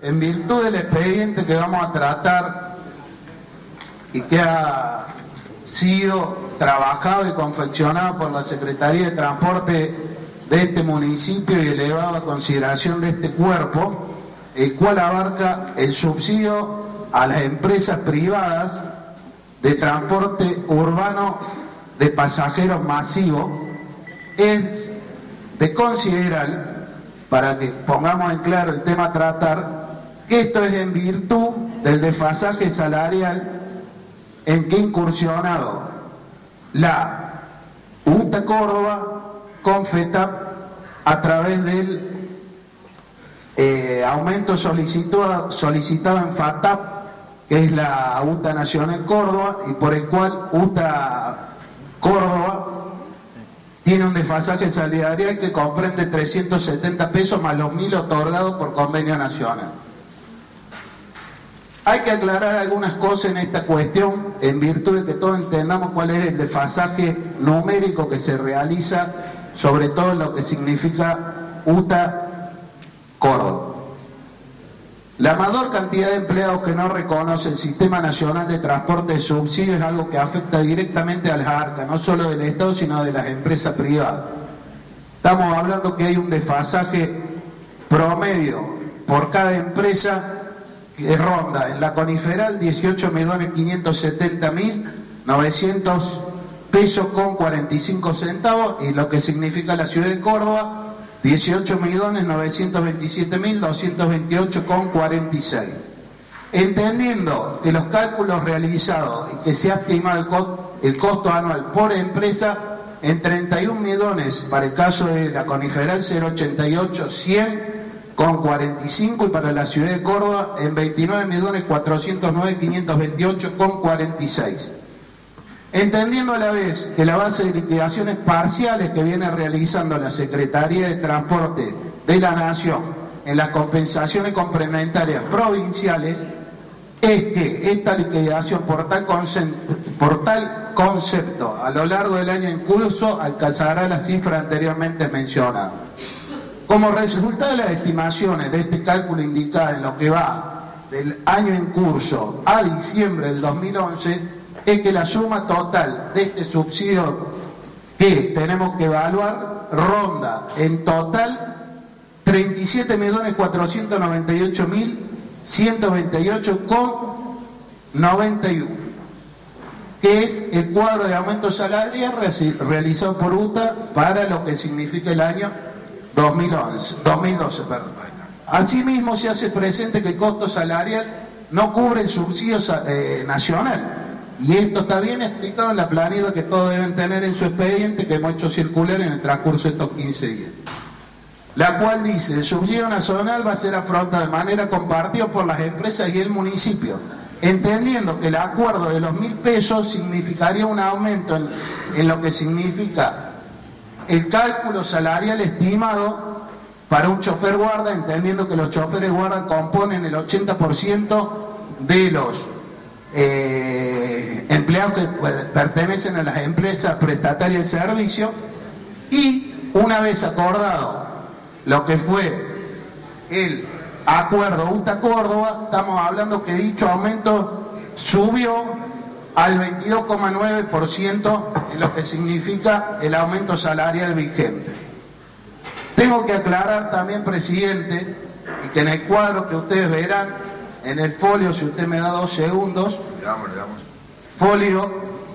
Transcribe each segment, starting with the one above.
En virtud del expediente que vamos a tratar y que ha sido trabajado y confeccionado por la Secretaría de Transporte de este municipio y elevado a consideración de este cuerpo, el cual abarca el subsidio a las empresas privadas de transporte urbano de pasajeros masivos, es de considerar, para que pongamos en claro el tema a tratar, que esto es en virtud del desfasaje salarial en que ha incursionado la UTA Córdoba con FETAP a través del aumento solicitado en FATAP, que es la UTA Nacional Córdoba, y por el cual UTA Córdoba tiene un desfasaje salarial que comprende 370 pesos más los 1.000 otorgados por convenio nacional. Hay que aclarar algunas cosas en esta cuestión, en virtud de que todos entendamos cuál es el desfasaje numérico que se realiza, sobre todo en lo que significa UTA Córdoba. La mayor cantidad de empleados que no reconoce el Sistema Nacional de Transporte de Subsidio es algo que afecta directamente a las arcas, no solo del Estado, sino de las empresas privadas. Estamos hablando que hay un desfasaje promedio por cada empresa que ronda en la Coniferal 18.570.900 pesos con 45 centavos, y lo que significa la ciudad de Córdoba 18.927.228 con 46. Entendiendo que los cálculos realizados y que se ha estimado el costo anual por empresa en 31 millones para el caso de la Coniferal 088.100 con 45, y para la ciudad de Córdoba en 29.409.528 con 46. Entendiendo a la vez que la base de liquidaciones parciales que viene realizando la Secretaría de Transporte de la Nación en las compensaciones complementarias provinciales es que esta liquidación por tal concepto a lo largo del año en curso alcanzará la cifra anteriormente mencionada. Como resultado de las estimaciones de este cálculo indicado en lo que va del año en curso a diciembre del 2011, es que la suma total de este subsidio que tenemos que evaluar ronda en total 37.498.128,91, que es el cuadro de aumento salarial realizado por UTA para lo que significa el año 2012. Asimismo, se hace presente que el costo salarial no cubre el subsidio nacional, y esto está bien explicado en la planilla que todos deben tener en su expediente, que hemos hecho circular en el transcurso de estos 15 días, la cual dice: el subsidio nacional va a ser afrontado de manera compartida por las empresas y el municipio, entendiendo que el acuerdo de los 1.000 pesos significaría un aumento en lo que significa el cálculo salarial estimado para un chofer guarda, entendiendo que los choferes guarda componen el 80% de los empleados que pertenecen a las empresas prestatarias de servicio. Y una vez acordado lo que fue el acuerdo UTA Córdoba, estamos hablando que dicho aumento subió al 22,9% en lo que significa el aumento salarial vigente. Tengo que aclarar también, presidente, y que en el cuadro que ustedes verán en el folio, si usted me da 2 segundos, le damos. Folio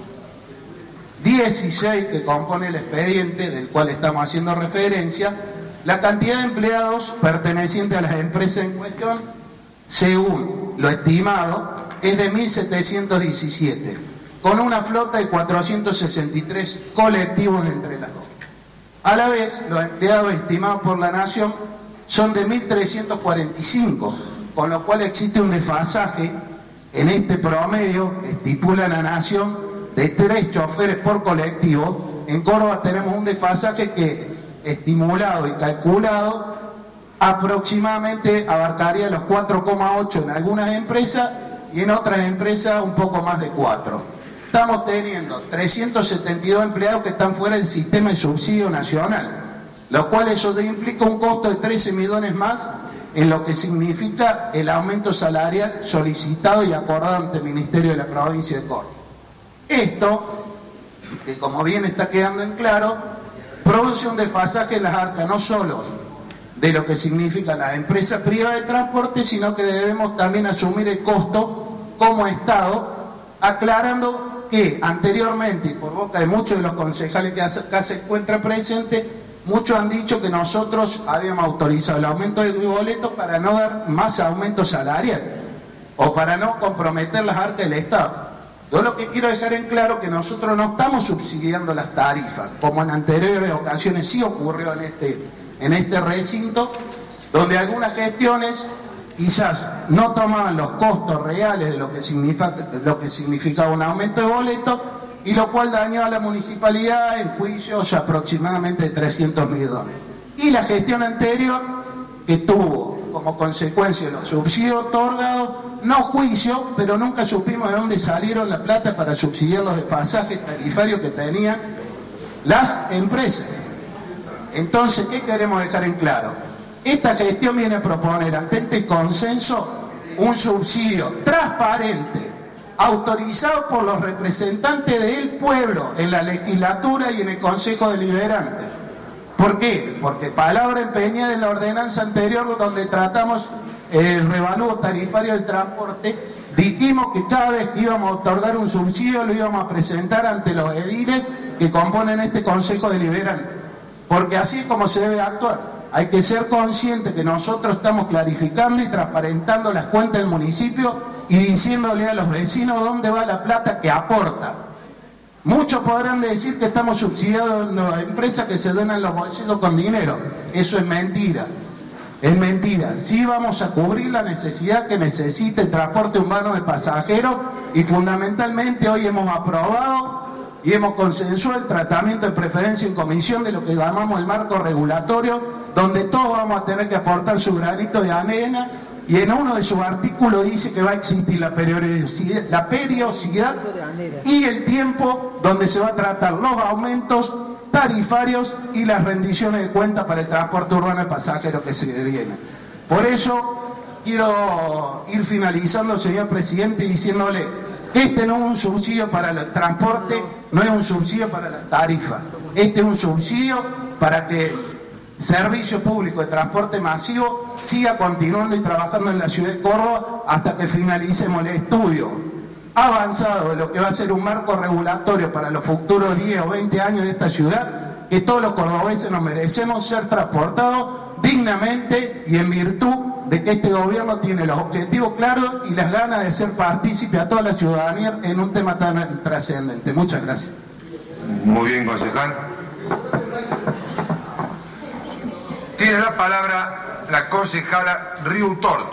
16 que compone el expediente del cual estamos haciendo referencia, la cantidad de empleados pertenecientes a las empresas en cuestión, según lo estimado, es de 1.717, con una flota de 463 colectivos entre las dos. A la vez, los empleados estimados por la Nación son de 1.345, con lo cual existe un desfasaje en este promedio, estipula la Nación, de 3 choferes por colectivo. En Córdoba tenemos un desfasaje que, estimulado y calculado, aproximadamente abarcaría los 4,8 en algunas empresas y en otras empresas un poco más de 4. Estamos teniendo 372 empleados que están fuera del sistema de subsidio nacional, lo cual eso implica un costo de 13 millones más en lo que significa el aumento salarial solicitado y acordado ante el Ministerio de la Provincia de Córdoba. Esto, que como bien está quedando en claro, produce un desfasaje en las arcas, no solo de lo que significa la empresa privada de transporte, sino que debemos también asumir el costo como Estado, aclarando que anteriormente, y por boca de muchos de los concejales que acá se encuentran presentes, muchos han dicho que nosotros habíamos autorizado el aumento del boleto para no dar más aumento salarial o para no comprometer las arcas del Estado. Yo lo que quiero dejar en claro es que nosotros no estamos subsidiando las tarifas, como en anteriores ocasiones sí ocurrió en este recinto, donde algunas gestiones quizás no tomaban los costos reales de lo que significaba un aumento de boleto, y lo cual dañó a la municipalidad en juicios aproximadamente de 300 millones. Y la gestión anterior, que tuvo como consecuencia los subsidios otorgados, no juicio, pero nunca supimos de dónde salieron la plata para subsidiar los desfasajes tarifarios que tenían las empresas. Entonces, ¿qué queremos dejar en claro? Esta gestión viene a proponer ante este consenso un subsidio transparente, autorizado por los representantes del pueblo en la legislatura y en el Consejo Deliberante. ¿Por qué? Porque palabra empeñada en la ordenanza anterior, donde tratamos el revalúo tarifario del transporte, dijimos que cada vez que íbamos a otorgar un subsidio lo íbamos a presentar ante los ediles que componen este Consejo Deliberante, porque así es como se debe actuar. Hay que ser consciente que nosotros estamos clarificando y transparentando las cuentas del municipio y diciéndole a los vecinos dónde va la plata que aporta. Muchos podrán decir que estamos subsidiando a empresas que se donan los bolsillos con dinero. Eso es mentira. Es mentira. Sí vamos a cubrir la necesidad que necesita el transporte urbano de pasajeros, y fundamentalmente hoy hemos aprobado y hemos consensuado el tratamiento de preferencia en comisión de lo que llamamos el marco regulatorio, donde todos vamos a tener que aportar su granito de arena, y en uno de sus artículos dice que va a existir la periodicidad y el tiempo donde se va a tratar los aumentos tarifarios y las rendiciones de cuentas para el transporte urbano de pasajeros que se vienen. Por eso quiero ir finalizando, señor presidente, diciéndole: este no es un subsidio para el transporte, no es un subsidio para la tarifa. Este es un subsidio para que el servicio público de transporte masivo siga continuando y trabajando en la ciudad de Córdoba hasta que finalicemos el estudio avanzado de lo que va a ser un marco regulatorio para los futuros 10 o 20 años de esta ciudad, que todos los cordobeses nos merecemos ser transportados dignamente y en virtud de que este gobierno tiene los objetivos claros y las ganas de ser partícipe a toda la ciudadanía en un tema tan trascendente. Muchas gracias. Muy bien, concejal. Tiene la palabra la concejala Riutort.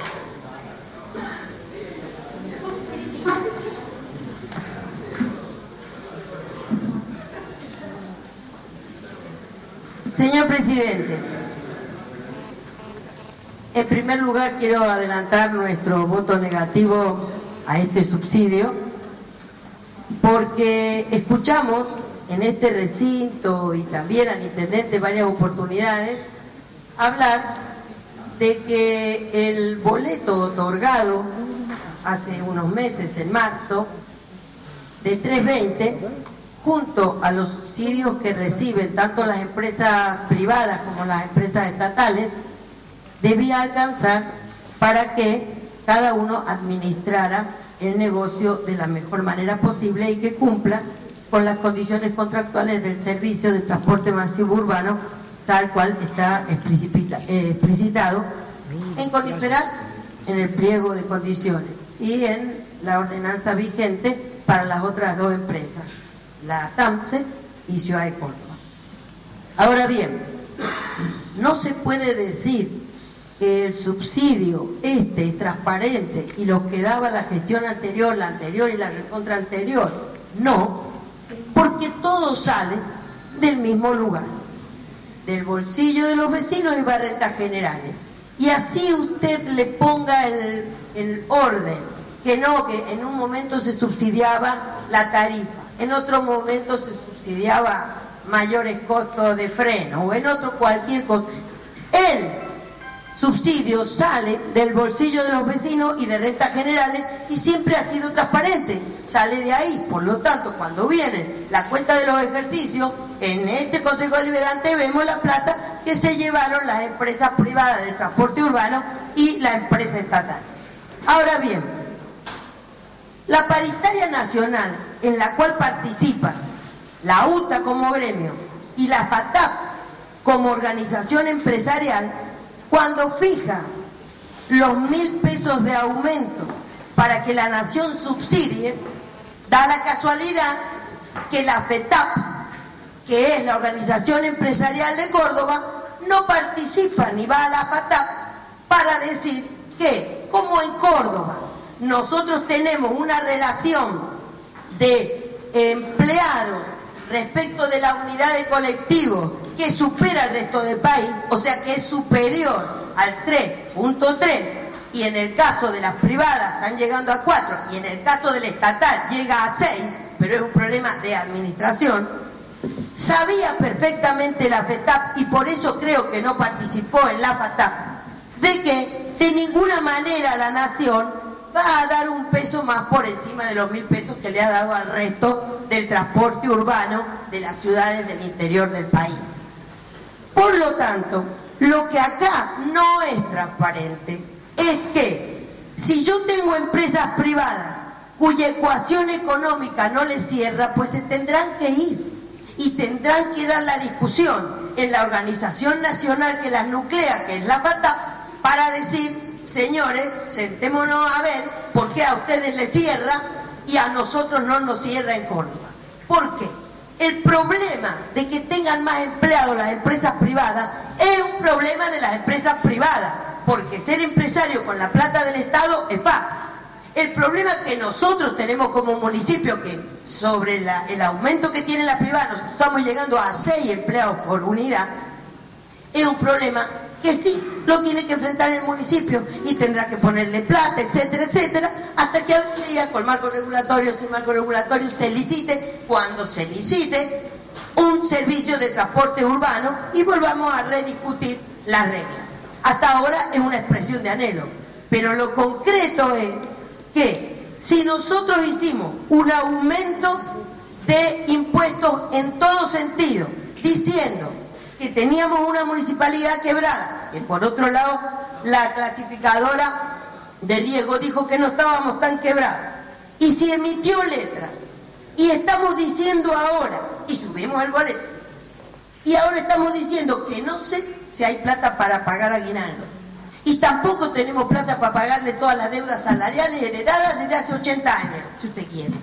Señor presidente, en primer lugar quiero adelantar nuestro voto negativo a este subsidio, porque escuchamos en este recinto y también al intendente varias oportunidades hablar de que el boleto otorgado hace unos meses, en marzo, de 320, junto a los subsidios que reciben tanto las empresas privadas como las empresas estatales, debía alcanzar para que cada uno administrara el negocio de la mejor manera posible y que cumpla con las condiciones contractuales del servicio de transporte masivo urbano, tal cual está explicitado en CONIFERAL, en el pliego de condiciones y en la ordenanza vigente para las otras dos empresas, la TAMSE y Ciudad de Córdoba. Ahora bien, no se puede decir que el subsidio es transparente y los que daba la gestión anterior, la anterior y la recontra anterior, no, porque todo sale del mismo lugar, del bolsillo de los vecinos y va a rentas generales. Y así usted le ponga el orden, que no, que en un momento se subsidiaba la tarifa, en otro momento se subsidiaba mayores costos de freno, o en otro cualquier cosa. subsidio sale del bolsillo de los vecinos y de rentas generales y siempre ha sido transparente, sale de ahí. Por lo tanto, cuando viene la cuenta de los ejercicios, en este Consejo Deliberante vemos la plata que se llevaron las empresas privadas de transporte urbano y la empresa estatal. Ahora bien, la paritaria nacional en la cual participan la UTA como gremio y la FATAP como organización empresarial, cuando fija los 1.000 pesos de aumento para que la nación subsidie, da la casualidad que la FETAP, que es la organización empresarial de Córdoba, no participa ni va a la FATAP para decir que, como en Córdoba nosotros tenemos una relación de empleados respecto de la unidad de colectivos que supera al resto del país, o sea que es superior al 3.3, y en el caso de las privadas están llegando a 4, y en el caso del estatal llega a 6, pero es un problema de administración. Sabía perfectamente la FETAP, y por eso creo que no participó en la FATAP, de que de ninguna manera la nación va a dar un peso más por encima de los 1.000 pesos que le ha dado al resto del transporte urbano de las ciudades del interior del país. Por lo tanto, lo que acá no es transparente es que si yo tengo empresas privadas cuya ecuación económica no les cierra, pues se tendrán que ir y tendrán que dar la discusión en la organización nacional que las nuclea, que es la FATAP, para decir: señores, sentémonos a ver por qué a ustedes les cierra y a nosotros no nos cierra en Córdoba. ¿Por qué? El problema de que tengan más empleados las empresas privadas es un problema de las empresas privadas, porque ser empresario con la plata del Estado es fácil. El problema que nosotros tenemos como municipio, que sobre el aumento que tiene la privada, nosotros estamos llegando a 6 empleados por unidad, es un problema que sí lo tiene que enfrentar el municipio y tendrá que ponerle plata, etcétera, etcétera, hasta que algún día con marco regulatorio, sin marco regulatorio, se licite, cuando se licite, un servicio de transporte urbano y volvamos a rediscutir las reglas. Hasta ahora es una expresión de anhelo, pero lo concreto es que si nosotros hicimos un aumento de impuestos en todo sentido, diciendo que teníamos una municipalidad quebrada, que por otro lado la clasificadora de riesgo dijo que no estábamos tan quebrados, y si emitió letras, y estamos diciendo ahora, y subimos el boleto, y ahora estamos diciendo que no sé si hay plata para pagar aguinaldo, y tampoco tenemos plata para pagarle todas las deudas salariales heredadas desde hace 80 años, si usted quiere.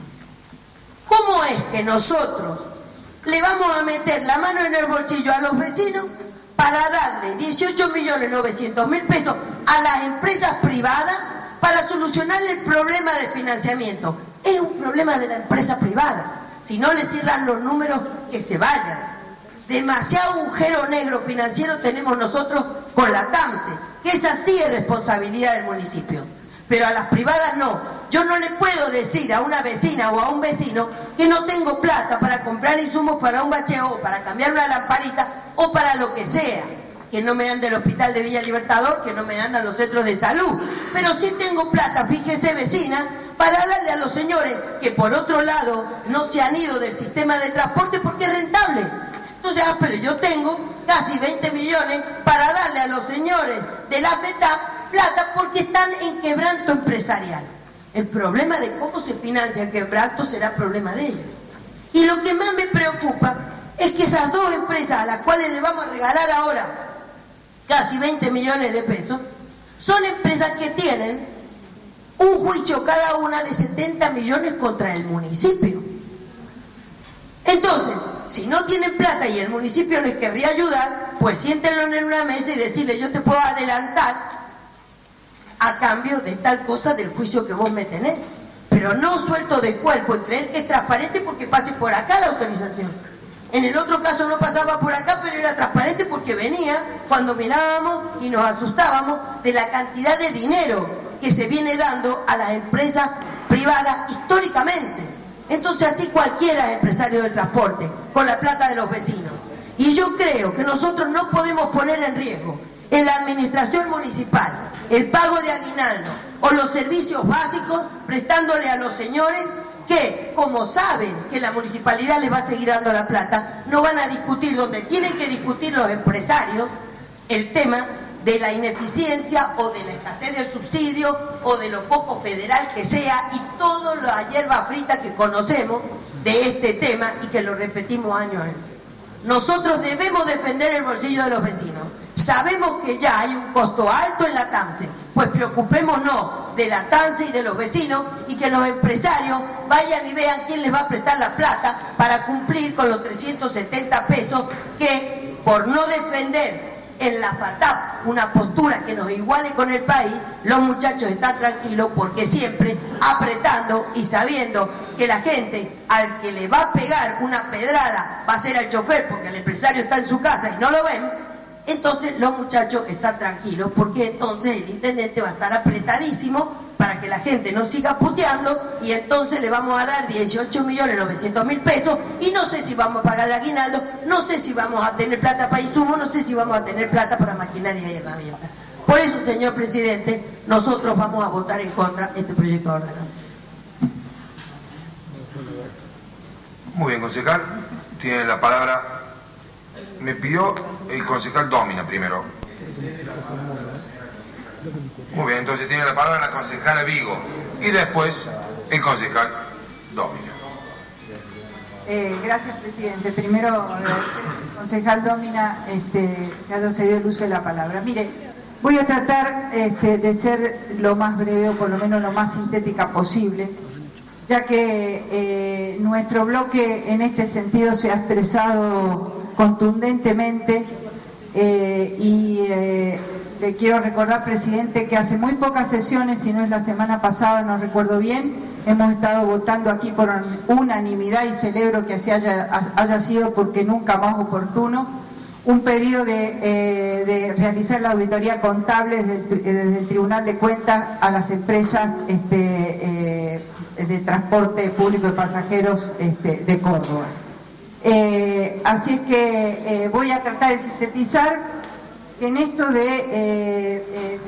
¿Cómo es que nosotros le vamos a meter la mano en el bolsillo a los vecinos para darle 18.900.000 pesos a las empresas privadas para solucionar el problema de financiamiento? Es un problema de la empresa privada. Si no le cierran los números, que se vayan. Demasiado agujero negro financiero tenemos nosotros con la TAMSE, que esa sí es responsabilidad del municipio, pero a las privadas no. Yo no le puedo decir a una vecina o a un vecino que no tengo plata para comprar insumos para un bacheo o para cambiar una lamparita o para lo que sea, que no me dan del hospital de Villa Libertador, que no me dan a los centros de salud, pero sí tengo plata, fíjese vecina, para darle a los señores que por otro lado no se han ido del sistema de transporte porque es rentable. Entonces, pero yo tengo casi 20 millones para darle a los señores de la FETAP plata porque están en quebranto empresarial. El problema de cómo se financia el quebranto será problema de ellos. Y lo que más me preocupa es que esas dos empresas a las cuales le vamos a regalar ahora casi 20 millones de pesos, son empresas que tienen un juicio cada una de 70 millones contra el municipio. Entonces, si no tienen plata y el municipio les querría ayudar, pues siéntenlo en una mesa y decirle: yo te puedo adelantar a cambio de tal cosa del juicio que vos me tenés, pero no suelto de cuerpo y creer que es transparente porque pase por acá la autorización. En el otro caso no pasaba por acá, pero era transparente porque venía cuando mirábamos y nos asustábamos de la cantidad de dinero que se viene dando a las empresas privadas históricamente. Entonces así cualquiera es empresario del transporte, con la plata de los vecinos. Y yo creo que nosotros no podemos poner en riesgo en la administración municipal, el pago de aguinaldo o los servicios básicos, prestándole a los señores que, como saben que la municipalidad les va a seguir dando la plata, no van a discutir donde tienen que discutir los empresarios el tema de la ineficiencia o de la escasez del subsidio o de lo poco federal que sea y toda la hierba frita que conocemos de este tema y que lo repetimos año a año. Nosotros debemos defender el bolsillo de los vecinos. Sabemos que ya hay un costo alto en la TAMSE, pues preocupémonos de la TAMSE y de los vecinos y que los empresarios vayan y vean quién les va a prestar la plata para cumplir con los 370 pesos que, por no defender en la FATAP una postura que nos iguale con el país, los muchachos están tranquilos porque siempre apretando y sabiendo que la gente al que le va a pegar una pedrada va a ser al chofer porque el empresario está en su casa y no lo ven. Entonces los muchachos están tranquilos porque entonces el intendente va a estar apretadísimo para que la gente no siga puteando y entonces le vamos a dar 18.900.000 pesos y no sé si vamos a pagar el aguinaldo, no sé si vamos a tener plata para insumos, no sé si vamos a tener plata para maquinaria y herramientas. Por eso, señor presidente, nosotros vamos a votar en contra de este proyecto de ordenanza. Muy bien, concejal. Tiene la palabra. Me pidió el concejal Domina primero. Muy bien, entonces tiene la palabra la concejala Vigo y después el concejal Domina. Gracias, presidente. Primero agradecer al concejal Domina que haya cedido el uso de la palabra. Mire, voy a tratar de ser lo más breve o por lo menos lo más sintética posible, ya que nuestro bloque en este sentido se ha expresado contundentemente y le quiero recordar, presidente, que hace muy pocas sesiones, si no es la semana pasada, no recuerdo bien, hemos estado votando aquí por unanimidad y celebro que así haya sido porque nunca más oportuno, un pedido de realizar la auditoría contable desde el Tribunal de Cuentas a las empresas de transporte público de pasajeros de Córdoba. Así es que voy a tratar de sintetizar en esto de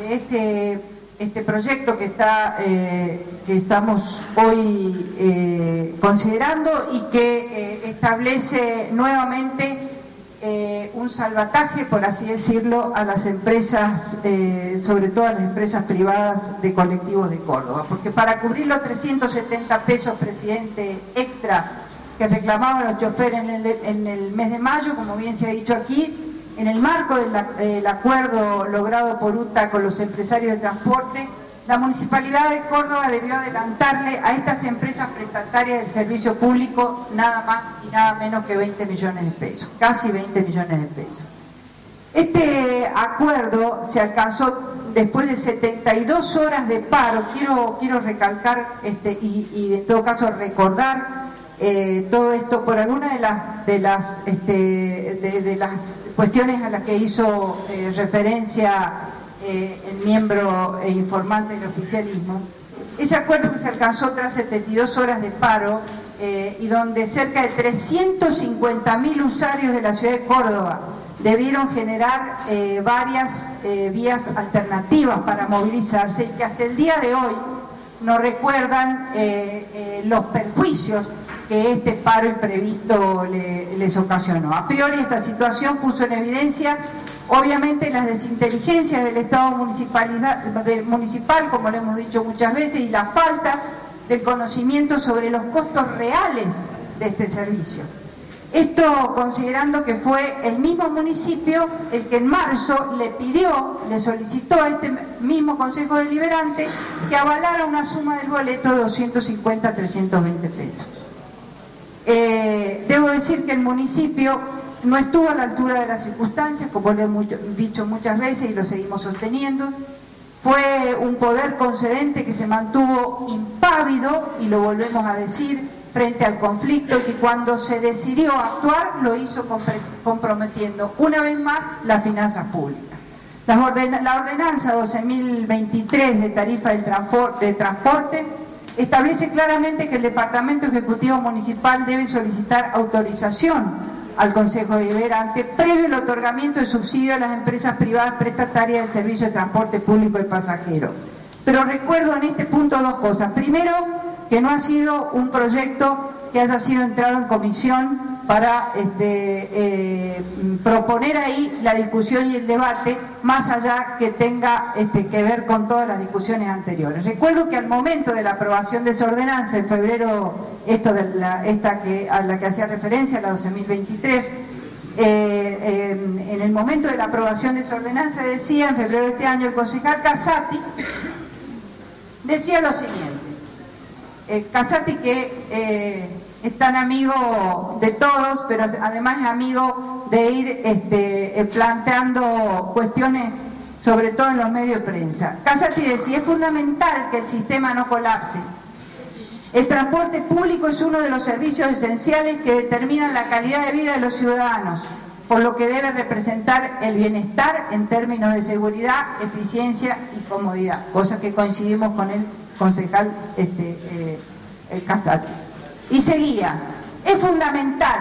este proyecto que estamos hoy considerando y que establece nuevamente un salvataje, por así decirlo, a las empresas, sobre todo a las empresas privadas de colectivos de Córdoba, porque para cubrir los 370 pesos, presidente, extra que reclamaban los choferes en el mes de mayo, como bien se ha dicho aquí, en el marco del acuerdo logrado por UTA con los empresarios de transporte, la Municipalidad de Córdoba debió adelantarle a estas empresas prestatarias del servicio público nada más y nada menos que 20 millones de pesos, casi 20 millones de pesos. Este acuerdo se alcanzó después de 72 horas de paro. Quiero recalcar y en todo caso recordar todo esto por alguna de las cuestiones a las que hizo referencia el miembro informante del oficialismo. Ese acuerdo que se alcanzó tras 72 horas de paro y donde cerca de 350.000 usuarios de la ciudad de Córdoba debieron generar varias vías alternativas para movilizarse y que hasta el día de hoy nos recuerdan los perjuicios que este paro imprevisto les ocasionó. A priori esta situación puso en evidencia obviamente las desinteligencias del Estado municipal, como lo hemos dicho muchas veces, y la falta del conocimiento sobre los costos reales de este servicio. Esto considerando que fue el mismo municipio el que en marzo le solicitó a este mismo Consejo Deliberante que avalara una suma del boleto de 250 a 320 pesos. Debo decir que el municipio no estuvo a la altura de las circunstancias, como lo hemos dicho muchas veces y lo seguimos sosteniendo. Fue un poder concedente que se mantuvo impávido, y lo volvemos a decir, frente al conflicto, y que cuando se decidió actuar lo hizo comprometiendo una vez más las finanzas públicas. La ordenanza 12.023 de tarifa de transporte establece claramente que el Departamento Ejecutivo Municipal debe solicitar autorización al Consejo Deliberante, previo al otorgamiento de subsidio a las empresas privadas prestatarias del servicio de transporte público de pasajeros. Pero recuerdo en este punto dos cosas. Primero, que no ha sido un proyecto que haya sido entrado en comisión para proponer ahí la discusión y el debate, más allá que tenga que ver con todas las discusiones anteriores. Recuerdo que al momento de la aprobación de esa ordenanza, en febrero, a la que hacía referencia, la 12.023, en el momento de la aprobación de esa ordenanza decía, en febrero de este año, el concejal Casati decía lo siguiente. Casati, que es tan amigo de todos, pero además es amigo de ir planteando cuestiones, sobre todo en los medios de prensa. Casati decía, es fundamental que el sistema no colapse. El transporte público es uno de los servicios esenciales que determinan la calidad de vida de los ciudadanos, por lo que debe representar el bienestar en términos de seguridad, eficiencia y comodidad, cosa que coincidimos con el concejal Casati. Y seguía, es fundamental,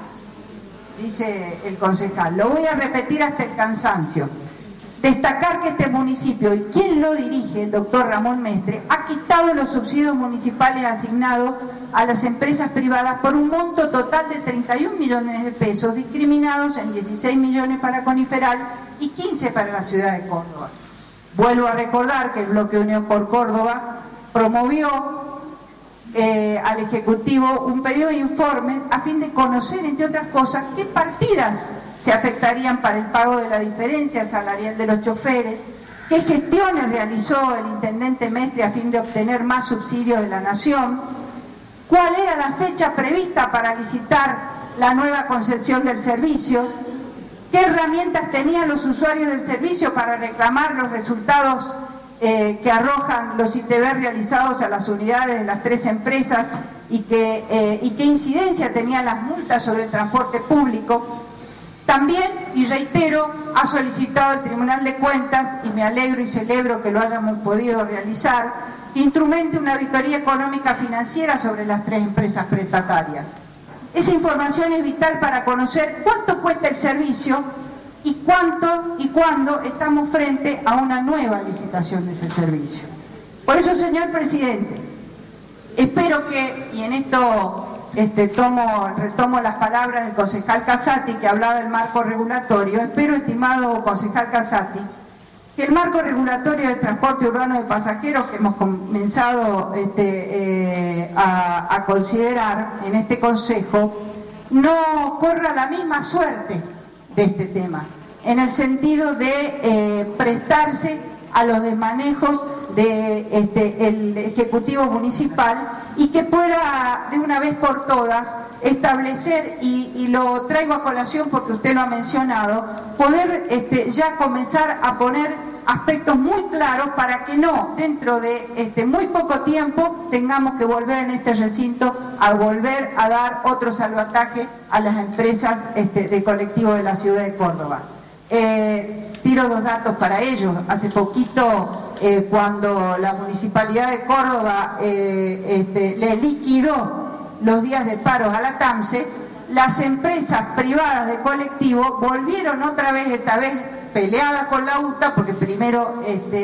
dice el concejal, lo voy a repetir hasta el cansancio, destacar que este municipio, y quien lo dirige, el doctor Ramón Mestre, ha quitado los subsidios municipales asignados a las empresas privadas por un monto total de 31 millones de pesos, discriminados en 16 millones para Coniferal y 15 para la ciudad de Córdoba. Vuelvo a recordar que el Bloque Unión por Córdoba promovió al Ejecutivo un pedido de informes a fin de conocer, entre otras cosas, qué partidas se afectarían para el pago de la diferencia salarial de los choferes, qué gestiones realizó el intendente Mestre a fin de obtener más subsidios de la Nación, cuál era la fecha prevista para licitar la nueva concesión del servicio, qué herramientas tenían los usuarios del servicio para reclamar los resultados que arrojan los ITV realizados a las unidades de las tres empresas y qué incidencia tenían las multas sobre el transporte público. También, y reitero, ha solicitado el Tribunal de Cuentas, y me alegro y celebro que lo hayamos podido realizar, que instrumente una auditoría económica financiera sobre las tres empresas prestatarias. Esa información es vital para conocer cuánto cuesta el servicio y cuánto y cuándo estamos frente a una nueva licitación de ese servicio. Por eso, señor presidente, espero que, y en esto retomo las palabras del concejal Casati, que hablaba del marco regulatorio, espero, estimado concejal Casati, que el marco regulatorio del transporte urbano de pasajeros que hemos comenzado a considerar en este consejo no corra la misma suerte de este tema, en el sentido de prestarse a los desmanejos del Ejecutivo Municipal, y que pueda de una vez por todas establecer, y lo traigo a colación porque usted lo ha mencionado, poder ya comenzar a poner aspectos muy claros para que no, dentro de muy poco tiempo, tengamos que volver en este recinto a volver a dar otro salvataje a las empresas de colectivo de la ciudad de Córdoba. Tiro dos datos para ellos. Hace poquito, cuando la Municipalidad de Córdoba le liquidó los días de paros a la TAMSE, las empresas privadas de colectivo volvieron otra vez, esta vez peleadas con la UTA, porque primero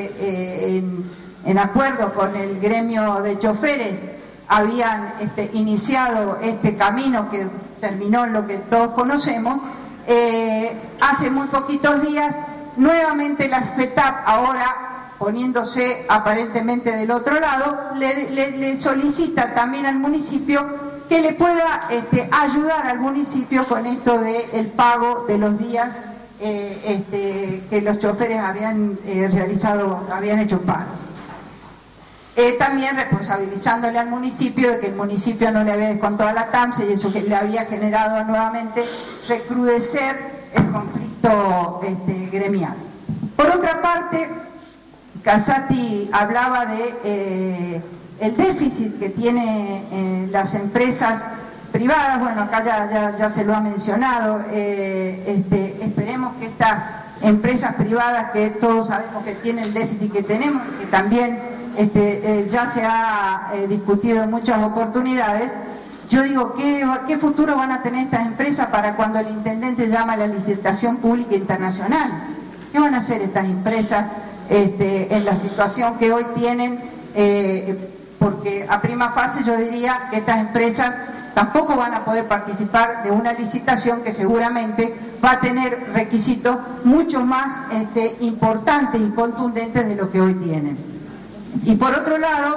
en acuerdo con el gremio de choferes habían iniciado este camino que terminó en lo que todos conocemos. Hace muy poquitos días, nuevamente las FETAP, ahora poniéndose aparentemente del otro lado, le solicita también al municipio que le pueda ayudar al municipio con esto del pago de los días que los choferes habían hecho paro. También responsabilizándole al municipio de que el municipio no le había descontado a la TAMSE, y eso que le había generado nuevamente recrudecer el conflicto gremial. Por otra parte, Casati hablaba de el déficit que tiene las empresas privadas. Bueno, acá ya se lo ha mencionado. Esperemos que estas empresas privadas, que todos sabemos que tienen el déficit que tenemos, y que también ya se ha discutido en muchas oportunidades, Yo digo, ¿qué futuro van a tener estas empresas para cuando el intendente llama a la licitación pública internacional? ¿Qué van a hacer estas empresas en la situación que hoy tienen? Porque a prima fase yo diría que estas empresas tampoco van a poder participar de una licitación que seguramente va a tener requisitos mucho más importantes y contundentes de lo que hoy tienen. Y por otro lado,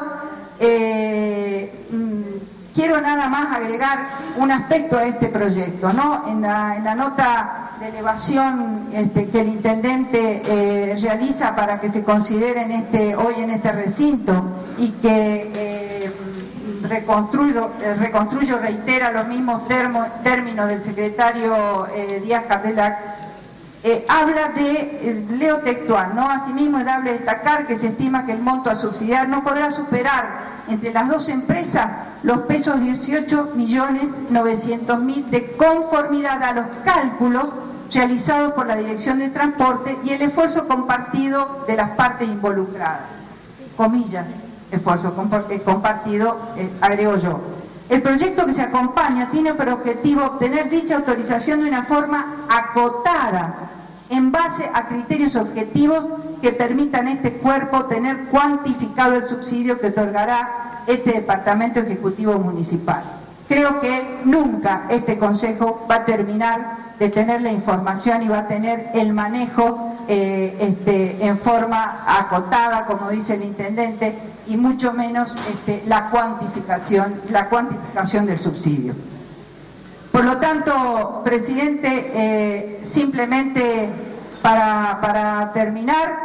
quiero nada más agregar un aspecto a este proyecto, ¿no? En la nota de elevación que el intendente realiza para que se considere hoy en este recinto y que Reconstruyo reitera los mismos términos del secretario Díaz Cardelac, habla de, leo textual, ¿no? Asimismo es dable destacar que se estima que el monto a subsidiar no podrá superar entre las dos empresas los pesos 18.900.000 de conformidad a los cálculos realizados por la Dirección de Transporte y el esfuerzo compartido de las partes involucradas. Comillas, esfuerzo compartido, agrego yo. El proyecto que se acompaña tiene por objetivo obtener dicha autorización de una forma acotada, en base a criterios objetivos que permitan a este cuerpo tener cuantificado el subsidio que otorgará este Departamento Ejecutivo Municipal. Creo que nunca este Consejo va a terminar de tener la información y va a tener el manejo en forma acotada, como dice el intendente, y mucho menos la cuantificación del subsidio. Por lo tanto, presidente, simplemente para terminar,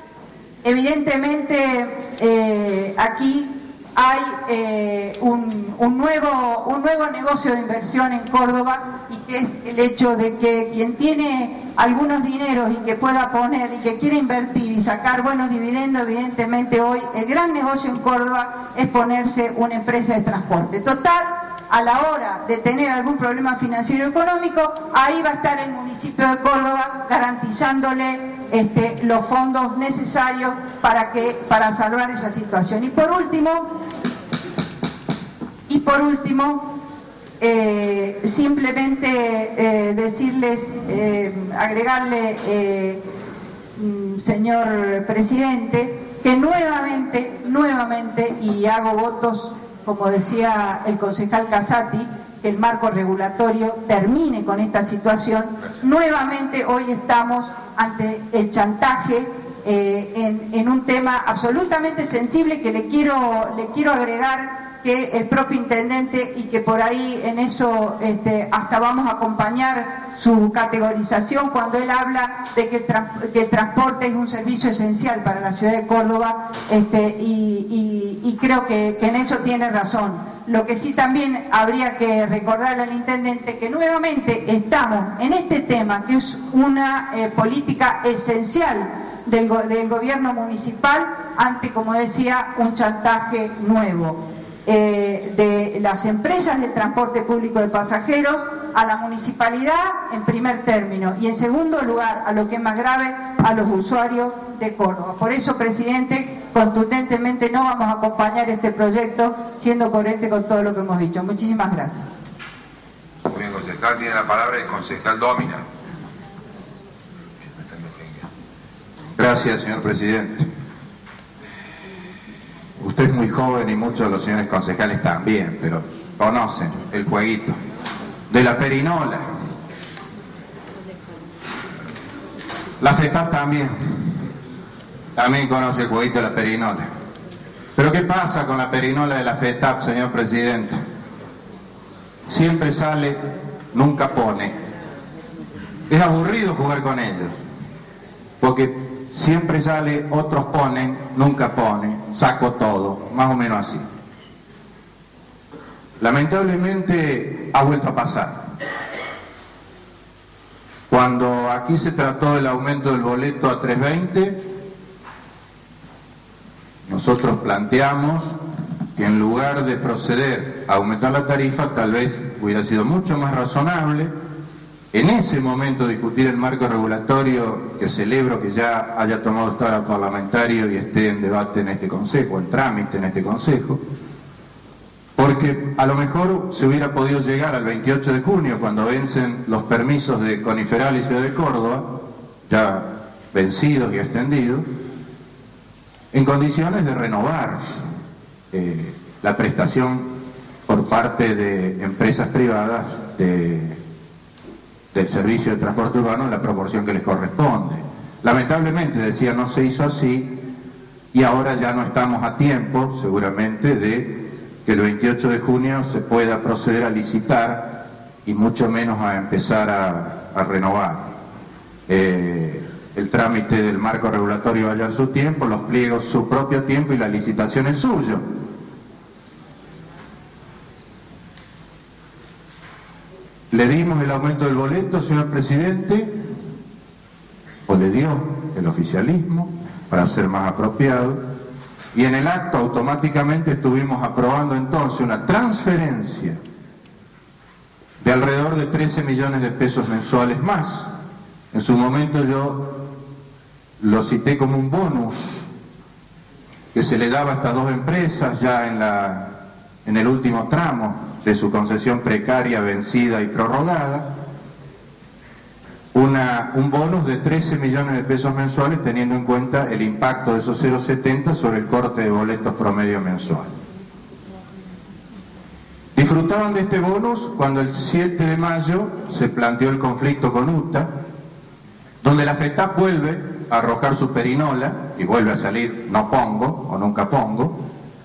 evidentemente aquí hay un nuevo negocio de inversión en Córdoba, y que es el hecho de que quien tiene algunos dineros y que pueda poner y que quiere invertir y sacar buenos dividendos, evidentemente hoy el gran negocio en Córdoba es ponerse una empresa de transporte. Total, a la hora de tener algún problema financiero económico, ahí va a estar el municipio de Córdoba garantizándole los fondos necesarios para salvar esa situación. Y por último, simplemente decirles, agregarle, señor presidente, que nuevamente, y hago votos, como decía el concejal Casati, que el marco regulatorio termine con esta situación. Nuevamente hoy estamos ante el chantaje en un tema absolutamente sensible, que le quiero agregar que el propio intendente, y que por ahí en eso hasta vamos a acompañar su categorización cuando él habla de que el transporte es un servicio esencial para la ciudad de Córdoba, y creo que en eso tiene razón. Lo que sí también habría que recordarle al intendente que nuevamente estamos en este tema, que es una política esencial del gobierno municipal, ante, como decía, un chantaje nuevo de las empresas de transporte público de pasajeros a la municipalidad en primer término, y en segundo lugar, a lo que es más grave, a los usuarios de Córdoba. Por eso, presidente, contundentemente no vamos a acompañar este proyecto, siendo coherente con todo lo que hemos dicho. Muchísimas gracias. Muy bien, concejal. Tiene la palabra el concejal Dómina. Gracias, señor presidente. Usted es muy joven y muchos de los señores concejales también, pero conocen el jueguito de la perinola. La FETAP también conoce el jueguito de la perinola. Pero ¿qué pasa con la perinola de la FETAP, señor presidente? Siempre sale, nunca pone. Es aburrido jugar con ellos, porque siempre sale, otros ponen, nunca pone, saco todo, más o menos así. Lamentablemente ha vuelto a pasar. Cuando aquí se trató del aumento del boleto a 3.20, nosotros planteamos que en lugar de proceder a aumentar la tarifa, tal vez hubiera sido mucho más razonable en ese momento discutir el marco regulatorio, que celebro que ya haya tomado estado parlamentario y esté en debate en este Consejo, en trámite en este Consejo, porque a lo mejor se hubiera podido llegar al 28 de junio, cuando vencen los permisos de Coniferal y Ciudad de Córdoba, ya vencidos y extendidos, en condiciones de renovar la prestación por parte de empresas privadas del servicio de transporte urbano en la proporción que les corresponde. Lamentablemente, decía, no se hizo así, y ahora ya no estamos a tiempo, seguramente, de que el 28 de junio se pueda proceder a licitar y mucho menos a empezar a renovar. El trámite del marco regulatorio va a llevar su tiempo, los pliegos su propio tiempo y la licitación el suyo. ¿Le dimos el aumento del boleto, señor presidente? ¿O le dio el oficialismo para ser más apropiado? Y en el acto automáticamente estuvimos aprobando entonces una transferencia de alrededor de 13 millones de pesos mensuales más. En su momento yo lo cité como un bonus que se le daba a estas dos empresas ya en el último tramo de su concesión precaria, vencida y prorrogada, un bonus de 13 millones de pesos mensuales, teniendo en cuenta el impacto de esos 0,70 sobre el corte de boletos promedio mensual. Disfrutaban de este bonus cuando el 7 de mayo se planteó el conflicto con UTA, donde la FETAP vuelve a arrojar su perinola y vuelve a salir no pongo o nunca pongo,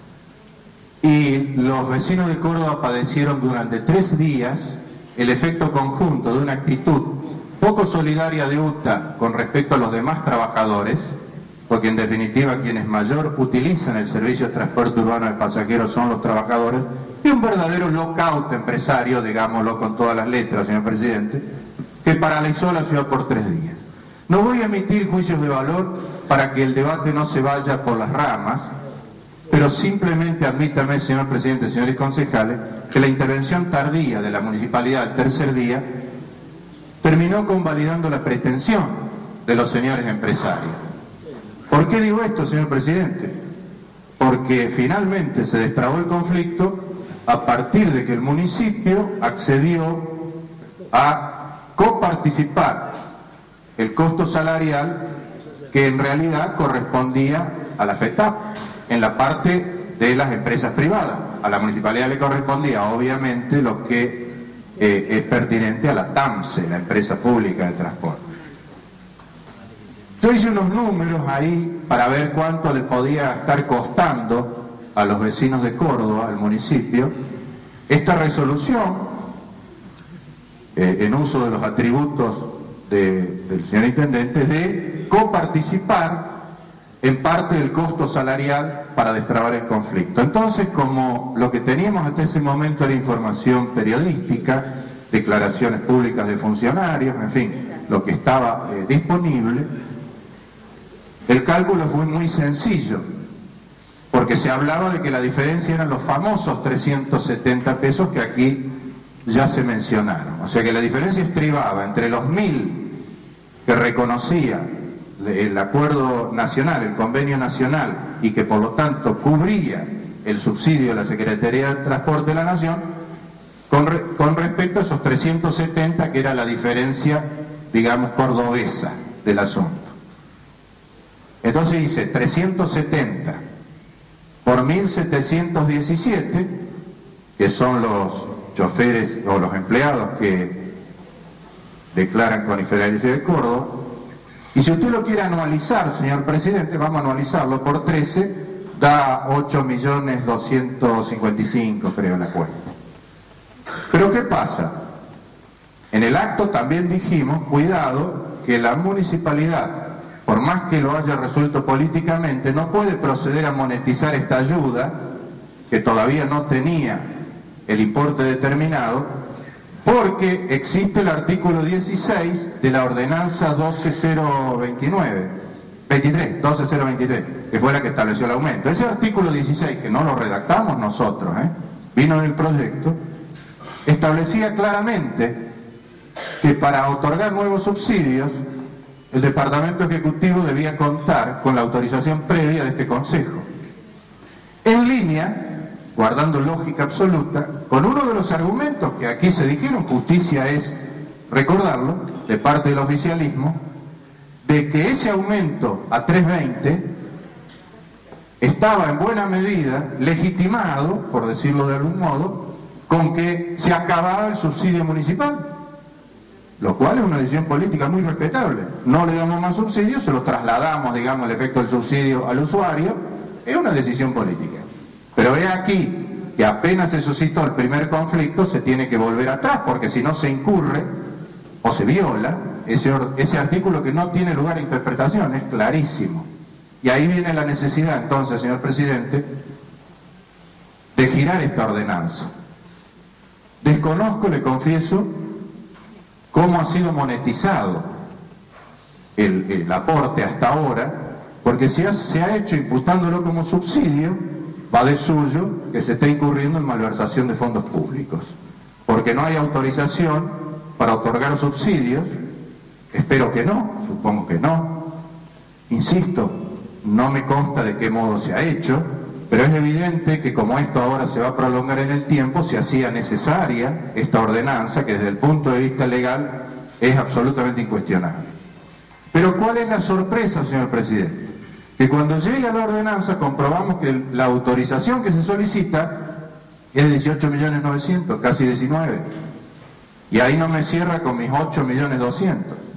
y los vecinos de Córdoba padecieron durante 3 días el efecto conjunto de una actitud poco solidaria de UTA con respecto a los demás trabajadores, porque en definitiva quienes mayor utilizan el servicio de transporte urbano de pasajeros son los trabajadores, y un verdadero lockout empresario, digámoslo con todas las letras, señor presidente, que paralizó la ciudad por 3 días. No voy a emitir juicios de valor para que el debate no se vaya por las ramas, pero simplemente admítame, señor presidente, señores concejales, que la intervención tardía de la municipalidad el 3er día terminó convalidando la pretensión de los señores empresarios. ¿Por qué digo esto, señor presidente? Porque finalmente se destrabó el conflicto a partir de que el municipio accedió a coparticipar el costo salarial que en realidad correspondía a la FETAP en la parte de las empresas privadas. A la municipalidad le correspondía obviamente lo que es pertinente a la TAMSE, la empresa pública de transporte. Yo hice unos números ahí para ver cuánto le podía estar costando a los vecinos de Córdoba, al municipio, esta resolución, en uso de los atributos del señor intendente, de coparticipar en parte del costo salarial para destrabar el conflicto. Entonces, como lo que teníamos hasta ese momento era información periodística, declaraciones públicas de funcionarios, en fin, lo que estaba disponible, el cálculo fue muy sencillo, porque se hablaba de que la diferencia eran los famosos 370 pesos que aquí ya se mencionaron. O sea que la diferencia estribaba entre los 1.000 que reconocía el acuerdo nacional, el convenio nacional, y que por lo tanto cubría el subsidio de la Secretaría de Transporte de la Nación, con respecto a esos 370 que era la diferencia, digamos, cordobesa del asunto. Entonces dice 370 por 1.717, que son los choferes o los empleados que declaran Coniferal y Ciudad de Córdoba. Y si usted lo quiere anualizar, señor presidente, vamos a anualizarlo por 13, da 8.255.000, creo, la cuenta. Pero ¿qué pasa? En el acto también dijimos, cuidado, que la municipalidad, por más que lo haya resuelto políticamente, no puede proceder a monetizar esta ayuda, que todavía no tenía el importe determinado, porque existe el artículo 16 de la ordenanza 12023, que fue la que estableció el aumento. Ese artículo 16, que no lo redactamos nosotros, vino en el proyecto, establecía claramente que para otorgar nuevos subsidios, el Departamento Ejecutivo debía contar con la autorización previa de este Consejo. En línea guardando lógica absoluta, con uno de los argumentos que aquí se dijeron, justicia es recordarlo, de parte del oficialismo, de que ese aumento a 3.20 estaba en buena medida legitimado, por decirlo de algún modo, con que se acababa el subsidio municipal, lo cual es una decisión política muy respetable. No le damos más subsidio, se lo trasladamos, digamos, el efecto del subsidio al usuario, es una decisión política. Pero he aquí que apenas se suscitó el primer conflicto, se tiene que volver atrás, porque si no se incurre o se viola ese artículo que no tiene lugar a interpretación, es clarísimo. Y ahí viene la necesidad, entonces, señor presidente, de girar esta ordenanza. Desconozco, le confieso, cómo ha sido monetizado el aporte hasta ahora, porque si se ha hecho imputándolo como subsidio, va de suyo que se está incurriendo en malversación de fondos públicos, porque no hay autorización para otorgar subsidios. Espero que no, supongo que no, insisto, no me consta de qué modo se ha hecho, pero es evidente que como esto ahora se va a prolongar en el tiempo, se hacía necesaria esta ordenanza que desde el punto de vista legal es absolutamente incuestionable. Pero ¿cuál es la sorpresa, señor presidente? Que cuando llega la ordenanza comprobamos que la autorización que se solicita es de 18.900.000, casi 19. Y ahí no me cierra con mis 8.200.000.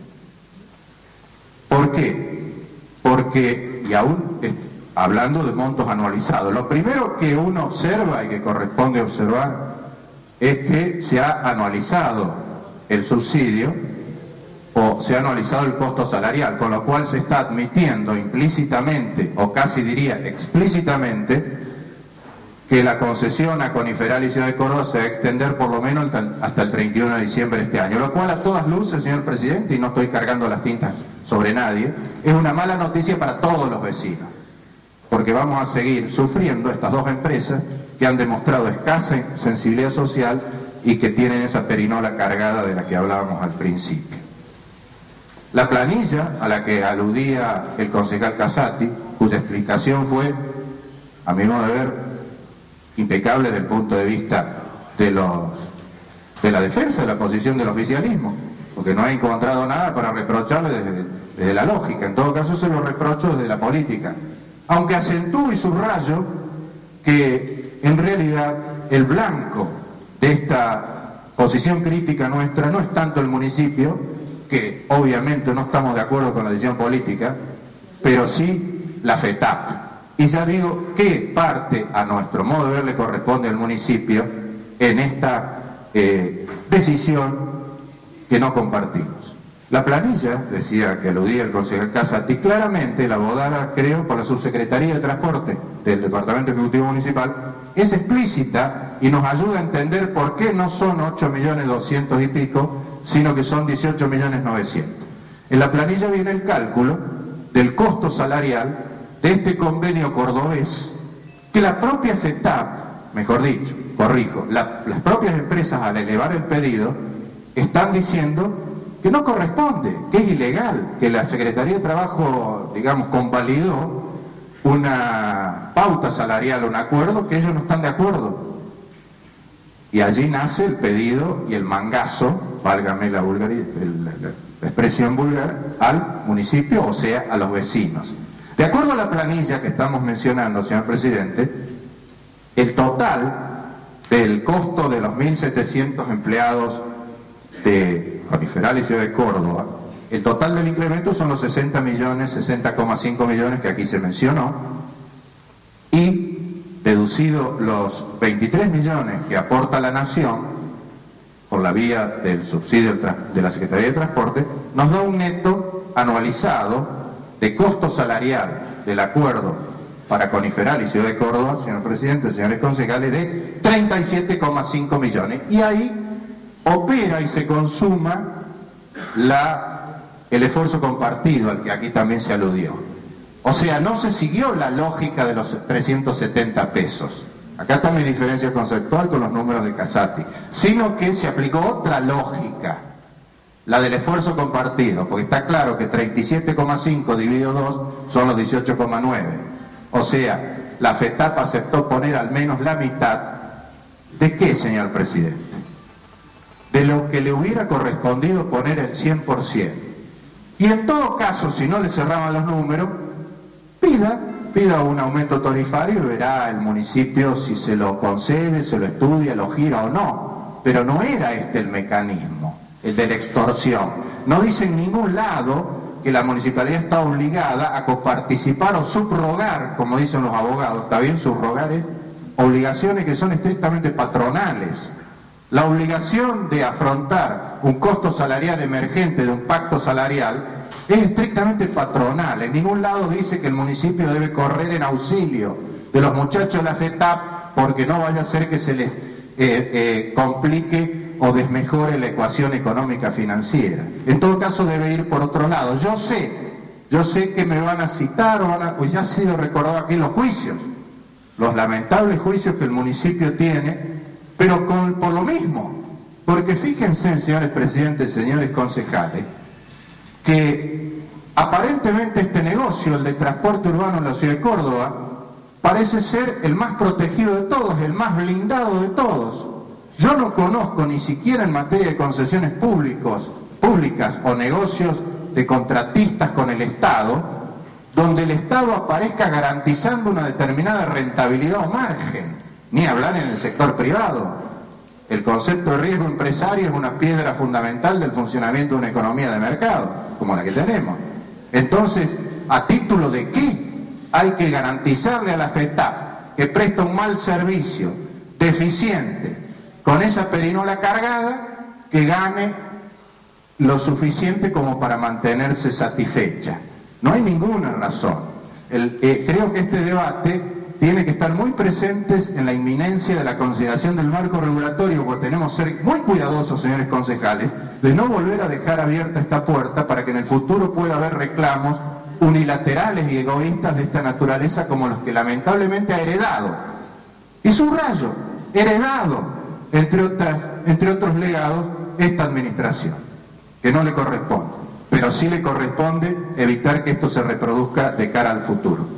¿Por qué? Porque, y aún hablando de montos anualizados, lo primero que uno observa y que corresponde observar es que se ha anualizado el subsidio o se ha anualizado el costo salarial, con lo cual se está admitiendo implícitamente, o casi diría explícitamente, que la concesión a Coniferal y Ciudad de Córdoba se va a extender por lo menos hasta el 31 de diciembre de este año, lo cual a todas luces, señor presidente, y no estoy cargando las tintas sobre nadie, es una mala noticia para todos los vecinos, porque vamos a seguir sufriendo estas dos empresas que han demostrado escasa sensibilidad social y que tienen esa perinola cargada de la que hablábamos al principio. La planilla a la que aludía el concejal Casati, cuya explicación fue, a mi modo de ver, impecable desde el punto de vista de la defensa de la posición del oficialismo, porque no he encontrado nada para reprocharle desde la lógica. En todo caso se lo reprocho desde la política, aunque acentúo y subrayo que en realidad el blanco de esta posición crítica nuestra no es tanto el municipio, que obviamente no estamos de acuerdo con la decisión política, pero sí la FETAP. Y ya digo qué parte a nuestro modo de ver le corresponde al municipio en esta decisión que no compartimos. La planilla, decía que aludía el concejal Casati, claramente elaborada, creo, por la Subsecretaría de Transporte del Departamento Ejecutivo Municipal, es explícita y nos ayuda a entender por qué no son 8.200.000 y pico, sino que son 18.900.000. En la planilla viene el cálculo del costo salarial de este convenio cordobés, que la propia FETAP, mejor dicho, corrijo, las propias empresas al elevar el pedido están diciendo que no corresponde, que es ilegal, que la Secretaría de Trabajo, digamos, convalidó una pauta salarial, un acuerdo que ellos no están de acuerdo. Y allí nace el pedido y el mangazo, válgame la expresión vulgar, al municipio, o sea, a los vecinos. De acuerdo a la planilla que estamos mencionando, señor presidente, el total del costo de los 1.700 empleados de Coniferal y Ciudad de Córdoba, el total del incremento son los 60 millones, 60,5 millones que aquí se mencionó, y deducido los 23 millones que aporta la Nación por la vía del subsidio de la Secretaría de Transporte, nos da un neto anualizado de costo salarial del acuerdo para Coniferal y Ciudad de Córdoba, señor presidente, señores concejales, de 37,5 millones. Y ahí opera y se consuma el esfuerzo compartido al que aquí también se aludió. O sea, no se siguió la lógica de los 370 pesos. Acá está mi diferencia conceptual con los números de Casati, sino que se aplicó otra lógica, la del esfuerzo compartido, porque está claro que 37,5 dividido 2 son los 18,9. O sea, la FETAP aceptó poner al menos la mitad. ¿De qué, señor presidente? De lo que le hubiera correspondido poner el 100%. Y en todo caso, si no le cerraban los números, pida un aumento tarifario y verá el municipio si se lo concede, se lo estudia, lo gira o no. Pero no era este el mecanismo, el de la extorsión. No dice en ningún lado que la municipalidad está obligada a coparticipar o subrogar, como dicen los abogados. ¿Está bien? Subrogar es obligaciones que son estrictamente patronales. La obligación de afrontar un costo salarial emergente de un pacto salarial es estrictamente patronal. En ningún lado dice que el municipio debe correr en auxilio de los muchachos de la FETAP porque no vaya a ser que se les complique o desmejore la ecuación económica financiera. En todo caso debe ir por otro lado. Yo sé que me van a citar o ya ha sido recordado aquí los juicios, los lamentables juicios que el municipio tiene, pero por lo mismo, porque fíjense, señores presidentes, señores concejales, que aparentemente este negocio, el de transporte urbano en la ciudad de Córdoba, parece ser el más protegido de todos, el más blindado de todos. Yo no conozco ni siquiera en materia de concesiones públicas o negocios de contratistas con el Estado, donde el Estado aparezca garantizando una determinada rentabilidad o margen. Ni hablar en el sector privado. El concepto de riesgo empresario es una piedra fundamental del funcionamiento de una economía de mercado, como la que tenemos. Entonces, ¿a título de qué hay que garantizarle a la FETAP, que presta un mal servicio, deficiente, con esa perinola cargada, que gane lo suficiente como para mantenerse satisfecha? No hay ninguna razón. Creo que este debate tiene que estar muy presentes en la inminencia de la consideración del marco regulatorio, porque tenemos que ser muy cuidadosos, señores concejales, de no volver a dejar abierta esta puerta para que en el futuro pueda haber reclamos unilaterales y egoístas de esta naturaleza como los que lamentablemente ha heredado. Y subrayo, heredado, entre otros legados, esta administración, que no le corresponde, pero sí le corresponde evitar que esto se reproduzca de cara al futuro.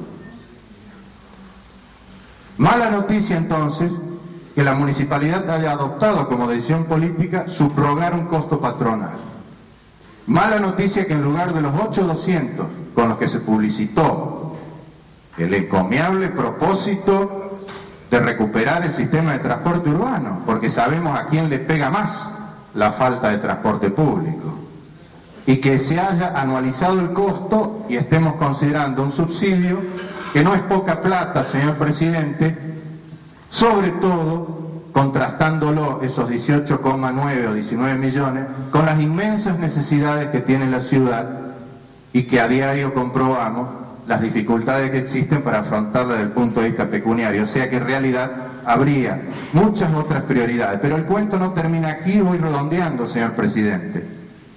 Mala noticia entonces que la municipalidad haya adoptado como decisión política subrogar un costo patronal. Mala noticia que en lugar de los 8.200 con los que se publicitó el encomiable propósito de recuperar el sistema de transporte urbano, porque sabemos a quién le pega más la falta de transporte público, y que se haya anualizado el costo y estemos considerando un subsidio que no es poca plata, señor presidente, sobre todo contrastándolo, esos 18,9 o 19 millones, con las inmensas necesidades que tiene la ciudad y que a diario comprobamos las dificultades que existen para afrontarla desde el punto de vista pecuniario. O sea que en realidad habría muchas otras prioridades. Pero el cuento no termina aquí, voy redondeando, señor presidente.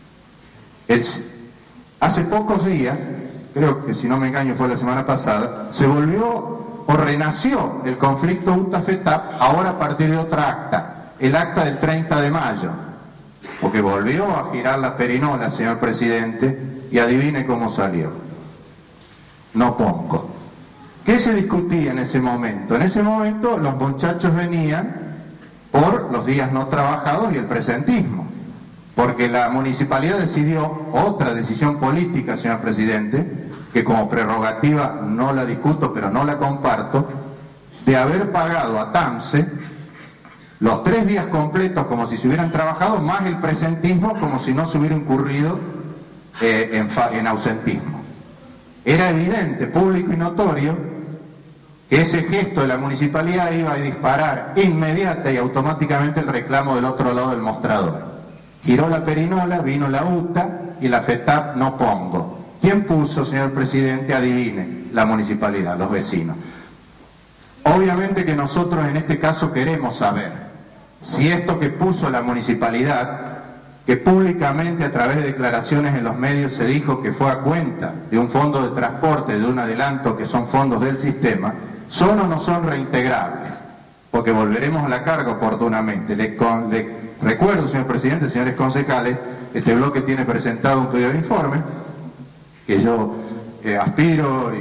Hace pocos días, creo que si no me engaño fue la semana pasada, se volvió o renació el conflicto UTA-FETAP, ahora a partir de otra acta, el acta del 30 de mayo, porque volvió a girar la perinola, señor presidente, y adivine cómo salió. No pongo. ¿Qué se discutía en ese momento? En ese momento los muchachos venían por los días no trabajados y el presentismo, porque la municipalidad decidió otra decisión política, señor presidente, que como prerrogativa no la discuto, pero no la comparto, de haber pagado a TAMSE los 3 días completos como si se hubieran trabajado, más el presentismo como si no se hubiera incurrido en ausentismo. Era evidente, público y notorio, que ese gesto de la municipalidad iba a disparar inmediata y automáticamente el reclamo del otro lado del mostrador. Giró la perinola, vino la UTA y la FETAP no pongo. ¿Quién puso, señor presidente? Adivine, la municipalidad, los vecinos. Obviamente que nosotros en este caso queremos saber si esto que puso la municipalidad, que públicamente a través de declaraciones en los medios se dijo que fue a cuenta de un fondo de transporte, de un adelanto que son fondos del sistema, son o no son reintegrables, porque volveremos a la carga oportunamente. Recuerdo, señor presidente, señores concejales, este bloque tiene presentado un pedido de informe, que yo aspiro y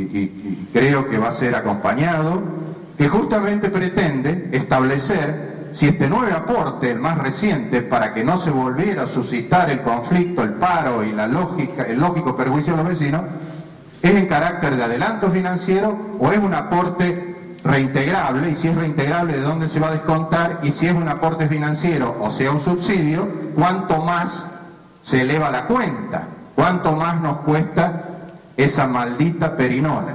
y creo que va a ser acompañado, que justamente pretende establecer si este nuevo aporte, el más reciente, para que no se volviera a suscitar el conflicto, el paro y el lógico perjuicio a los vecinos, es en carácter de adelanto financiero o es un aporte reintegrable, y si es reintegrable, de dónde se va a descontar, y si es un aporte financiero o sea un subsidio, cuánto más se eleva la cuenta, cuánto más nos cuesta esa maldita perinola.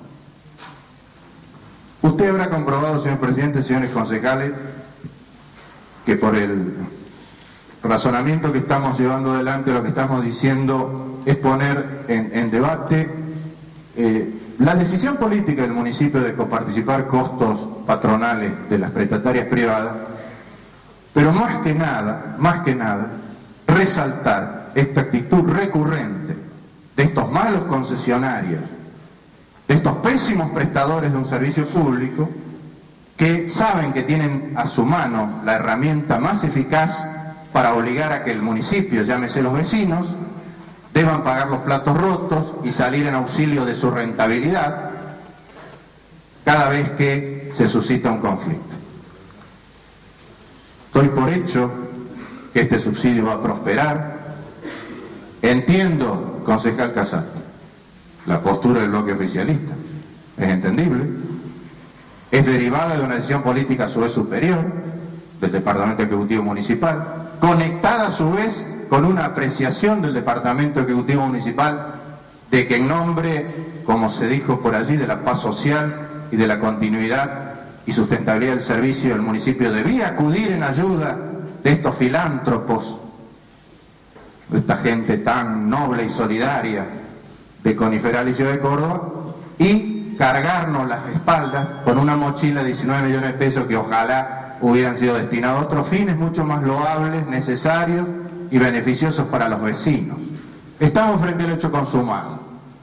Usted habrá comprobado, señor presidente, señores concejales, que por el razonamiento que estamos llevando adelante, lo que estamos diciendo es poner en debate la decisión política del municipio de coparticipar costos patronales de las prestatarias privadas, pero más que nada, resaltar esta actitud recurrente de estos malos concesionarios, de estos pésimos prestadores de un servicio público, que saben que tienen a su mano la herramienta más eficaz para obligar a que el municipio, llámese los vecinos, deban pagar los platos rotos y salir en auxilio de su rentabilidad cada vez que se suscita un conflicto. Doy por hecho que este subsidio va a prosperar. Entiendo, concejal Casat, la postura del bloque oficialista, es entendible, es derivada de una decisión política a su vez superior, del Departamento Ejecutivo Municipal, conectada a su vez con una apreciación del Departamento Ejecutivo Municipal de que en nombre, como se dijo por allí, de la paz social y de la continuidad y sustentabilidad del servicio, el municipio debía acudir en ayuda de estos filántropos, de esta gente tan noble y solidaria de Coniferal y Ciudad de Córdoba, y cargarnos las espaldas con una mochila de 19 millones de pesos que ojalá hubieran sido destinados a otros fines mucho más loables, necesarios y beneficiosos para los vecinos. Estamos frente al hecho consumado.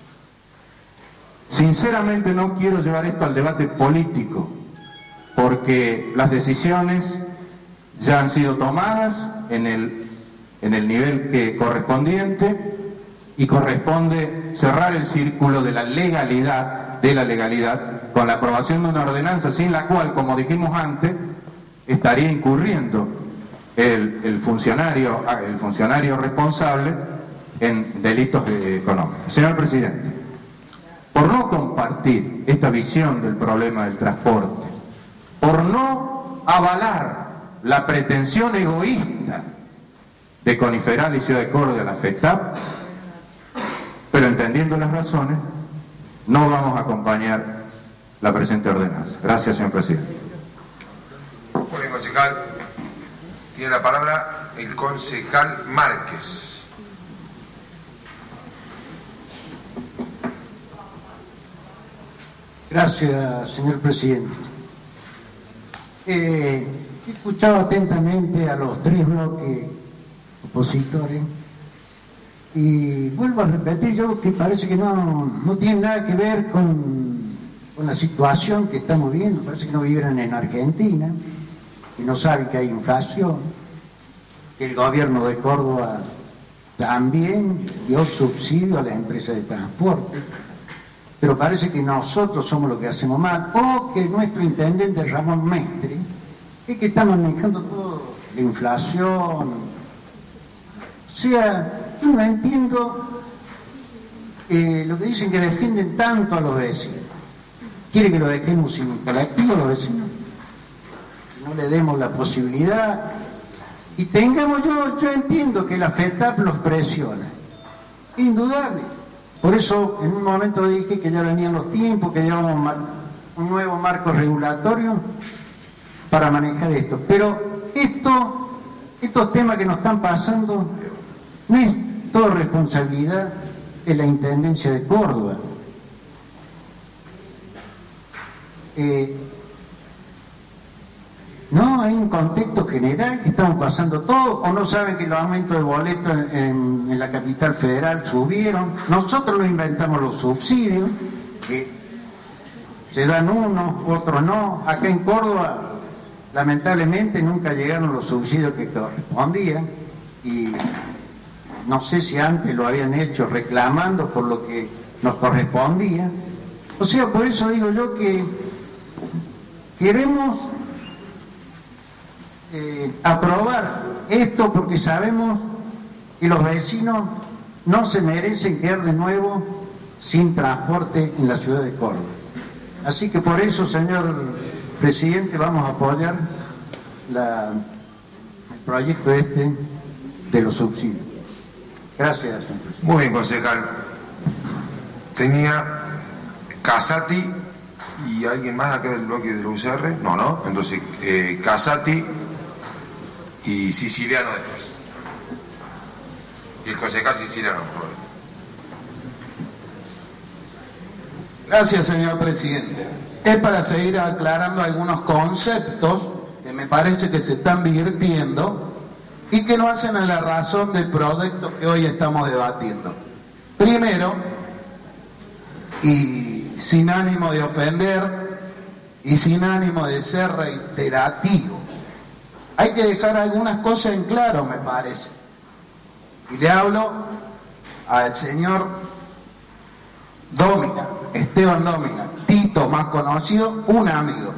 Sinceramente no quiero llevar esto al debate político, porque las decisiones ya han sido tomadas en el nivel que correspondiente, y corresponde cerrar el círculo de la legalidad con la aprobación de una ordenanza sin la cual, como dijimos antes, estaría incurriendo el funcionario responsable en delitos económicos. Señor presidente, por no compartir esta visión del problema del transporte, por no avalar la pretensión egoísta de Coniferal y Ciudad de Córdoba, la FETAP, pero entendiendo las razones, no vamos a acompañar la presente ordenanza. Gracias, señor presidente. Muy bien, concejal. Tiene la palabra el concejal Márquez. Gracias, señor presidente. He escuchado atentamente a los tres bloques opositores y vuelvo a repetir yo que parece que no tiene nada que ver con la situación que estamos viendo. Parece que no vivieran en Argentina y no saben que hay inflación, que el gobierno de Córdoba también dio subsidio a las empresas de transporte, pero parece que nosotros somos los que hacemos mal, o que nuestro intendente Ramón Mestre es que está manejando todo, la inflación. O sea, yo no entiendo lo que dicen que defienden tanto a los vecinos. ¿Quiere que lo dejemos sin colectivo a los vecinos? No le demos la posibilidad y tengamos, yo entiendo que la FETAP los presiona, indudable. Por eso en un momento dije que ya venían los tiempos, que llevamos un nuevo marco regulatorio para manejar esto. Pero estos temas que nos están pasando no es toda responsabilidad de la Intendencia de Córdoba. No, hay un contexto general que estamos pasando todos, o no saben que los aumentos de boletos en la capital federal subieron. Nosotros no inventamos los subsidios, que se dan unos, otros no. Acá en Córdoba, lamentablemente, nunca llegaron los subsidios que correspondían, y no sé si antes lo habían hecho reclamando por lo que nos correspondía. O sea, por eso digo yo que queremos aprobar esto porque sabemos que los vecinos no se merecen quedar de nuevo sin transporte en la ciudad de Córdoba. Así que por eso, señor presidente, vamos a apoyar el proyecto de los subsidios. Gracias, señor presidente. Muy bien, concejal. Tenía Casati y alguien más acá del bloque del UCR. No. Entonces, Casati y Siciliano después. Y el concejal Siciliano, por favor. Gracias, señor presidente. Es para seguir aclarando algunos conceptos que me parece que se están virtiendo y que no hacen a la razón del proyecto que hoy estamos debatiendo. Primero, y sin ánimo de ofender y sin ánimo de ser reiterativo, hay que dejar algunas cosas en claro, me parece. Y le hablo al señor Dómina, Esteban Dómina, Tito más conocido, un amigo.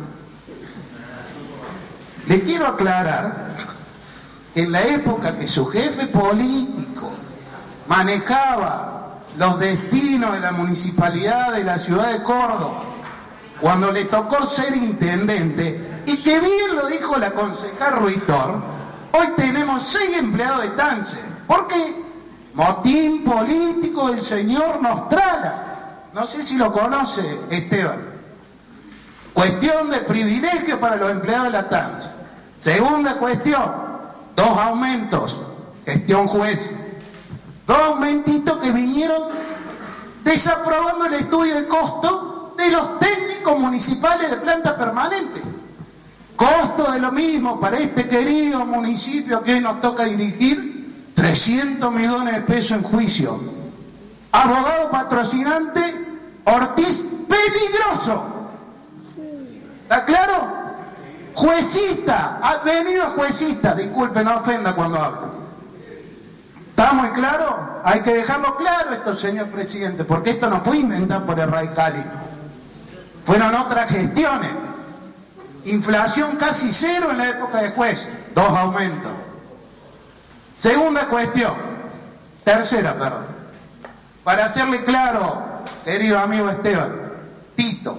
Le quiero aclarar que en la época que su jefe político manejaba los destinos de la municipalidad de la ciudad de Córdoba, cuando le tocó ser intendente, y que bien lo dijo la concejal Ruitor, hoy tenemos 6 empleados de TANSE. ¿Por qué? Motín político del señor Nostrala. No sé si lo conoce, Esteban. Cuestión de privilegio para los empleados de la TANSE. Segunda cuestión, 2 aumentos, gestión juez. 2 aumentitos que vinieron desaprobando el estudio de costo de los técnicos municipales de planta permanente. Costo de lo mismo para este querido municipio que hoy nos toca dirigir, 300 millones de pesos en juicio. Abogado patrocinante, Ortiz Peligroso. ¿Está claro? Juecista, advenido juecista. Disculpe, no ofenda cuando hablo. ¿Está muy claro? Hay que dejarlo claro esto, señor presidente, porque esto no fue inventado por el radicalismo. Fueron otras gestiones. Inflación casi 0 en la época de juez. 2 aumentos. Segunda cuestión. Tercera, perdón. Para hacerle claro, querido amigo Esteban, Tito,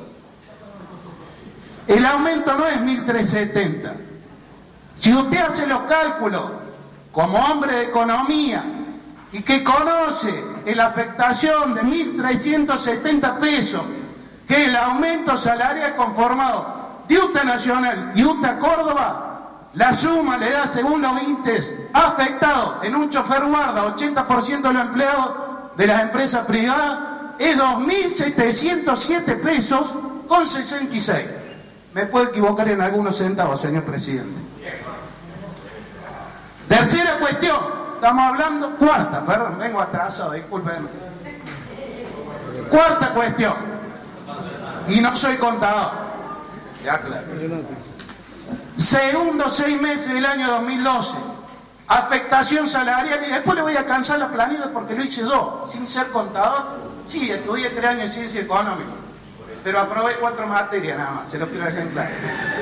el aumento no es 1.370. Si usted hace los cálculos como hombre de economía y que conoce la afectación de 1.370 pesos, que es el aumento salarial conformado de UTA Nacional y UTA Córdoba, la suma le da, según los índices afectados en un chofer guarda, 80% de los empleados de las empresas privadas, es 2.707 pesos con 66. Me puedo equivocar en algunos centavos, señor presidente. Tercera cuestión, estamos hablando, cuarta, perdón, vengo atrasado, discúlpenme. Cuarta cuestión, y no soy contador, ya claro. Segundo 6 meses del año 2012, afectación salarial, y después le voy a cansar la planilla porque lo hice yo, sin ser contador. Sí, estudié 3 años de ciencia económica, pero aprobé 4 materias nada más, se los quiero dejar en claro.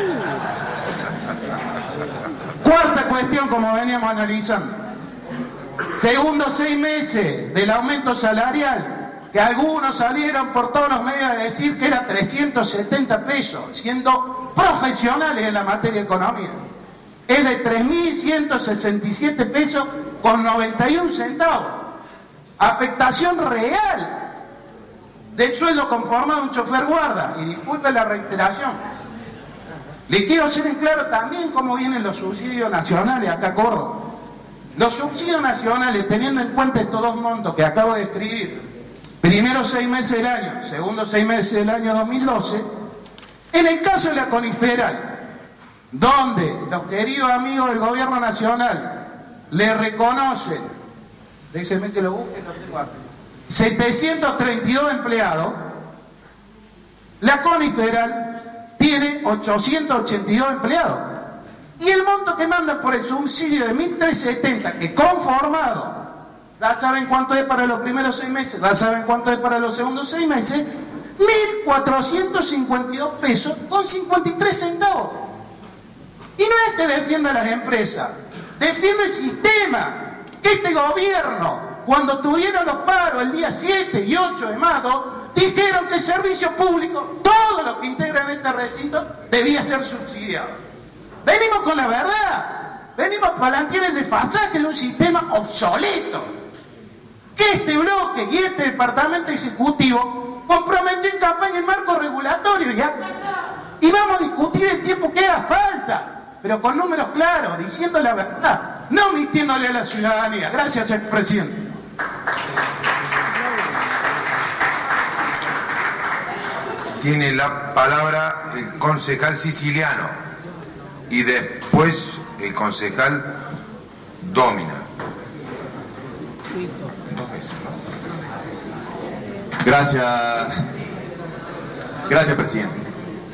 Cuarta cuestión, como veníamos analizando. Segundo 6 meses del aumento salarial, que algunos salieron por todos los medios a decir que era 370 pesos, siendo profesionales en la materia de economía. Es de 3.167 pesos con 91 centavos. Afectación real del sueldo conformado de un chofer guarda. Y disculpe la reiteración. Le quiero hacer en claro también cómo vienen los subsidios nacionales acá a Córdoba. Los subsidios nacionales, teniendo en cuenta estos 2 montos que acabo de escribir, primero 6 meses del año, segundo 6 meses del año 2012, en el caso de la Coniferal, donde los queridos amigos del gobierno nacional le reconocen, déjenme que lo busquen, lo tengo aquí, 732 empleados, la Coniferal tiene 882 empleados. Y el monto que mandan por el subsidio de 1.370, que conformado, ya saben cuánto es para los primeros 6 meses, ya saben cuánto es para los segundos 6 meses, 1.452 pesos con 53 centavos. Y no es que defienda a las empresas, defiende el sistema. Que este gobierno, cuando tuvieron los paros el día 7 y 8 de marzo, dijeron que el servicio público, todo lo que integran este recinto, debía ser subsidiado. Venimos con la verdad, venimos a plantear el desfasaje de un sistema obsoleto, que este bloque y este departamento ejecutivo comprometió en campaña en marco regulatorio, y vamos a discutir el tiempo que haga falta, pero con números claros, diciendo la verdad, no mintiéndole a la ciudadanía. Gracias, señor presidente. Tiene la palabra el concejal Siciliano y después el concejal Domina. Gracias, presidente.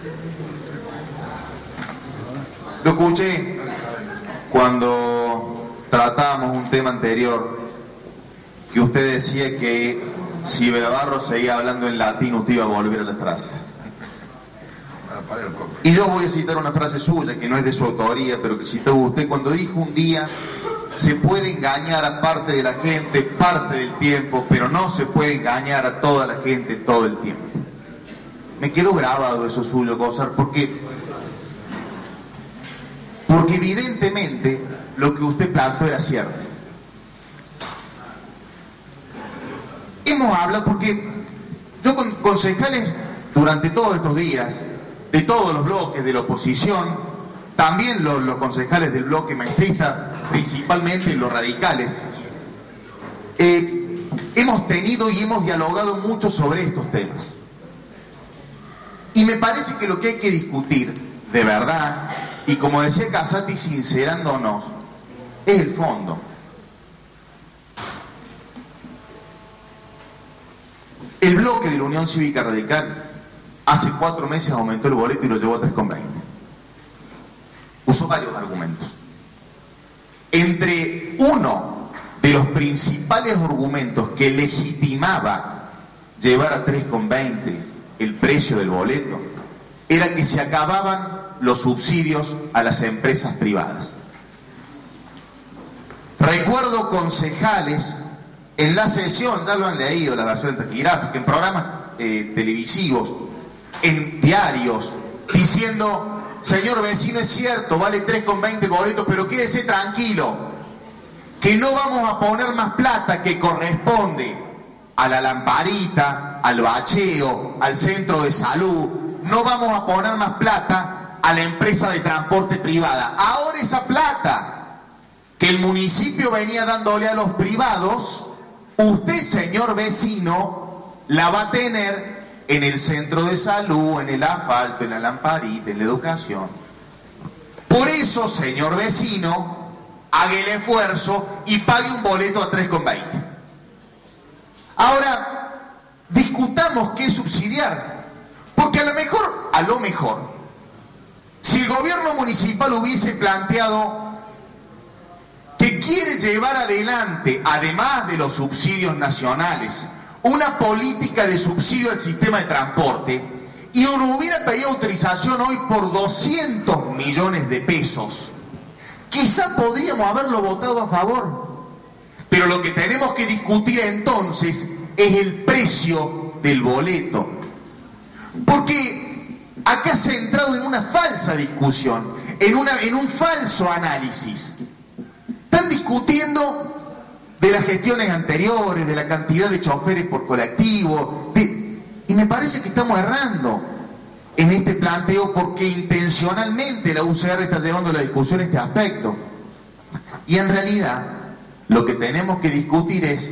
Lo escuché cuando tratábamos un tema anterior, que usted decía que si Belabarro seguía hablando en latín, usted iba a volver a las frases. Y yo voy a citar una frase suya, que no es de su autoría, pero que citó usted cuando dijo un día: se puede engañar a parte de la gente parte del tiempo, pero no se puede engañar a toda la gente todo el tiempo. Me quedó grabado eso suyo, Gozar, porque evidentemente lo que usted planteó era cierto. Hemos hablado, porque yo con concejales durante todos estos días, de todos los bloques de la oposición, también los concejales del bloque maestrista, principalmente los radicales, hemos tenido y hemos dialogado mucho sobre estos temas. Y me parece que lo que hay que discutir, de verdad, y como decía Casati, sincerándonos, es el fondo. El bloque de la Unión Cívica Radical hace 4 meses aumentó el boleto y lo llevó a 3,20. Usó varios argumentos. Entre uno de los principales argumentos que legitimaba llevar a 3,20 el precio del boleto era que se acababan los subsidios a las empresas privadas. Recuerdo concejales en la sesión, ya lo han leído, la versión taquigráfica, en programas televisivos, en diarios, diciendo: señor vecino, es cierto, vale 3,20 boletos, pero quédese tranquilo, que no vamos a poner más plata que corresponde a la lamparita, al bacheo, al centro de salud, no vamos a poner más plata a la empresa de transporte privada. Ahora esa plata que el municipio venía dándole a los privados, usted, señor vecino, la va a tener en el centro de salud, en el asfalto, en la lamparita, en la educación. Por eso, señor vecino, haga el esfuerzo y pague un boleto a 3,20. Ahora, discutamos qué subsidiar, porque a lo mejor, si el gobierno municipal hubiese planteado que quiere llevar adelante, además de los subsidios nacionales, una política de subsidio al sistema de transporte, y uno hubiera pedido autorización hoy por 200 millones de pesos, quizá podríamos haberlo votado a favor. Pero lo que tenemos que discutir entonces es el precio del boleto, porque acá se ha entrado en una falsa discusión, en un falso análisis. Están discutiendo de las gestiones anteriores, de la cantidad de choferes por colectivo, y me parece que estamos errando en este planteo, porque intencionalmente la UCR está llevando la discusión a este aspecto. Y en realidad lo que tenemos que discutir es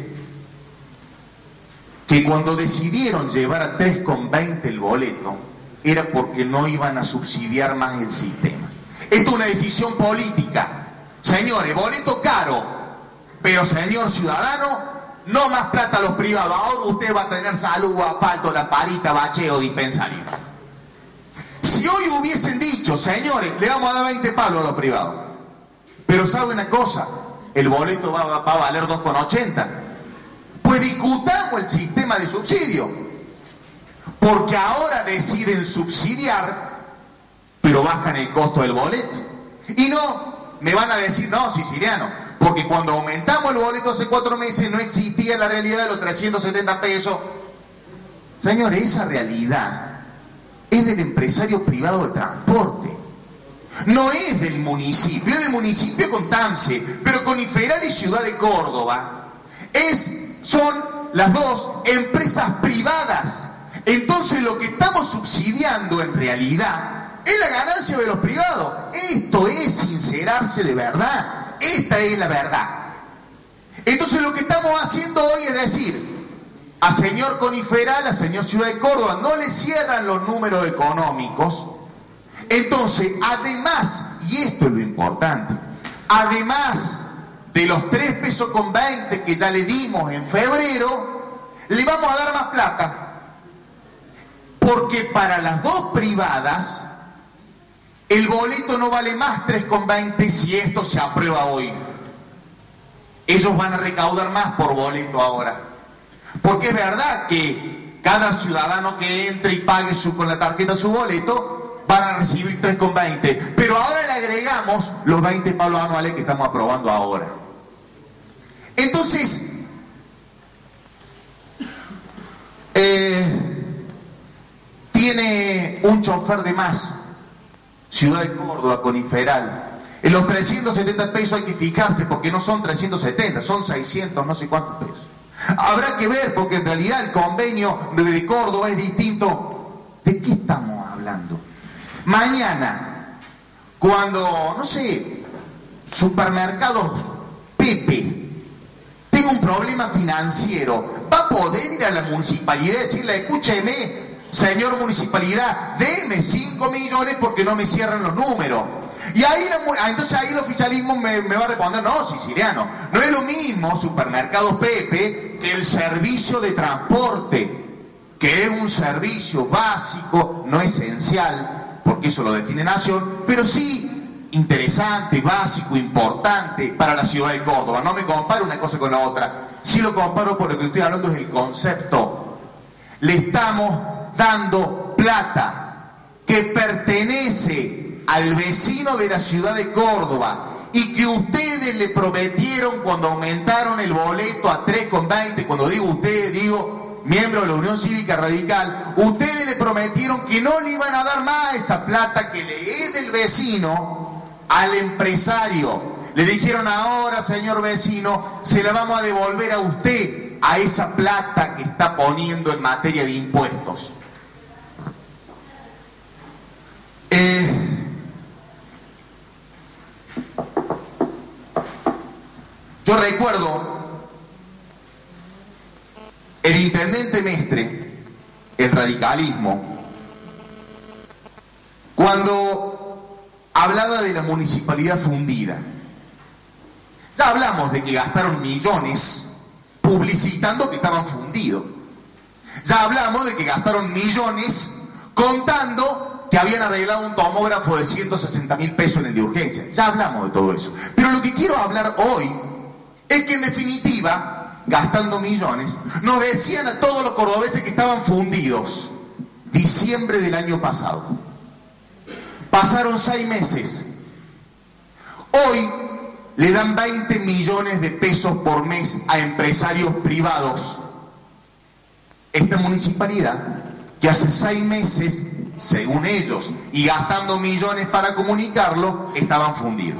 que cuando decidieron llevar a 3,20 el boleto era porque no iban a subsidiar más el sistema. Esto es una decisión política. Señores, boleto caro, pero señor ciudadano, no más plata a los privados. Ahora usted va a tener salud, asfalto, lamparita, bacheo, dispensario. Si hoy hubiesen dicho: señores, le vamos a dar 20 palos a los privados, pero sabe una cosa, el boleto va a valer 2,80, pues discutamos el sistema de subsidio. porque ahora deciden subsidiar, pero bajan el costo del boleto. Y no, me van a decir, no, siciliano, porque cuando aumentamos el boleto hace 4 meses no existía la realidad de los 370 pesos. Señores, esa realidad es del empresario privado de transporte. No es del municipio, es del municipio Constance, pero Coniferal y Ciudad de Córdoba son las dos empresas privadas. Entonces lo que estamos subsidiando en realidad es la ganancia de los privados. Esto es sincerarse de verdad. Esta es la verdad. Entonces lo que estamos haciendo hoy es decir, a señor Coniferal, a señor Ciudad de Córdoba, no le cierran los números económicos. Entonces, además, y esto es lo importante, además de los 3 pesos con 20 que ya le dimos en febrero, le vamos a dar más plata. Porque para las dos privadas, el boleto no vale más 3,20 si esto se aprueba hoy. Ellos van a recaudar más por boleto ahora. Porque es verdad que cada ciudadano que entre y pague con la tarjeta su boleto, van a recibir 3,20. Pero ahora le agregamos los 20 palos anuales que estamos aprobando ahora. Entonces, tiene un chofer de más, Ciudad de Córdoba, Coniferal. En los 370 pesos hay que fijarse, porque no son 370, son 600, no sé cuántos pesos. Habrá que ver, porque en realidad el convenio de Córdoba es distinto. ¿De qué estamos hablando? Mañana, cuando, no sé, supermercados Pepe tenga un problema financiero, va a poder ir a la municipalidad y decirle, escúcheme, señor municipalidad, deme 5 millones porque no me cierran los números. Y ahí entonces ahí el oficialismo me va a responder, no, siciliano, no es lo mismo supermercados Pepe que el servicio de transporte, que es un servicio básico, no esencial, porque eso lo define Nación, pero sí interesante, básico, importante para la ciudad de Córdoba. No me comparo una cosa con la otra, sí lo comparo porque lo que estoy hablando es el concepto. Le estamos dando plata que pertenece al vecino de la ciudad de Córdoba y que ustedes le prometieron cuando aumentaron el boleto a 3,20, cuando digo ustedes, digo miembros de la Unión Cívica Radical, ustedes le prometieron que no le iban a dar más esa plata que le es del vecino al empresario. Le dijeron, ahora señor vecino, se la vamos a devolver a usted, a esa plata que está poniendo en materia de impuestos. Yo recuerdo el intendente Mestre, el radicalismo, cuando hablaba de la municipalidad fundida. Ya hablamos de que gastaron millones publicitando que estaban fundidos. Ya hablamos de que gastaron millones contando que habían arreglado un tomógrafo de 160.000 pesos en el de urgencia. Ya hablamos de todo eso. Pero lo que quiero hablar hoy es que en definitiva, gastando millones, nos decían a todos los cordobeses que estaban fundidos. Diciembre del año pasado. Pasaron 6 meses. Hoy le dan 20 millones de pesos por mes a empresarios privados. Esta municipalidad, que hace 6 meses, según ellos, y gastando millones para comunicarlo, estaban fundidos.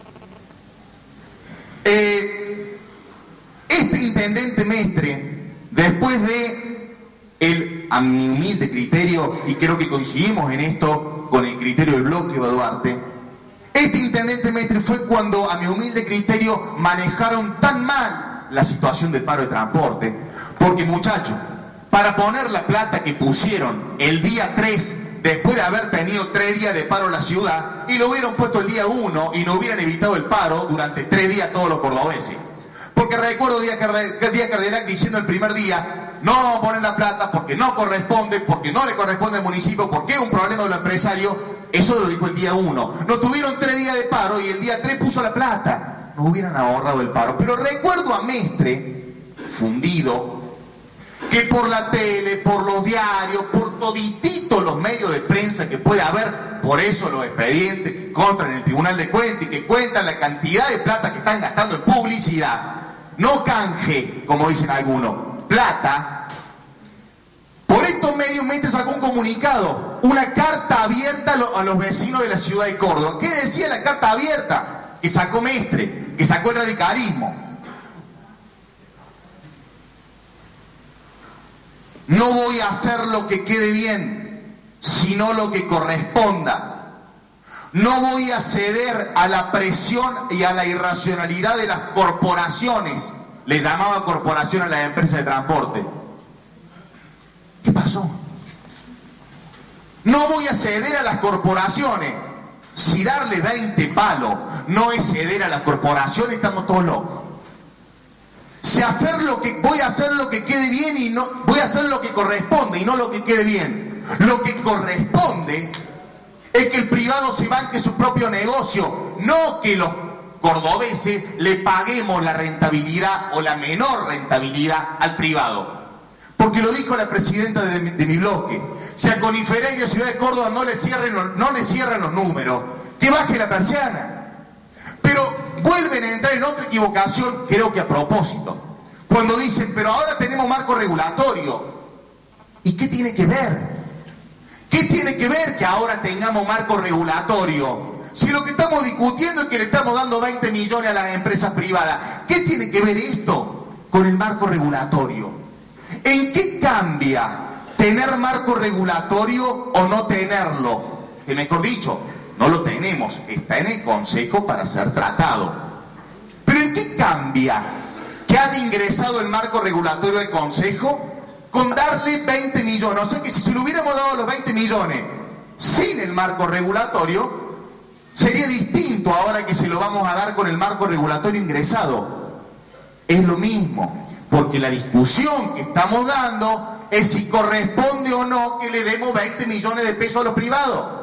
Este intendente Mestre, después de a mi humilde criterio, y creo que coincidimos en esto con el criterio del bloque Baduarte, este intendente Mestre fue cuando, a mi humilde criterio, manejaron tan mal la situación del paro de transporte, porque muchachos, para poner la plata que pusieron el día 3, después de haber tenido 3 días de paro en la ciudad, y lo hubieran puesto el día 1 y no hubieran evitado el paro durante 3 días todos los cordobeses. Porque recuerdo Díaz Cardelac diciendo el primer día, no vamos a poner la plata porque no corresponde, porque no le corresponde al municipio, porque es un problema de los empresarios. Eso lo dijo el día 1. No tuvieron 3 días de paro y el día 3 puso la plata. No hubieran ahorrado el paro. Pero recuerdo a Mestre, fundido, que por la tele, por los diarios, por toditito los medios de prensa que puede haber, por eso los expedientes que encuentran en el Tribunal de Cuentas y que cuentan la cantidad de plata que están gastando en publicidad, no canje, como dicen algunos, plata. Por estos medios Mestre sacó un comunicado, una carta abierta a los vecinos de la ciudad de Córdoba. ¿Qué decía la carta abierta que sacó Mestre, que sacó el radicalismo? No voy a hacer lo que quede bien, sino lo que corresponda. No voy a ceder a la presión y a la irracionalidad de las corporaciones. Le llamaba corporación a las empresas de transporte. ¿Qué pasó? No voy a ceder a las corporaciones. Si darle 20 palos no es ceder a las corporaciones, estamos todos locos. Si voy a hacer lo que quede bien y no voy a hacer lo que corresponde y no lo que quede bien. Lo que corresponde es que el privado se banque su propio negocio, no que los cordobeses le paguemos la rentabilidad o la menor rentabilidad al privado. Porque lo dijo la presidenta de mi bloque, si a Coniferé y a Ciudad de Córdoba no le cierran los números, que baje la persiana. Pero vuelven a entrar en otra equivocación, creo que a propósito, cuando dicen, pero ahora tenemos marco regulatorio. ¿Y qué tiene que ver? ¿Qué tiene que ver que ahora tengamos marco regulatorio? Si lo que estamos discutiendo es que le estamos dando 20 millones a las empresas privadas, ¿qué tiene que ver esto con el marco regulatorio? ¿En qué cambia tener marco regulatorio o no tenerlo? Que mejor dicho, no lo tenemos, está en el Consejo para ser tratado. ¿Pero en qué cambia que haya ingresado el marco regulatorio del Consejo con darle 20 millones? O sea que si se le hubiéramos dado los 20 millones sin el marco regulatorio, sería distinto ahora que se lo vamos a dar con el marco regulatorio ingresado. Es lo mismo, porque la discusión que estamos dando es si corresponde o no que le demos 20 millones de pesos a los privados.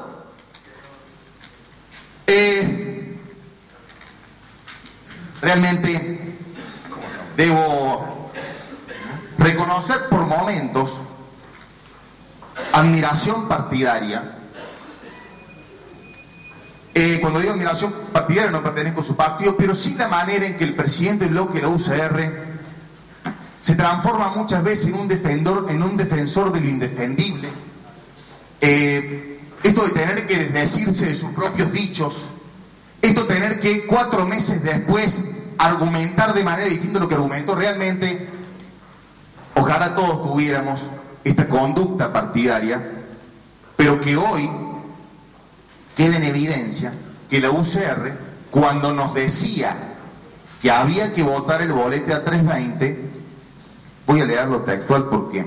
Realmente debo reconocer por momentos admiración partidaria. Cuando digo admiración partidaria no pertenezco a su partido, pero sí la manera en que el presidente del bloque de la UCR se transforma muchas veces en un defensor de lo indefendible. Esto de tener que desdecirse de sus propios dichos, esto de tener que 4 meses después argumentar de manera distinta lo que argumentó realmente. Ojalá todos tuviéramos esta conducta partidaria, pero que hoy quede en evidencia que la UCR, cuando nos decía que había que votar el bolete a 3.20, voy a leerlo textual porque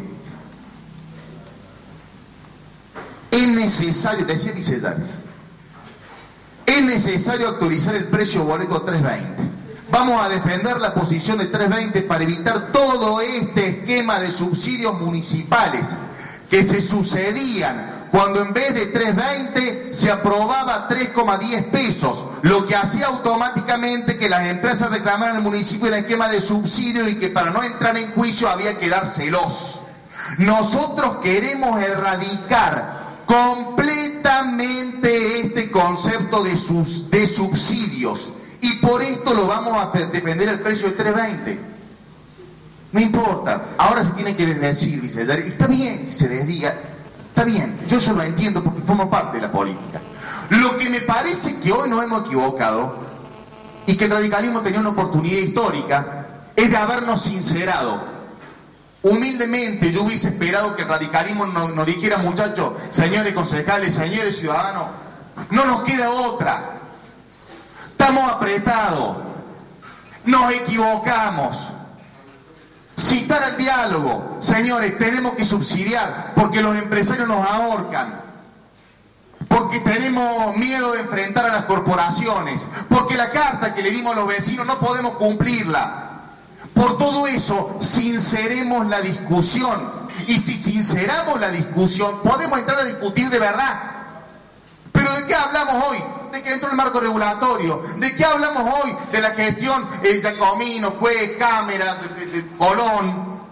es necesario, decía Vicellares, es necesario actualizar el precio boleto a 3.20. Vamos a defender la posición de 3.20 para evitar todo este esquema de subsidios municipales que se sucedían cuando en vez de 3.20 se aprobaba 3,10 pesos, lo que hacía automáticamente que las empresas reclamaran al municipio el esquema de subsidio y que para no entrar en juicio había que dárselos. Nosotros queremos erradicar completamente este concepto de subsidios y por esto lo vamos a defender el precio de 3.20. No importa, ahora se tiene que desdecir, Vicellares, está bien que se desdiga, está bien, yo lo entiendo porque formo parte de la política. Lo que me parece que hoy nos hemos equivocado y que el radicalismo tenía una oportunidad histórica es de habernos sincerado. Humildemente yo hubiese esperado que el radicalismo nos dijera, muchachos, señores concejales, señores ciudadanos, no nos queda otra. Estamos apretados, nos equivocamos. Citar al diálogo, señores, tenemos que subsidiar porque los empresarios nos ahorcan, porque tenemos miedo de enfrentar a las corporaciones, porque la carta que le dimos a los vecinos no podemos cumplirla. Por todo eso, sinceremos la discusión. Y si sinceramos la discusión, podemos entrar a discutir de verdad. ¿Pero de qué hablamos hoy? ¿De que entró el marco regulatorio? ¿De qué hablamos hoy? De la gestión Giacomino, Juez, Cámara, Colón.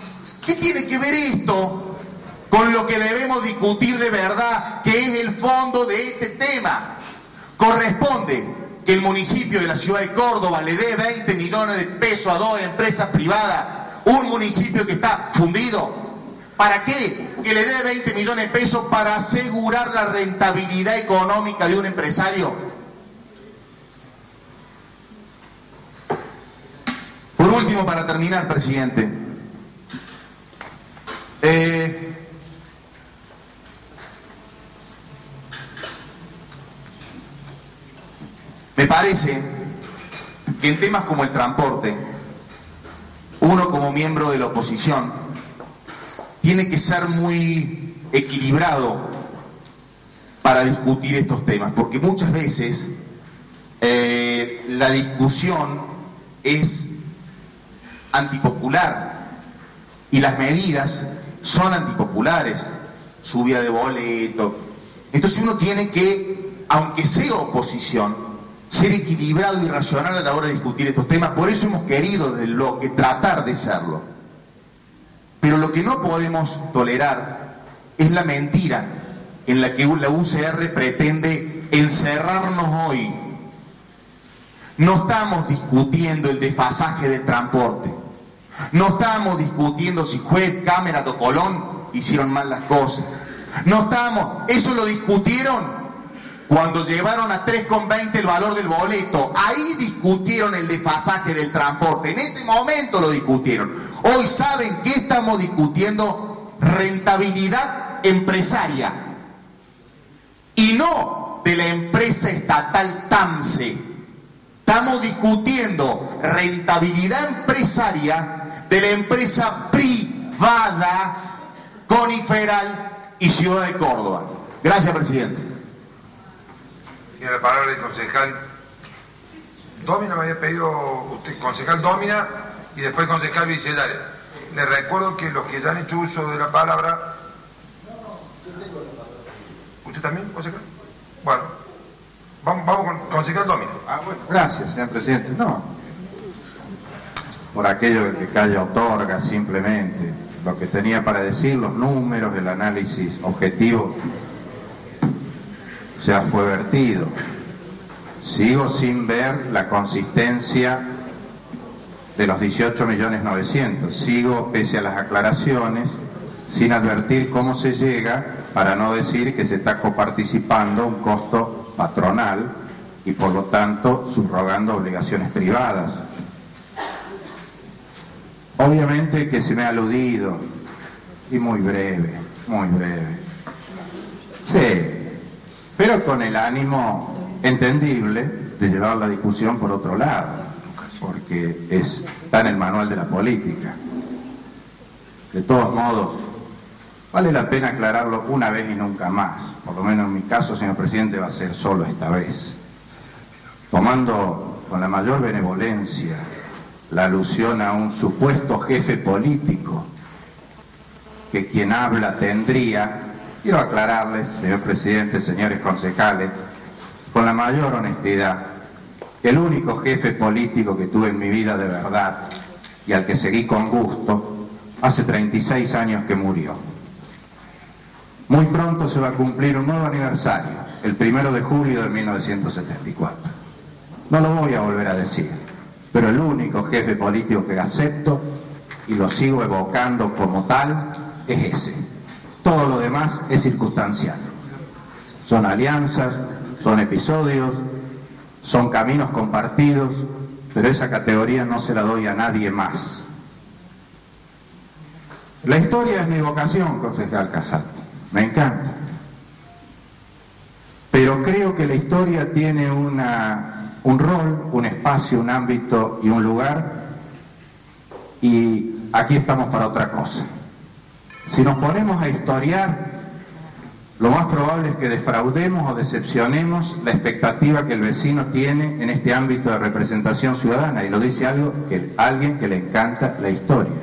¿Qué tiene que ver esto con lo que debemos discutir de verdad, que es el fondo de este tema? Corresponde que el municipio de la ciudad de Córdoba le dé 20 millones de pesos a 2 empresas privadas, un municipio que está fundido. ¿Para qué? Que le dé 20 millones de pesos para asegurar la rentabilidad económica de un empresario. Por último, para terminar, presidente, me parece que en temas como el transporte, uno como miembro de la oposición tiene que ser muy equilibrado para discutir estos temas, porque muchas veces la discusión es antipopular y las medidas son antipopulares, subida de boleto. Entonces uno tiene que, aunque sea oposición, ser equilibrado y racional a la hora de discutir estos temas. Por eso hemos querido desde el bloque tratar de serlo. Pero lo que no podemos tolerar es la mentira en la que la UCR pretende encerrarnos hoy. No estamos discutiendo el desfasaje del transporte. No estamos discutiendo si juez, Cámara o Colón hicieron mal las cosas. No estamos... Eso lo discutieron cuando llevaron a 3,20 el valor del boleto. Ahí discutieron el desfasaje del transporte. En ese momento lo discutieron. Hoy, ¿saben qué estamos discutiendo? Rentabilidad empresaria. Y no de la empresa estatal TAMSE. Estamos discutiendo rentabilidad empresaria de la empresa privada Coniferal y Ciudad de Córdoba. Gracias, presidente. Tiene la palabra el concejal Dómina. Me había pedido usted, concejal Dómina, y después concejal Vicellare. Les recuerdo que los que ya han hecho uso de la palabra... ¿Usted también, concejal? Bueno, vamos con concejal Dómina. Bueno, gracias, señor presidente. No, por aquello que calla otorga, simplemente. Lo que tenía para decir, los números, el análisis objetivo, ya fue vertido. Sigo sin ver la consistencia de los 18.900.000. Sigo, pese a las aclaraciones, sin advertir cómo se llega, para no decir que se está coparticipando un costo patronal y por lo tanto subrogando obligaciones privadas. Obviamente que se me ha aludido, y muy breve, sí, pero con el ánimo entendible de llevar la discusión por otro lado, porque está en el manual de la política. De todos modos, vale la pena aclararlo una vez y nunca más. Por lo menos en mi caso, señor presidente, va a ser solo esta vez. Tomando con la mayor benevolencia la alusión a un supuesto jefe político que quien habla tendría, quiero aclararles, señor presidente, señores concejales, con la mayor honestidad, el único jefe político que tuve en mi vida de verdad y al que seguí con gusto, hace 36 años que murió. Muy pronto se va a cumplir un nuevo aniversario, el 1 de julio de 1974. No lo voy a volver a decir, pero el único jefe político que acepto y lo sigo evocando como tal es ese. Todo lo demás es circunstancial. Son alianzas, son episodios, son caminos compartidos, pero esa categoría no se la doy a nadie más. La historia es mi vocación, concejal Casati, me encanta. Pero creo que la historia tiene un rol, un espacio, un ámbito y un lugar, y aquí estamos para otra cosa. Si nos ponemos a historiar, lo más probable es que defraudemos o decepcionemos la expectativa que el vecino tiene en este ámbito de representación ciudadana, y lo dice alguien que le encanta la historia.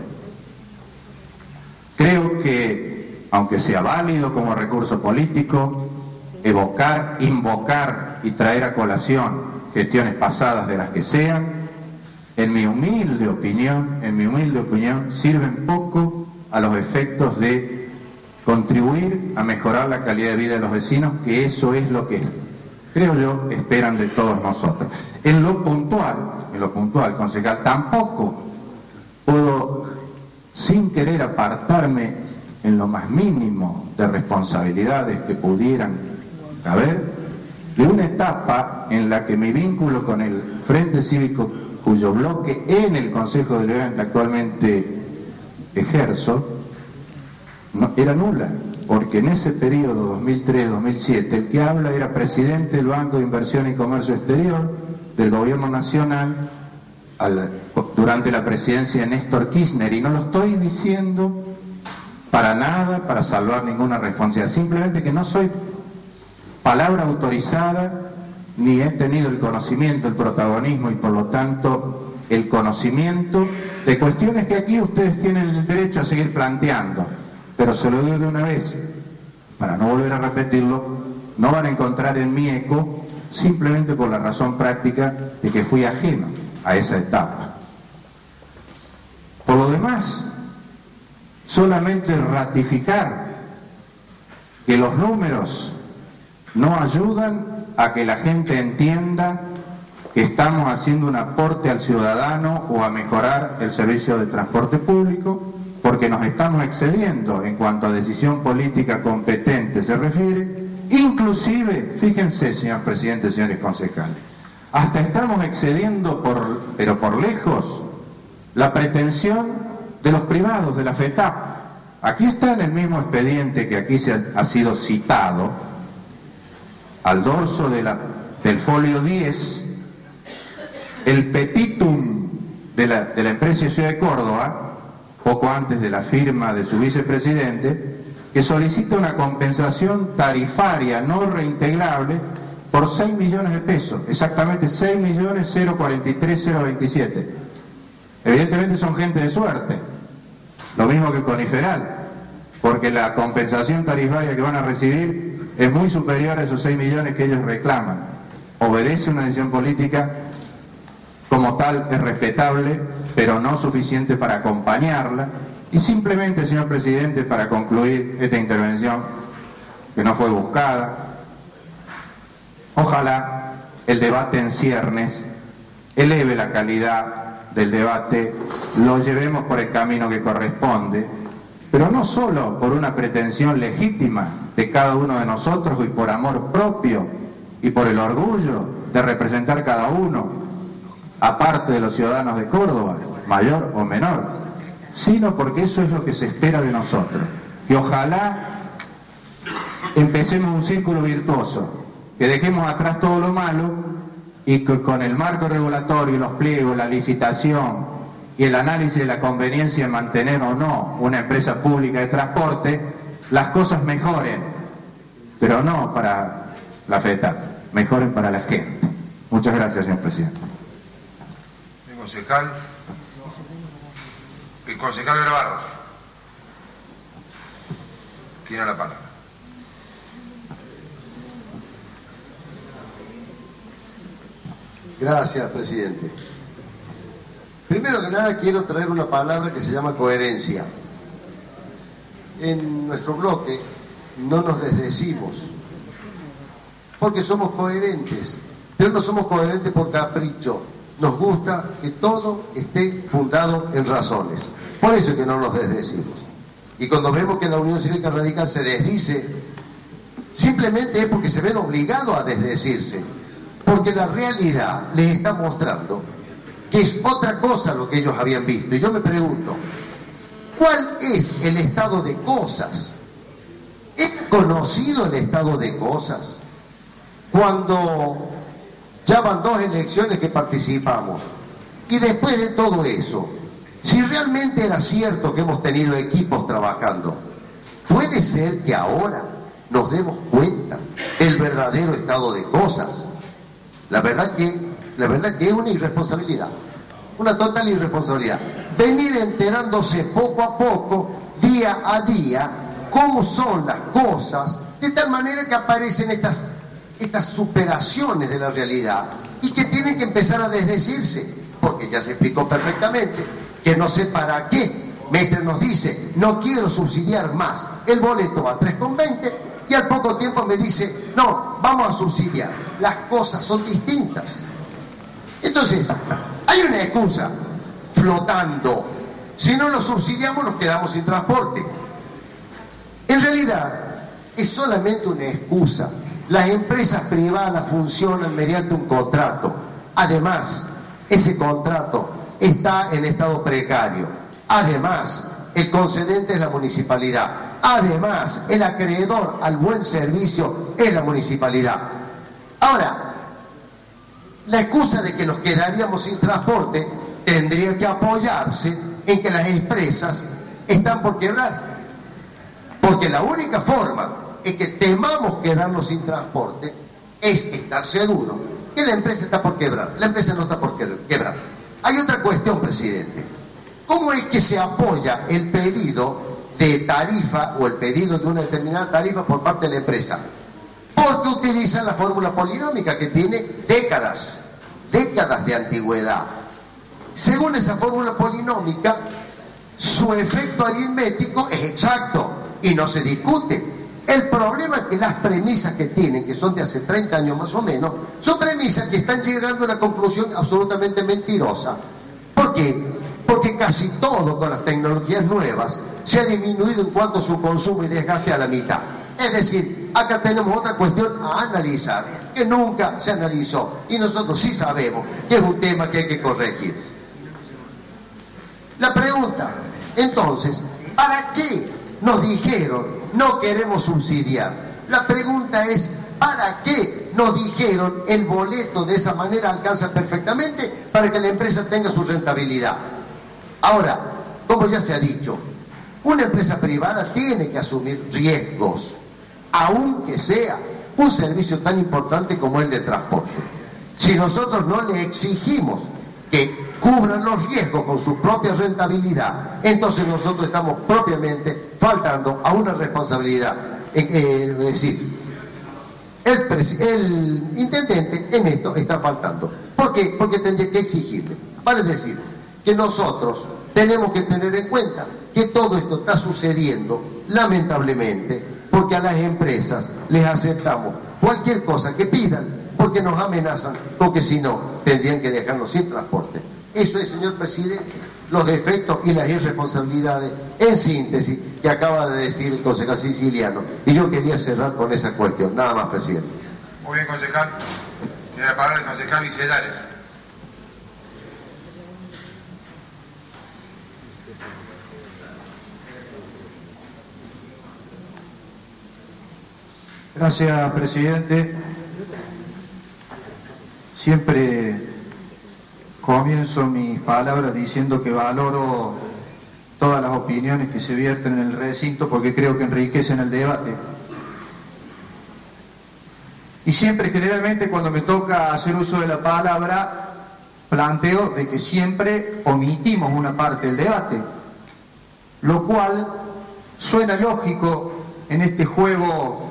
Creo que, aunque sea válido como recurso político, evocar, invocar y traer a colación gestiones pasadas de las que sean, en mi humilde opinión, sirven poco a los efectos de contribuir a mejorar la calidad de vida de los vecinos, que eso es lo que, creo yo, esperan de todos nosotros. En lo puntual, concejal, tampoco puedo, sin querer apartarme en lo más mínimo de responsabilidades que pudieran caber, de una etapa en la que mi vínculo con el Frente Cívico, cuyo bloque en el Consejo Deliberante actualmente ejerzo, era nula, porque en ese periodo 2003-2007 el que habla era presidente del Banco de Inversión y Comercio Exterior del Gobierno Nacional durante la presidencia de Néstor Kirchner, y no lo estoy diciendo para nada para salvar ninguna responsabilidad, simplemente que no soy palabra autorizada ni he tenido el conocimiento, el protagonismo y por lo tanto el conocimiento de cuestiones que aquí ustedes tienen el derecho a seguir planteando, pero se lo digo de una vez para no volver a repetirlo, no van a encontrar en mí eco simplemente por la razón práctica de que fui ajeno a esa etapa. Por lo demás, solamente ratificar que los números no ayudan a que la gente entienda que estamos haciendo un aporte al ciudadano o a mejorar el servicio de transporte público, porque nos estamos excediendo en cuanto a decisión política competente se refiere, inclusive, fíjense, señor presidente, señores concejales, hasta estamos excediendo, pero por lejos, la pretensión de los privados, de la FETAP. Aquí está en el mismo expediente que aquí ha sido citado, al dorso del folio 10, el petitum de la empresa Ciudad de Córdoba, poco antes de la firma de su vicepresidente, que solicita una compensación tarifaria no reintegrable por 6 millones de pesos, exactamente 6.043.027. Evidentemente son gente de suerte, lo mismo que Coniferal, porque la compensación tarifaria que van a recibir es muy superior a esos 6 millones que ellos reclaman. Obedece una decisión política, como tal es respetable, pero no suficiente para acompañarla. Y simplemente, señor presidente, para concluir esta intervención, que no fue buscada, ojalá el debate en ciernes eleve la calidad del debate, lo llevemos por el camino que corresponde, pero no solo por una pretensión legítima de cada uno de nosotros y por amor propio y por el orgullo de representar cada uno, aparte de los ciudadanos de Córdoba, mayor o menor, sino porque eso es lo que se espera de nosotros, que ojalá empecemos un círculo virtuoso, que dejemos atrás todo lo malo y que con el marco regulatorio, los pliegos, la licitación y el análisis de la conveniencia de mantener o no una empresa pública de transporte, las cosas mejoren, pero no para la FETAP, mejoren para la gente. Muchas gracias, señor presidente. El concejal Vera Barros tiene la palabra. Gracias, presidente. Primero que nada quiero traer una palabra que se llama coherencia. En nuestro bloque no nos desdecimos, porque somos coherentes, pero no somos coherentes por capricho. Nos gusta que todo esté fundado en razones. Por eso es que no nos desdecimos. Y cuando vemos que la Unión Cívica Radical se desdice, simplemente es porque se ven obligados a desdecirse. Porque la realidad les está mostrando que es otra cosa lo que ellos habían visto. Y yo me pregunto, ¿cuál es el estado de cosas? ¿Es conocido el estado de cosas? Cuando ya van 2 elecciones que participamos, y después de todo eso, si realmente era cierto que hemos tenido equipos trabajando, puede ser que ahora nos demos cuenta del verdadero estado de cosas. La verdad que es una irresponsabilidad, una total irresponsabilidad. Venir enterándose poco a poco, día a día, cómo son las cosas, de tal manera que aparecen estas superaciones de la realidad y que tienen que empezar a desdecirse, porque ya se explicó perfectamente que no sé para qué Mestre nos dice, no quiero subsidiar más, el boleto va a 3,20 y al poco tiempo me dice, no, vamos a subsidiar. Las cosas son distintas. Entonces, hay una excusa flotando. Si no lo subsidiamos, nos quedamos sin transporte. En realidad, es solamente una excusa. Las empresas privadas funcionan mediante un contrato. Además, ese contrato está en estado precario. Además, el concedente es la municipalidad. Además, el acreedor al buen servicio es la municipalidad. Ahora, la excusa de que nos quedaríamos sin transporte tendría que apoyarse en que las empresas están por quebrar. Porque la única forma en que temamos quedarnos sin transporte es estar seguro que la empresa está por quebrar. La empresa no está por quebrar. Hay otra cuestión, presidente. ¿Cómo es que se apoya el pedido de tarifa o el pedido de una determinada tarifa por parte de la empresa? Porque utilizan la fórmula polinómica que tiene décadas de antigüedad. Según esa fórmula polinómica, su efecto aritmético es exacto y no se discute. El problema es que las premisas que tienen, que son de hace 30 años más o menos, son premisas que están llegando a una conclusión absolutamente mentirosa. ¿Por qué? Porque casi todo con las tecnologías nuevas se ha disminuido en cuanto a su consumo y desgaste a la mitad. Es decir, acá tenemos otra cuestión a analizar, que nunca se analizó, y nosotros sí sabemos que es un tema que hay que corregir. La pregunta, entonces, ¿para qué nos dijeron no queremos subsidiar? La pregunta es, ¿para qué nos dijeron el boleto de esa manera alcanza perfectamente para que la empresa tenga su rentabilidad? Ahora, como ya se ha dicho, una empresa privada tiene que asumir riesgos, aunque sea un servicio tan importante como el de transporte. Si nosotros no le exigimos que cubran los riesgos con su propia rentabilidad, entonces nosotros estamos propiamente faltando a una responsabilidad. Es decir, el intendente en esto está faltando. ¿Por qué? Porque tendría que exigirle. Vale decir, que nosotros tenemos que tener en cuenta que todo esto está sucediendo, lamentablemente, porque a las empresas les aceptamos cualquier cosa que pidan, porque nos amenazan con que si no, tendrían que dejarnos sin transporte. Eso es, señor presidente, los defectos y las irresponsabilidades, en síntesis, que acaba de decir el concejal siciliano. Y yo quería cerrar con esa cuestión. Nada más, presidente. Muy bien, concejal. Tiene la palabra el concejal Vicelares. Gracias, presidente. Siempre comienzo mis palabras diciendo que valoro todas las opiniones que se vierten en el recinto porque creo que enriquecen el debate. Y siempre, generalmente, cuando me toca hacer uso de la palabra, planteo de que siempre omitimos una parte del debate, lo cual suena lógico en este juego.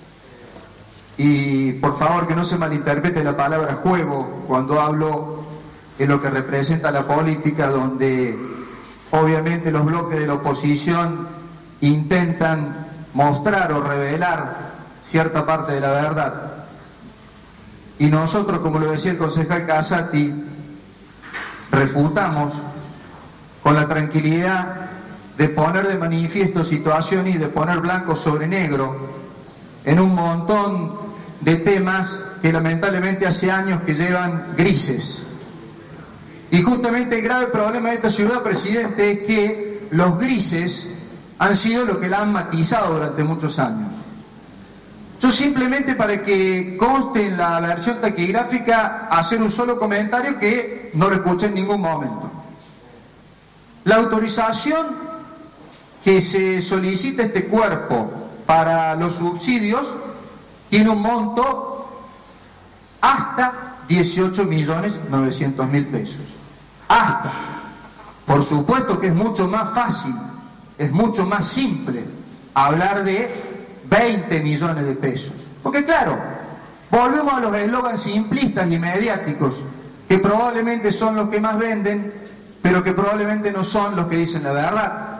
Y por favor que no se malinterprete la palabra juego cuando hablo en lo que representa la política, donde obviamente los bloques de la oposición intentan mostrar o revelar cierta parte de la verdad. Y nosotros, como lo decía el concejal Casati, refutamos con la tranquilidad de poner de manifiesto situaciones y de poner blanco sobre negro en un montón de temas que lamentablemente hace años que llevan grises. Y justamente el grave problema de esta ciudad, presidente, es que los grises han sido lo que la han matizado durante muchos años. Yo simplemente, para que conste en la versión taquigráfica, hacer un solo comentario que no lo escuché en ningún momento. La autorización que se solicita a este cuerpo para los subsidios tiene un monto hasta 18.900.000 pesos. Hasta. Por supuesto que es mucho más fácil, es mucho más simple hablar de 20 millones de pesos. Porque claro, volvemos a los eslogans simplistas y mediáticos, que probablemente son los que más venden, pero que probablemente no son los que dicen la verdad.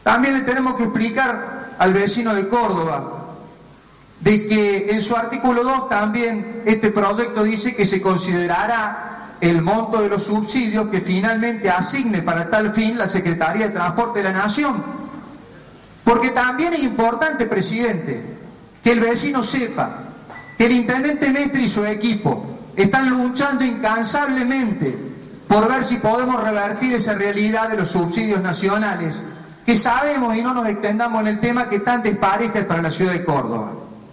también le tenemos que explicar al vecino de Córdoba de que en su artículo 2 también este proyecto dice que se considerará el monto de los subsidios que finalmente asigne para tal fin la Secretaría de Transporte de la Nación. Porque también es importante, presidente, que el vecino sepa que el intendente Mestre y su equipo están luchando incansablemente por ver si podemos revertir esa realidad de los subsidios nacionales, que sabemos, y no nos extendamos en el tema, que tan despareja es para la ciudad de Córdoba.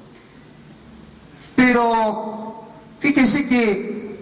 Pero fíjense que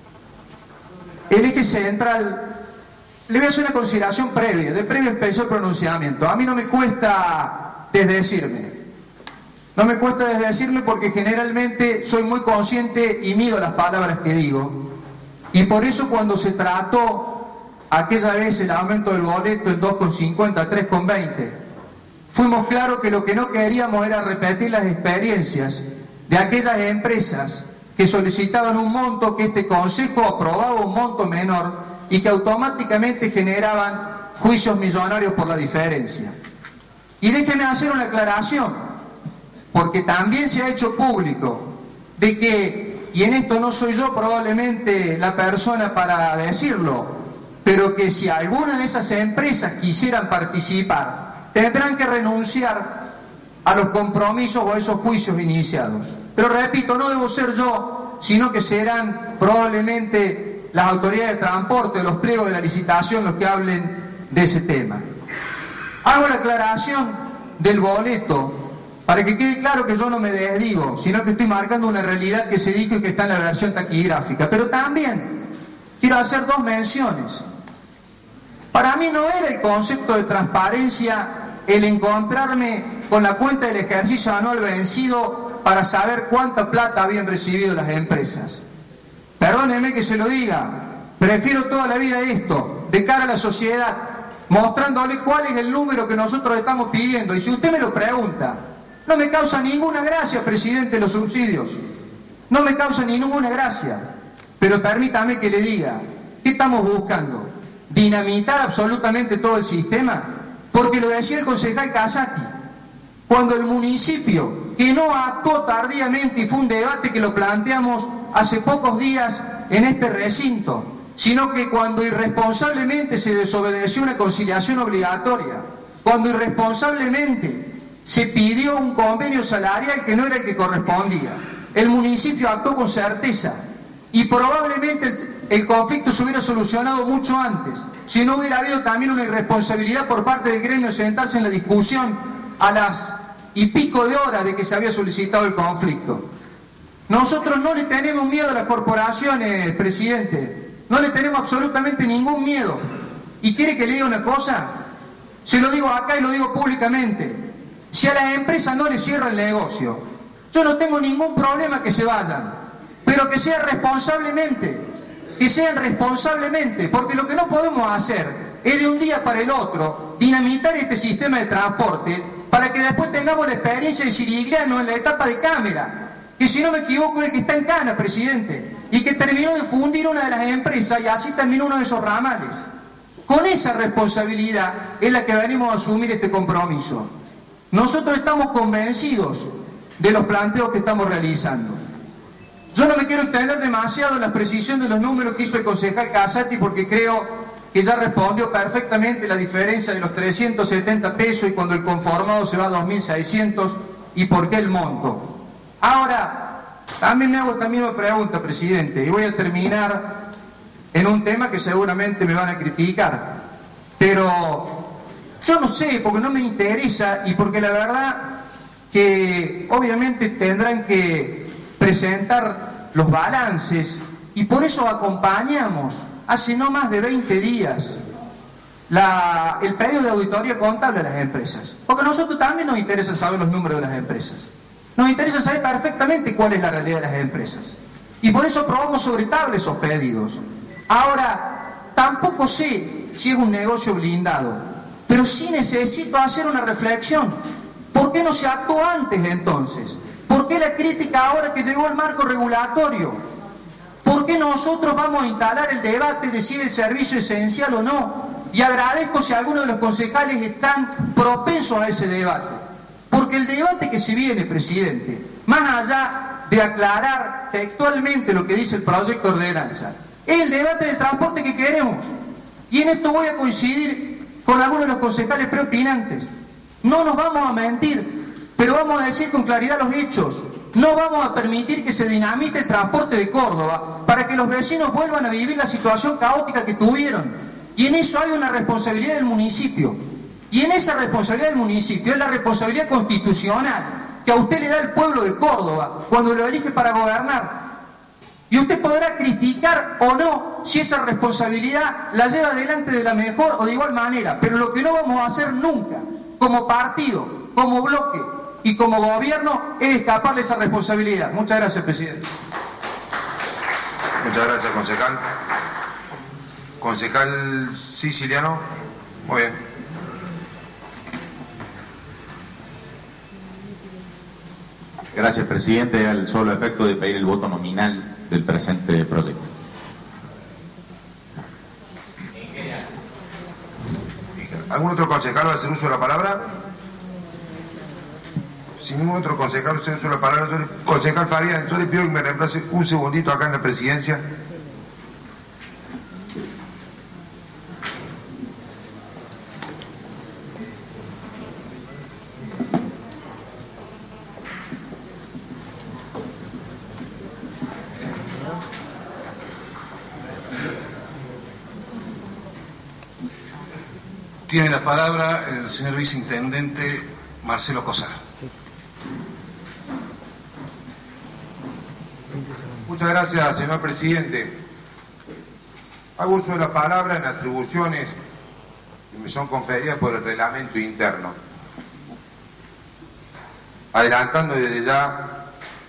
el eje central, le voy a hacer una consideración previa, de previo especial pronunciamiento. A mí no me cuesta desdecirme. No me cuesta desdecirme porque generalmente soy muy consciente y mido las palabras que digo. Y por eso cuando se trató aquella vez el aumento del boleto en 2,50 a 3,20, fuimos claros que lo que no queríamos era repetir las experiencias de aquellas empresas que solicitaban un monto que este Consejo aprobaba un monto menor y que automáticamente generaban juicios millonarios por la diferencia. Y déjeme hacer una aclaración, porque también se ha hecho público de que, y en esto no soy yo probablemente la persona para decirlo, pero que si alguna de esas empresas quisieran participar, tendrán que renunciar a los compromisos o a esos juicios iniciados. Pero repito, no debo ser yo, sino que serán probablemente las autoridades de transporte, los pliegos de la licitación, los que hablen de ese tema. Hago la aclaración del boleto para que quede claro que yo no me desdigo, sino que estoy marcando una realidad que se dijo y que está en la versión taquigráfica. Pero también quiero hacer dos menciones. Para mí no era el concepto de transparencia el encontrarme con la cuenta del ejercicio anual vencido para saber cuánta plata habían recibido las empresas. Perdóneme que se lo diga, prefiero toda la vida esto, de cara a la sociedad, mostrándole cuál es el número que nosotros estamos pidiendo. Y si usted me lo pregunta, no me causa ninguna gracia, presidente, los subsidios. No me causa ninguna gracia. Pero permítame que le diga, ¿qué estamos buscando? ¿Dinamitar absolutamente todo el sistema? Porque lo decía el concejal Casati, cuando el municipio, que no actuó tardíamente, y fue un debate que lo planteamos hace pocos días en este recinto, sino que cuando irresponsablemente se desobedeció una conciliación obligatoria, cuando irresponsablemente se pidió un convenio salarial que no era el que correspondía, el municipio actuó con certeza y probablemente el conflicto se hubiera solucionado mucho antes, si no hubiera habido también una irresponsabilidad por parte del gremio de sentarse en la discusión a las y pico de horas de que se había solicitado el conflicto. Nosotros no le tenemos miedo a las corporaciones, presidente, no le tenemos absolutamente ningún miedo. ¿Y quiere que le diga una cosa? Se lo digo acá y lo digo públicamente. Si a las empresas no les cierra el negocio, yo no tengo ningún problema que se vayan, pero que sean responsablemente, porque lo que no podemos hacer es de un día para el otro dinamitar este sistema de transporte para que después tengamos la experiencia de Sirigliano en la etapa de Cámara, que si no me equivoco es el que está en Cana, presidente, y que terminó de fundir una de las empresas y así terminó uno de esos ramales. Con esa responsabilidad es la que venimos a asumir este compromiso. Nosotros estamos convencidos de los planteos que estamos realizando. Yo no me quiero extender demasiado en la precisión de los números que hizo el concejal Casati, porque creo que ya respondió perfectamente la diferencia de los 370 pesos y cuando el conformado se va a 2.600 y por qué el monto. Ahora, también me hago esta misma pregunta, presidente, y voy a terminar en un tema que seguramente me van a criticar, pero yo no sé, porque no me interesa y porque la verdad que obviamente tendrán que presentar los balances y por eso acompañamos hace no más de 20 días el pedido de auditoría contable a las empresas, porque a nosotros también nos interesa saber los números de las empresas, nos interesa saber perfectamente cuál es la realidad de las empresas y por eso aprobamos sobre tabla esos pedidos. Ahora, tampoco sé si es un negocio blindado, pero sí necesito hacer una reflexión. ¿Por qué no se actuó antes entonces? ¿Por qué la crítica ahora que llegó el marco regulatorio? ¿Por qué nosotros vamos a instalar el debate de si es el servicio esencial o no? y agradezco si algunos de los concejales están propensos a ese debate. Porque el debate que se viene, presidente, más allá de aclarar textualmente lo que dice el proyecto de ordenanza, es el debate del transporte que queremos. Y en esto voy a coincidir con algunos de los concejales preopinantes. No nos vamos a mentir, pero vamos a decir con claridad los hechos. No vamos a permitir que se dinamite el transporte de Córdoba para que los vecinos vuelvan a vivir la situación caótica que tuvieron. Y en eso hay una responsabilidad del municipio. Y en esa responsabilidad del municipio es la responsabilidad constitucional que a usted le da el pueblo de Córdoba cuando lo elige para gobernar. Y usted podrá criticar o no si esa responsabilidad la lleva adelante de la mejor o de igual manera, pero lo que no vamos a hacer nunca, como partido, como bloque y como gobierno, es escaparle esa responsabilidad. Muchas gracias, presidente. Muchas gracias, concejal. Concejal Siciliano. Muy bien. Gracias, presidente. Al solo efecto de pedir el voto nominal del presente proyecto. ¿Algún otro concejal va a hacer uso de la palabra? Si ningún otro concejal hace uso de la palabra, concejal Farías, yo le pido que me reemplace un segundito acá en la presidencia. Tiene la palabra el señor viceintendente Marcelo Cosar. Muchas gracias, señor presidente. Hago uso de la palabra en atribuciones que me son conferidas por el reglamento interno. Adelantando desde ya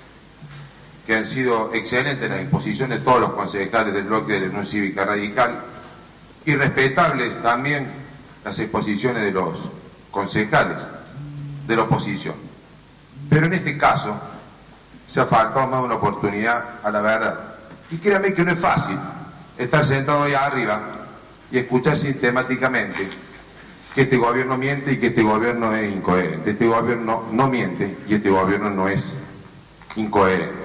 que han sido excelentes las exposiciones de todos los concejales del bloque de la Unión Cívica Radical y respetables también las exposiciones de los concejales de la oposición. Pero en este caso se ha faltado más una oportunidad a la verdad. Y créame que no es fácil estar sentado ahí arriba y escuchar sistemáticamente que este gobierno miente y que este gobierno es incoherente. Este gobierno no miente y este gobierno no es incoherente.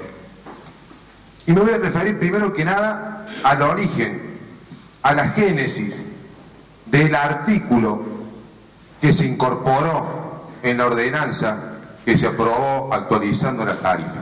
Y me voy a referir primero que nada al origen, a la génesis del artículo que se incorporó en la ordenanza que se aprobó actualizando la tarifa.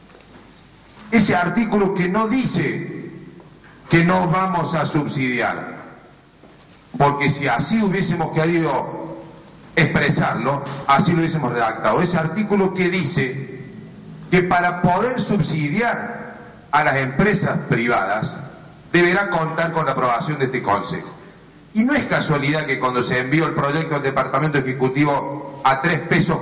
Ese artículo que no dice que no vamos a subsidiar, porque si así hubiésemos querido expresarlo, así lo hubiésemos redactado. Ese artículo que dice que para poder subsidiar a las empresas privadas deberá contar con la aprobación de este Consejo. Y no es casualidad que cuando se envió el proyecto del Departamento Ejecutivo a 3,20 pesos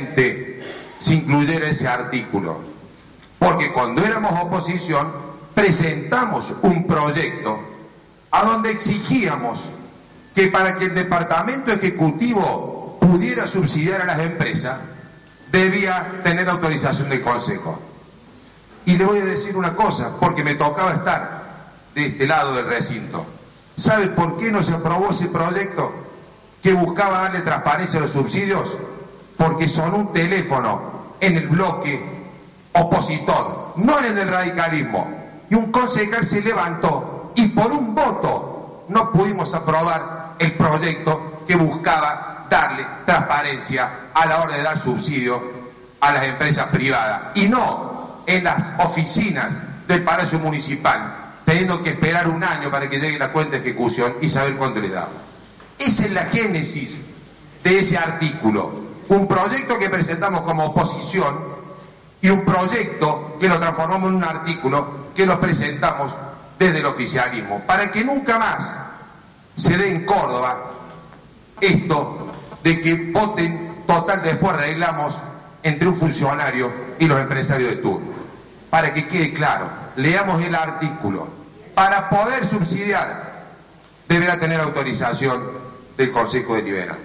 se incluyera ese artículo. Porque cuando éramos oposición presentamos un proyecto a donde exigíamos que para que el Departamento Ejecutivo pudiera subsidiar a las empresas debía tener autorización del Consejo. Y le voy a decir una cosa, porque me tocaba estar de este lado del recinto. ¿Sabe por qué no se aprobó ese proyecto que buscaba darle transparencia a los subsidios? Porque sonó un teléfono en el bloque opositor, no en el del radicalismo, y un concejal se levantó y por un voto no pudimos aprobar el proyecto que buscaba darle transparencia a la hora de dar subsidio a las empresas privadas y no en las oficinas del Palacio Municipal, teniendo que esperar un año para que llegue la cuenta de ejecución y saber cuánto le damos. Esa es la génesis de ese artículo. Un proyecto que presentamos como oposición y un proyecto que lo transformamos en un artículo que lo presentamos desde el oficialismo, para que nunca más se dé en Córdoba esto de que voten total, después arreglamos entre un funcionario y los empresarios de turno. Para que quede claro, leamos el artículo. Para poder subsidiar deberá tener autorización del Consejo Deliberante.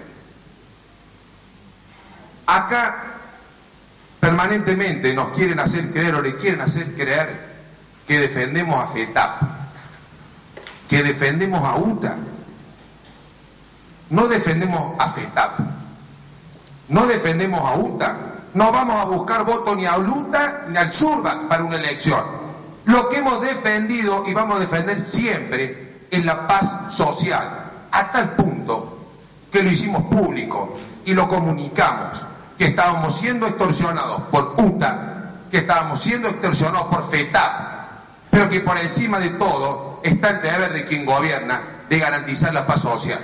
Acá permanentemente nos quieren hacer creer o le quieren hacer creer que defendemos a FETAP, que defendemos a UTA. no defendemos a FETAP, no defendemos a UTA, no vamos a buscar voto ni a UTA ni al SURBAC para una elección. Lo que hemos defendido y vamos a defender siempre es la paz social, a tal punto que lo hicimos público y lo comunicamos, que estábamos siendo extorsionados por UTA, que estábamos siendo extorsionados por FETAP, pero que por encima de todo está el deber de quien gobierna de garantizar la paz social.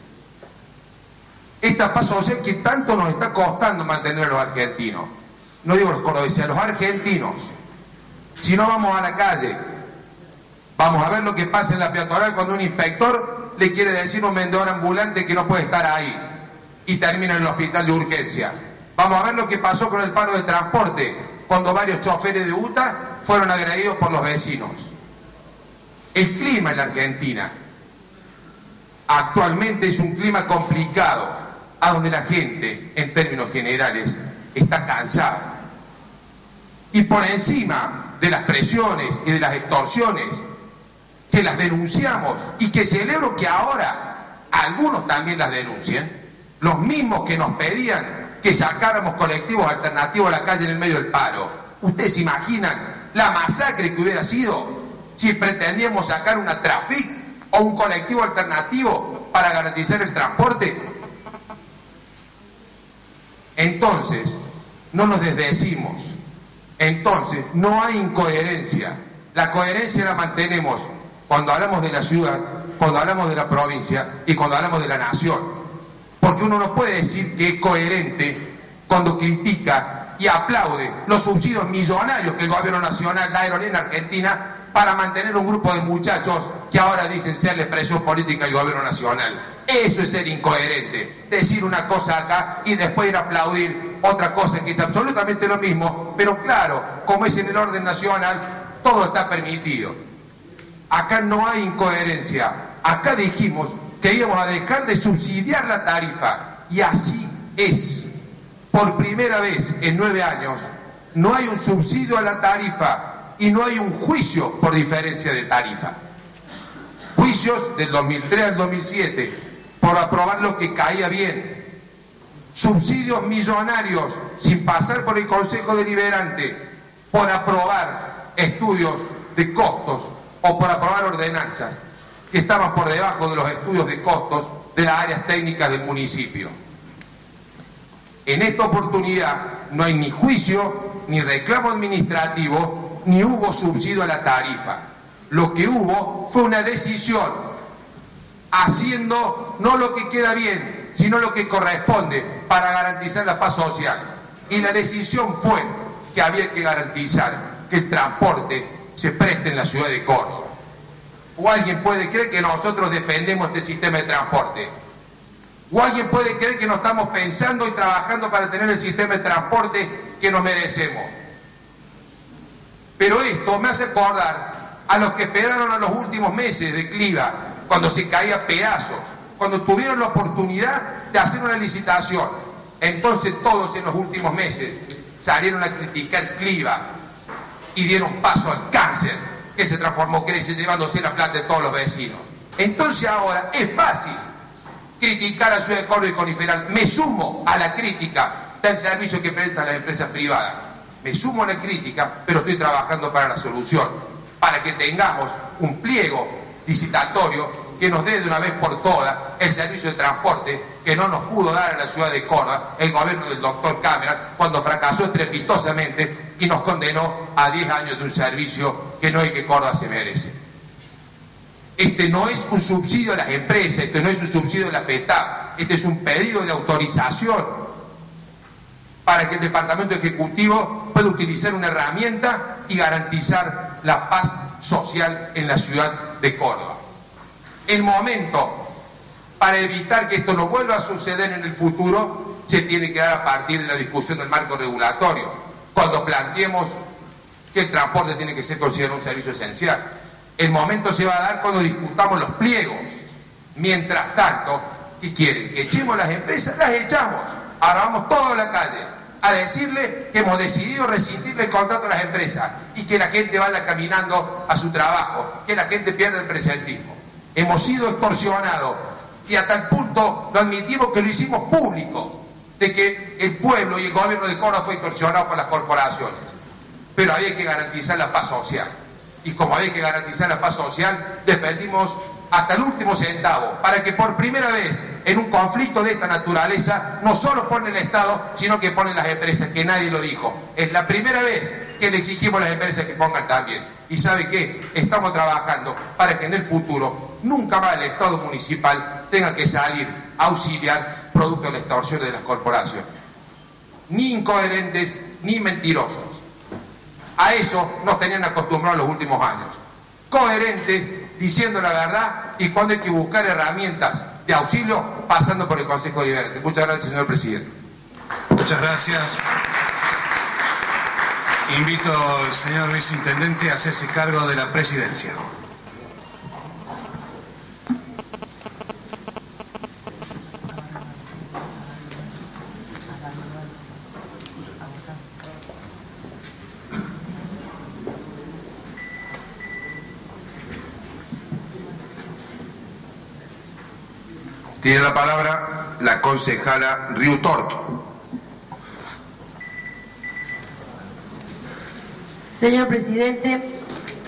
Esta paz social que tanto nos está costando mantener a los argentinos, no digo los cordobeses, a los argentinos. Si no vamos a la calle, vamos a ver lo que pasa en la peatonal cuando un inspector le quiere decir a un vendedor ambulante que no puede estar ahí y termina en el hospital de urgencia. Vamos a ver lo que pasó con el paro de transporte cuando varios choferes de UTA fueron agredidos por los vecinos. El clima en la Argentina actualmente es un clima complicado, a donde la gente, en términos generales, está cansada. Y por encima de las presiones y de las extorsiones, que las denunciamos y que celebro que ahora algunos también las denuncien, los mismos que nos pedían que sacáramos colectivos alternativos a la calle en el medio del paro. ¿Ustedes se imaginan la masacre que hubiera sido si pretendíamos sacar una Trafic o un colectivo alternativo para garantizar el transporte? Entonces, no nos desdecimos. Entonces, no hay incoherencia. La coherencia la mantenemos cuando hablamos de la ciudad, cuando hablamos de la provincia y cuando hablamos de la nación. Porque uno no puede decir que es coherente cuando critica y aplaude los subsidios millonarios que el gobierno nacional da a Aerolínea Argentina para mantener un grupo de muchachos que ahora dicen ser la expresión política del gobierno nacional. Eso es ser incoherente, decir una cosa acá y después ir a aplaudir otra cosa que es absolutamente lo mismo, pero claro, como es en el orden nacional, todo está permitido. Acá no hay incoherencia, acá dijimos que íbamos a dejar de subsidiar la tarifa y así es. Por primera vez en 9 años no hay un subsidio a la tarifa y no hay un juicio por diferencia de tarifa. Juicios del 2003 al 2007 por aprobar lo que caía bien, subsidios millonarios sin pasar por el Consejo Deliberante, por aprobar estudios de costos o por aprobar ordenanzas que estaban por debajo de los estudios de costos de las áreas técnicas del municipio. En esta oportunidad no hay ni juicio, ni reclamo administrativo, ni hubo subsidio a la tarifa. Lo que hubo fue una decisión, haciendo no lo que queda bien, sino lo que corresponde para garantizar la paz social. Y la decisión fue que había que garantizar que el transporte se preste en la ciudad de Córdoba. ¿O alguien puede creer que nosotros defendemos este sistema de transporte? ¿O alguien puede creer que no estamos pensando y trabajando para tener el sistema de transporte que nos merecemos? Pero esto me hace acordar a los que esperaron a los últimos meses de Cliva, cuando se caía a pedazos, cuando tuvieron la oportunidad de hacer una licitación. Entonces todos en los últimos meses salieron a criticar Cliva y dieron paso al cáncer que se transformó Crece, llevándose la plata de todos los vecinos. Entonces ahora es fácil criticar a Ciudad de Córdoba y Coniferal. Me sumo a la crítica del servicio que prestan las empresas privadas. Me sumo a la crítica, pero estoy trabajando para la solución, para que tengamos un pliego licitatorio que nos dé de una vez por todas el servicio de transporte que no nos pudo dar a la ciudad de Córdoba el gobierno del doctor Cameron cuando fracasó estrepitosamente y nos condenó a 10 años de un servicio que no es que Córdoba se merece. Este no es un subsidio a las empresas, este no es un subsidio de la FETAP, este es un pedido de autorización para que el Departamento Ejecutivo pueda utilizar una herramienta y garantizar la paz social en la ciudad de Córdoba. El momento para evitar que esto no vuelva a suceder en el futuro se tiene que dar a partir de la discusión del marco regulatorio, cuando planteemos que el transporte tiene que ser considerado un servicio esencial. El momento se va a dar cuando discutamos los pliegos. Mientras tanto, ¿qué quieren? ¿Que echemos las empresas? Las echamos. Ahora vamos todos a la calle a decirle que hemos decidido rescindirle el contrato a las empresas y que la gente vaya caminando a su trabajo, que la gente pierda el presentismo. Hemos sido extorsionados y hasta el punto lo admitimos que lo hicimos público, de que el pueblo y el gobierno de Córdoba fue extorsionado por las corporaciones. Pero había que garantizar la paz social. Y como había que garantizar la paz social, defendimos hasta el último centavo, para que por primera vez en un conflicto de esta naturaleza no solo pone el Estado, sino que ponen las empresas, que nadie lo dijo. Es la primera vez que le exigimos a las empresas que pongan también. Y ¿sabe qué? Estamos trabajando para que en el futuro nunca más el Estado municipal tenga que salir a auxiliar producto de la extorsión de las corporaciones. Ni incoherentes, ni mentirosos. A eso nos tenían acostumbrados los últimos años. Coherentes, diciendo la verdad, y cuando hay que buscar herramientas de auxilio, pasando por el Consejo Deliberante. Muchas gracias, señor presidente. Muchas gracias. Invito al señor viceintendente a hacerse cargo de la presidencia. Tiene la palabra la concejala Riutorto. Señor presidente,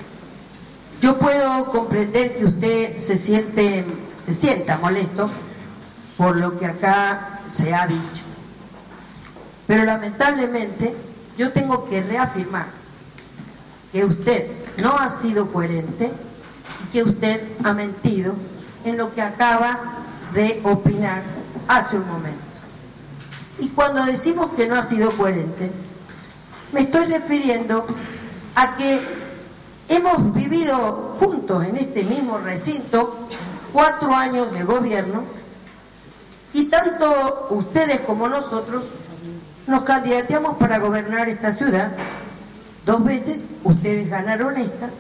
yo puedo comprender que usted se sienta molesto por lo que acá se ha dicho. Pero lamentablemente yo tengo que reafirmar que usted no ha sido coherente y que usted ha mentido en lo que acaba de opinar hace un momento. Y cuando decimos que no ha sido coherente, me estoy refiriendo a que hemos vivido juntos en este mismo recinto 4 años de gobierno y tanto ustedes como nosotros nos candidateamos para gobernar esta ciudad. 2 veces ustedes ganaron esta,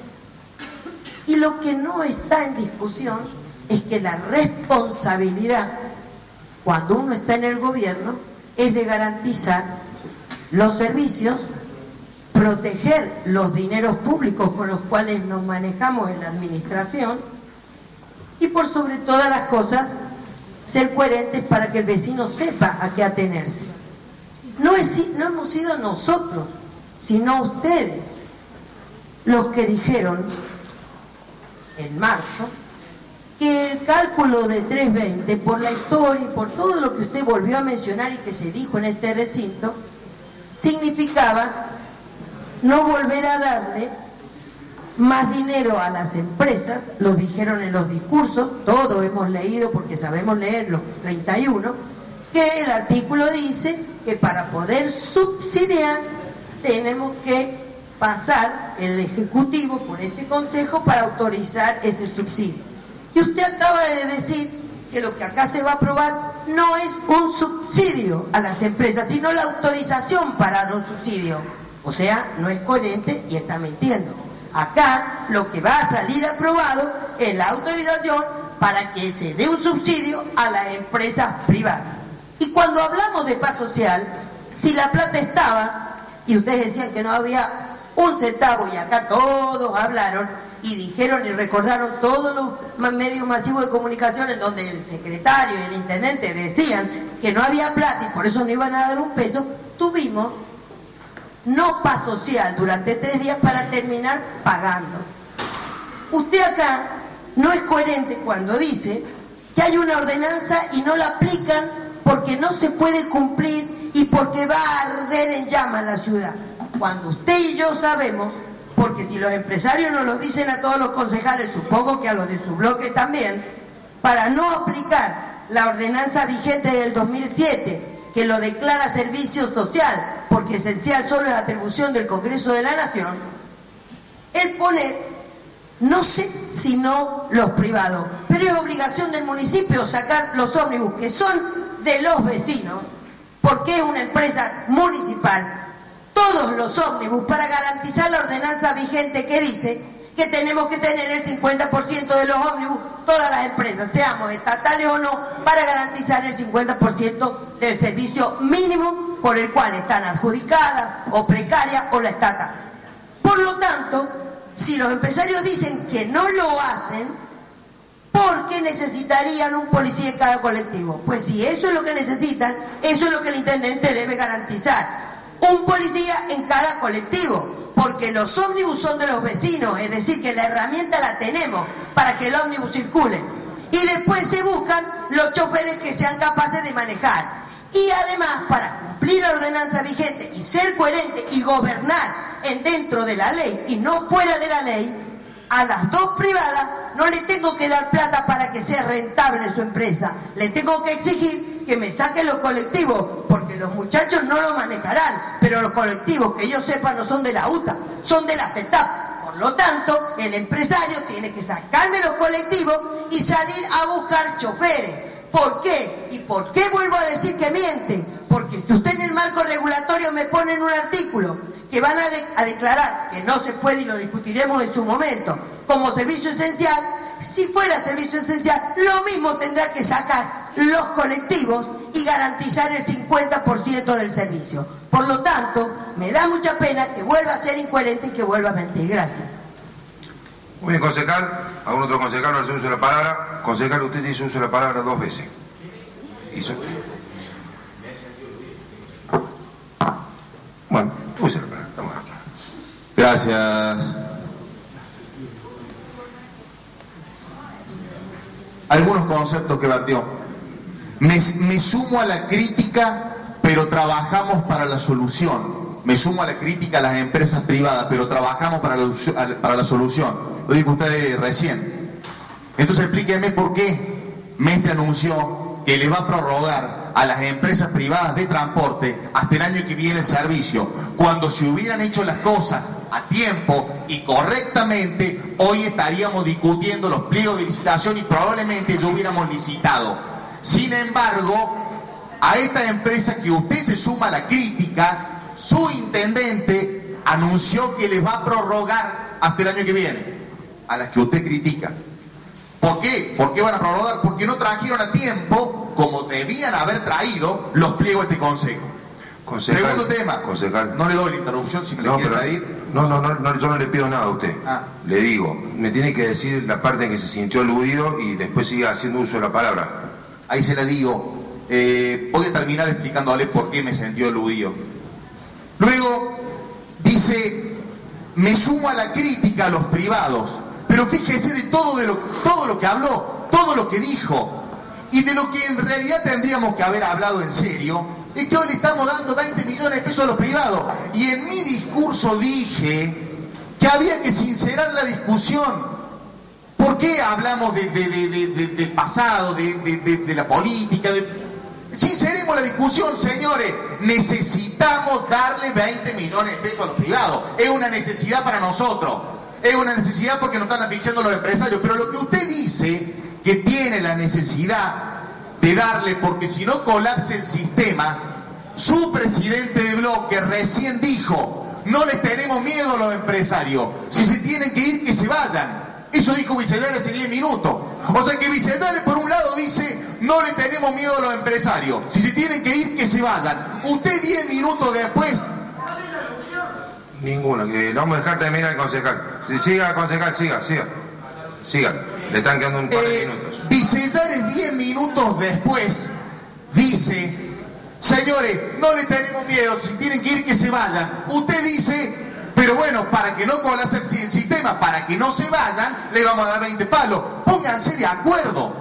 y lo que no está en discusión es que la responsabilidad cuando uno está en el gobierno es de garantizar los servicios, proteger los dineros públicos con los cuales nos manejamos en la administración y por sobre todas las cosas ser coherentes para que el vecino sepa a qué atenerse. No hemos sido nosotros, sino ustedes los que dijeron en marzo que el cálculo de 320, por la historia y por todo lo que usted volvió a mencionar y que se dijo en este recinto, significaba no volver a darle más dinero a las empresas. Lo dijeron en los discursos, todos hemos leído porque sabemos leer los 31, que el artículo dice que para poder subsidiar tenemos que pasar el Ejecutivo por este Consejo para autorizar ese subsidio. Y usted acaba de decir que lo que acá se va a aprobar no es un subsidio a las empresas, sino la autorización para los subsidios. O sea, no es coherente y está mintiendo. Acá lo que va a salir aprobado es la autorización para que se dé un subsidio a las empresas privadas. Y cuando hablamos de paz social, si la plata estaba, y ustedes decían que no había un centavo, y acá todos hablaron y dijeron y recordaron todos los medios masivos de comunicación en donde el secretario y el intendente decían que no había plata y por eso no iban a dar un peso, tuvimos no paz social durante 3 días para terminar pagando. Usted acá no es coherente cuando dice que hay una ordenanza y no la aplican porque no se puede cumplir y porque va a arder en llamas la ciudad. Cuando usted y yo sabemos, porque si los empresarios nos lo dicen a todos los concejales, supongo que a los de su bloque también, para no aplicar la ordenanza vigente del 2007, que lo declara servicio social, porque esencial solo es atribución del Congreso de la Nación, él pone, no sé si no los privados, pero es obligación del municipio sacar los ómnibus que son de los vecinos, porque es una empresa municipal, todos los ómnibus para garantizar la ordenanza vigente que dice que tenemos que tener el 50% de los ómnibus, todas las empresas, seamos estatales o no, para garantizar el 50% del servicio mínimo por el cual están adjudicadas o precarias o la estatal. Por lo tanto, si los empresarios dicen que no lo hacen, porque necesitarían un policía en cada colectivo. Pues si eso es lo que necesitan, eso es lo que el intendente debe garantizar. Un policía en cada colectivo, porque los ómnibus son de los vecinos, es decir, que la herramienta la tenemos para que el ómnibus circule. Y después se buscan los choferes que sean capaces de manejar. Y además, para cumplir la ordenanza vigente y ser coherente y gobernar dentro de la ley y no fuera de la ley, a las dos privadas no le tengo que dar plata para que sea rentable su empresa. Le tengo que exigir que me saquen los colectivos, porque los muchachos no lo manejarán, pero los colectivos, que yo sepa, no son de la UTA, son de la FETAP. Por lo tanto, el empresario tiene que sacarme los colectivos y salir a buscar choferes. ¿Por qué? ¿Y por qué vuelvo a decir que miente? Porque si usted en el marco regulatorio me pone en un artículo que van a declarar que no se puede, y lo discutiremos en su momento, como servicio esencial, si fuera servicio esencial, lo mismo tendrá que sacar los colectivos y garantizar el 50% del servicio. Por lo tanto, me da mucha pena que vuelva a ser incoherente y que vuelva a mentir. Gracias. Muy bien, concejal. ¿Algún otro concejal no hace uso de la palabra? Concejal, usted hizo uso de la palabra 2 veces. ¿Hizo? Bueno, use la palabra. Estamos acá. Gracias. Algunos conceptos que vertió. Me sumo a la crítica, pero trabajamos para la solución. Me sumo a la crítica a las empresas privadas, pero trabajamos para la solución. Lo dijo usted recién. Entonces explíqueme por qué Mestre anunció que le va a prorrogar a las empresas privadas de transporte hasta el año que viene el servicio, cuando si hubieran hecho las cosas a tiempo y correctamente, hoy estaríamos discutiendo los pliegos de licitación y probablemente ya hubiéramos licitado. Sin embargo, a esta empresa que usted se suma a la crítica, su intendente anunció que les va a prorrogar hasta el año que viene, a las que usted critica. ¿Por qué? ¿Por qué van a prorrogar? Porque no trajeron a tiempo, como debían haber traído, los pliegos de este consejo. Concejal, segundo tema. Concejal. No le doy la interrupción si me le quiere pedir. No, yo no le pido nada a usted. Le digo, me tiene que decir la parte en que se sintió aludido y después sigue haciendo uso de la palabra. Ahí se la digo. Voy a terminar explicándole por qué me sentí aludido. Luego dice, me sumo a la crítica a los privados, pero fíjese de todo lo que habló, todo lo que dijo, y de lo que en realidad tendríamos que haber hablado en serio, es que hoy le estamos dando 20 millones de pesos a los privados. Y en mi discurso dije que había que sincerar la discusión. ¿Por qué hablamos del pasado, de la política? Sinceremos la discusión, señores. Necesitamos darle 20 millones de pesos a los privados. Es una necesidad para nosotros. Es una necesidad porque nos están asfixiando los empresarios. Pero lo que usted dice que tiene la necesidad de darle, porque si no colapsa el sistema, su presidente de bloque recién dijo, no les tenemos miedo a los empresarios. Si se tienen que ir, que se vayan. Eso dijo Vicedare hace 10 minutos. O sea que Vicedare por un lado dice, no le tenemos miedo a los empresarios. Si se tienen que ir, que se vayan. Usted 10 minutos después... Ninguna, que lo vamos a dejar terminar al concejal. Siga, concejal, siga. Le están quedando un par de minutos. Vicedare 10 minutos después dice, señores, no le tenemos miedo, si tienen que ir, que se vayan. Usted dice, pero bueno, para que no colapse el sistema, para que no se vayan, le vamos a dar 20 palos. Pónganse de acuerdo.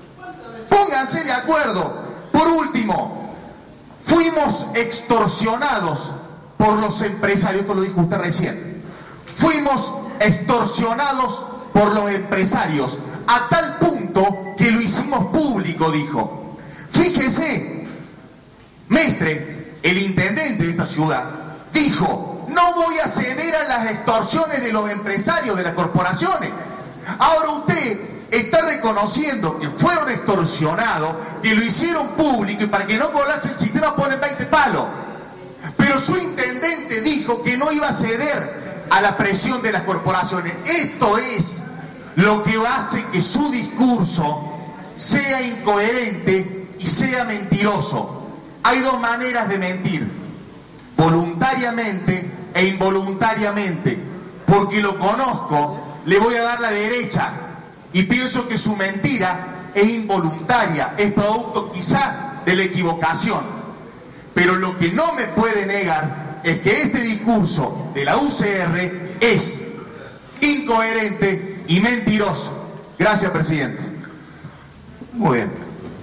Por último, fuimos extorsionados por los empresarios, esto lo dijo usted recién. Fuimos extorsionados por los empresarios, a tal punto que lo hicimos público, dijo. Fíjese, Mestre, el intendente de esta ciudad, dijo, no voy a ceder a las extorsiones de los empresarios, de las corporaciones. Ahora usted está reconociendo que fueron extorsionados, que lo hicieron público y para que no colapse el sistema ponen 20 palos. Pero su intendente dijo que no iba a ceder a la presión de las corporaciones. Esto es lo que hace que su discurso sea incoherente y sea mentiroso. Hay dos maneras de mentir, voluntariamente e involuntariamente. Porque lo conozco, le voy a dar la derecha y pienso que su mentira es involuntaria, es producto quizá de la equivocación. Pero lo que no me puede negar es que este discurso de la UCR es incoherente y mentiroso. Gracias, presidente. Muy bien.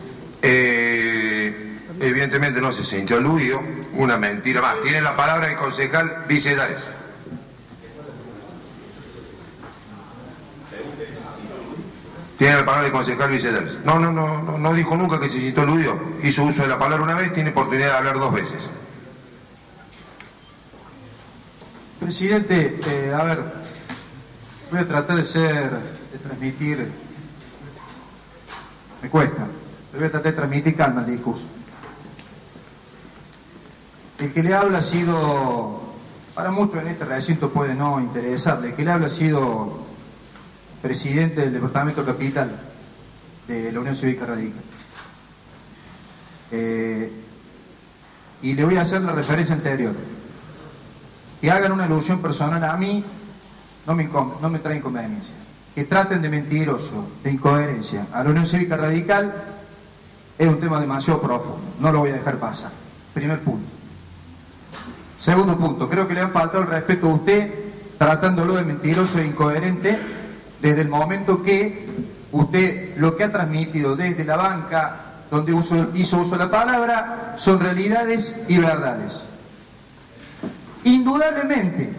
Evidentemente no se sintió aludido. Una mentira más. Tiene la palabra el concejal Vicellares. Tiene la palabra el concejal Vicellares. No dijo nunca que se sintió aludido. Hizo uso de la palabra una vez, tiene oportunidad de hablar 2 veces. Presidente, a ver, voy a tratar de transmitir, me cuesta, pero voy a tratar de transmitir calma al discurso. El que le habla ha sido, para muchos en este recinto puede no interesarle, el que le habla ha sido presidente del Departamento Capital de la Unión Cívica Radical. Y le voy a hacer la referencia anterior. Que hagan una alusión personal a mí no me trae inconveniencia. Que traten de mentiroso, de incoherencia a la Unión Cívica Radical es un tema demasiado profundo, no lo voy a dejar pasar. Primer punto. Segundo punto, creo que le han faltado el respeto a usted tratándolo de mentiroso e incoherente desde el momento que usted lo que ha transmitido desde la banca donde hizo uso de la palabra son realidades y verdades. Indudablemente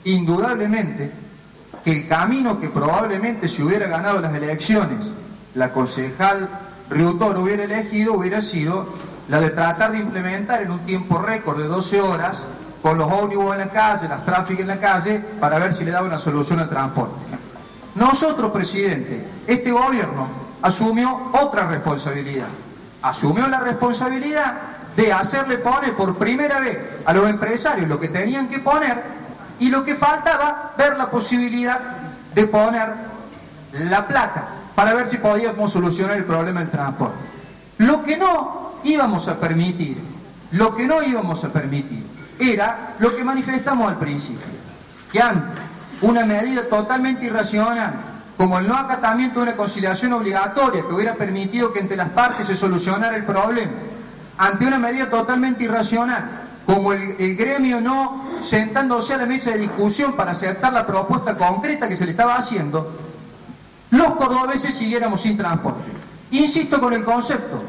que el camino que probablemente si hubiera ganado las elecciones la concejal Riutoro hubiera elegido hubiera sido la de tratar de implementar en un tiempo récord de 12 horas con los ómnibus en la calle, las tráficas en la calle, para ver si le daba una solución al transporte. Nosotros, presidente, este gobierno asumió otra responsabilidad. Asumió la responsabilidad de hacerle poner por primera vez a los empresarios lo que tenían que poner y lo que faltaba, ver la posibilidad de poner la plata para ver si podíamos solucionar el problema del transporte. Lo que no íbamos a permitir era lo que manifestamos al principio, que antes una medida totalmente irracional como el no acatamiento de una conciliación obligatoria que hubiera permitido que entre las partes se solucionara el problema, ante una medida totalmente irracional como el gremio no sentándose a la mesa de discusión para aceptar la propuesta concreta que se le estaba haciendo, los cordobeses siguiéramos sin transporte. Insisto con el concepto,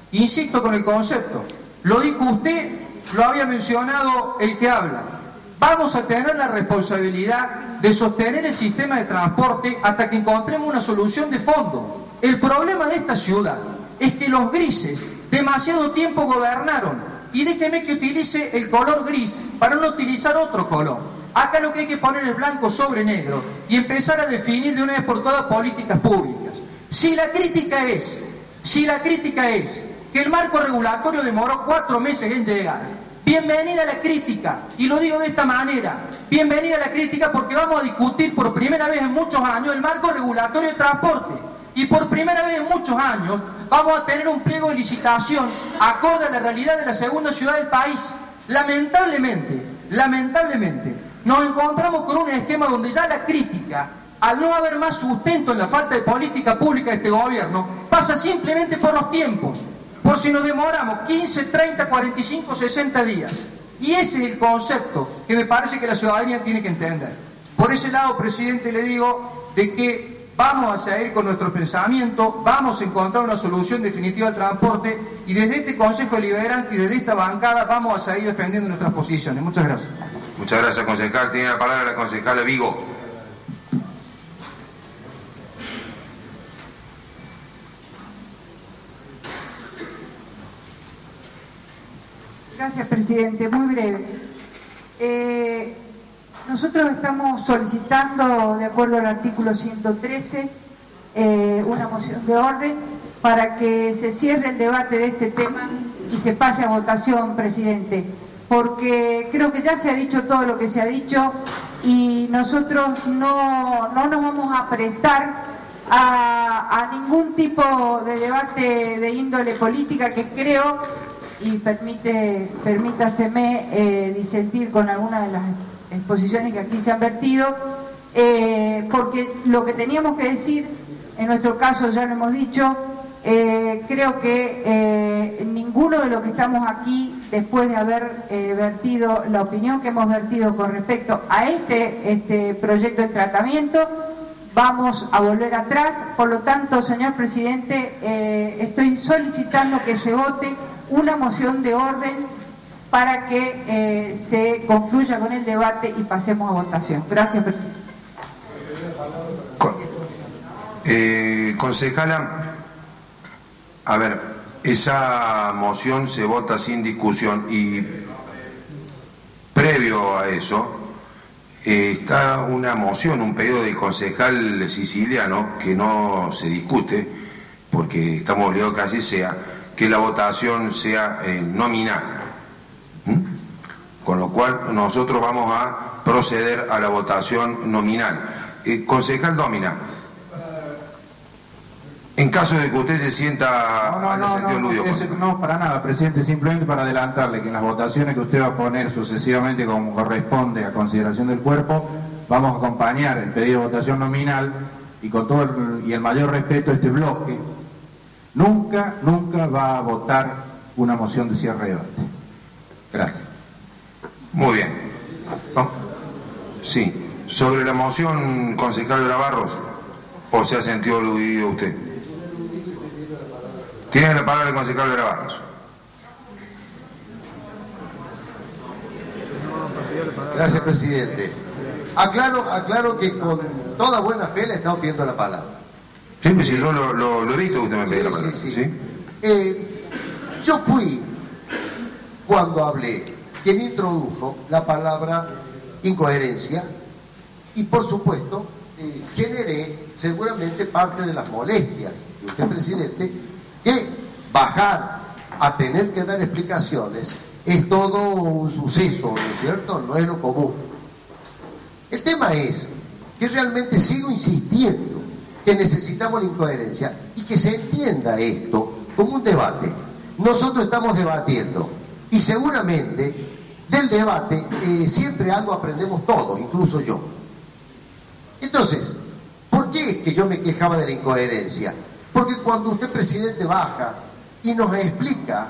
lo dijo usted, lo había mencionado el que habla. Vamos a tener la responsabilidad de sostener el sistema de transporte hasta que encontremos una solución de fondo. El problema de esta ciudad es que los grises demasiado tiempo gobernaron, y déjeme que utilice el color gris para no utilizar otro color. Acá lo que hay que poner es blanco sobre negro y empezar a definir de una vez por todas políticas públicas. Si la crítica es que el marco regulatorio demoró 4 meses en llegar, bienvenida a la crítica, y lo digo de esta manera, bienvenida a la crítica porque vamos a discutir por primera vez en muchos años el marco regulatorio de transporte, y por primera vez en muchos años vamos a tener un pliego de licitación acorde a la realidad de la segunda ciudad del país. Lamentablemente, nos encontramos con un esquema donde ya la crítica, al no haber más sustento en la falta de política pública de este gobierno, pasa simplemente por los tiempos, por si nos demoramos 15, 30, 45, 60 días. Y ese es el concepto que me parece que la ciudadanía tiene que entender. Por ese lado, presidente, le digo de que vamos a seguir con nuestro pensamiento, vamos a encontrar una solución definitiva al transporte y desde este Consejo Deliberante y desde esta bancada vamos a seguir defendiendo nuestras posiciones. Muchas gracias. Muchas gracias, concejal. Tiene la palabra la concejala Vigo. Gracias, presidente. Muy breve. Nosotros estamos solicitando, de acuerdo al artículo 113, una moción de orden para que se cierre el debate de este tema y se pase a votación, presidente, porque creo que ya se ha dicho todo lo que se ha dicho y nosotros no nos vamos a prestar a ningún tipo de debate de índole política que creo, y permítaseme disentir con alguna de las exposiciones que aquí se han vertido, porque lo que teníamos que decir en nuestro caso ya lo hemos dicho, creo que ninguno de los que estamos aquí, después de haber vertido la opinión que hemos vertido con respecto a este proyecto de tratamiento, vamos a volver atrás. Por lo tanto, señor presidente, estoy solicitando que se vote una moción de orden para que se concluya con el debate y pasemos a votación. Gracias, presidente. Concejala, a ver, esa moción se vota sin discusión y previo a eso está una moción, un pedido del concejal siciliano que no se discute porque estamos obligados que así sea, que la votación sea nominal. Con lo cual nosotros vamos a proceder a la votación nominal. Concejal Domina, en caso de que usted se sienta no, para nada, presidente, simplemente para adelantarle que en las votaciones que usted va a poner sucesivamente como corresponde a consideración del cuerpo, vamos a acompañar el pedido de votación nominal y con todo el mayor respeto a este bloque, nunca va a votar una moción de cierre de debate. Gracias. Muy bien. Sí, sobre la moción, concejal Grabarros, ¿o se ha sentido aludido usted? Tiene la palabra el concejal Grabarros. Gracias, presidente. Aclaro que con toda buena fe le estamos pidiendo la palabra. Sí, pues si yo lo he visto que usted me pide la palabra. Sí. Yo fui, cuando hablé, quien introdujo la palabra incoherencia y, por supuesto, generé seguramente parte de las molestias de usted, presidente, que bajar a tener que dar explicaciones es todo un suceso, ¿no es cierto? No es lo común. El tema es que realmente sigo insistiendo que necesitamos la incoherencia y que se entienda esto como un debate. Nosotros estamos debatiendo y seguramente del debate siempre algo aprendemos todos, incluso yo. Entonces, ¿por qué es que yo me quejaba de la incoherencia? Porque cuando usted, presidente, baja y nos explica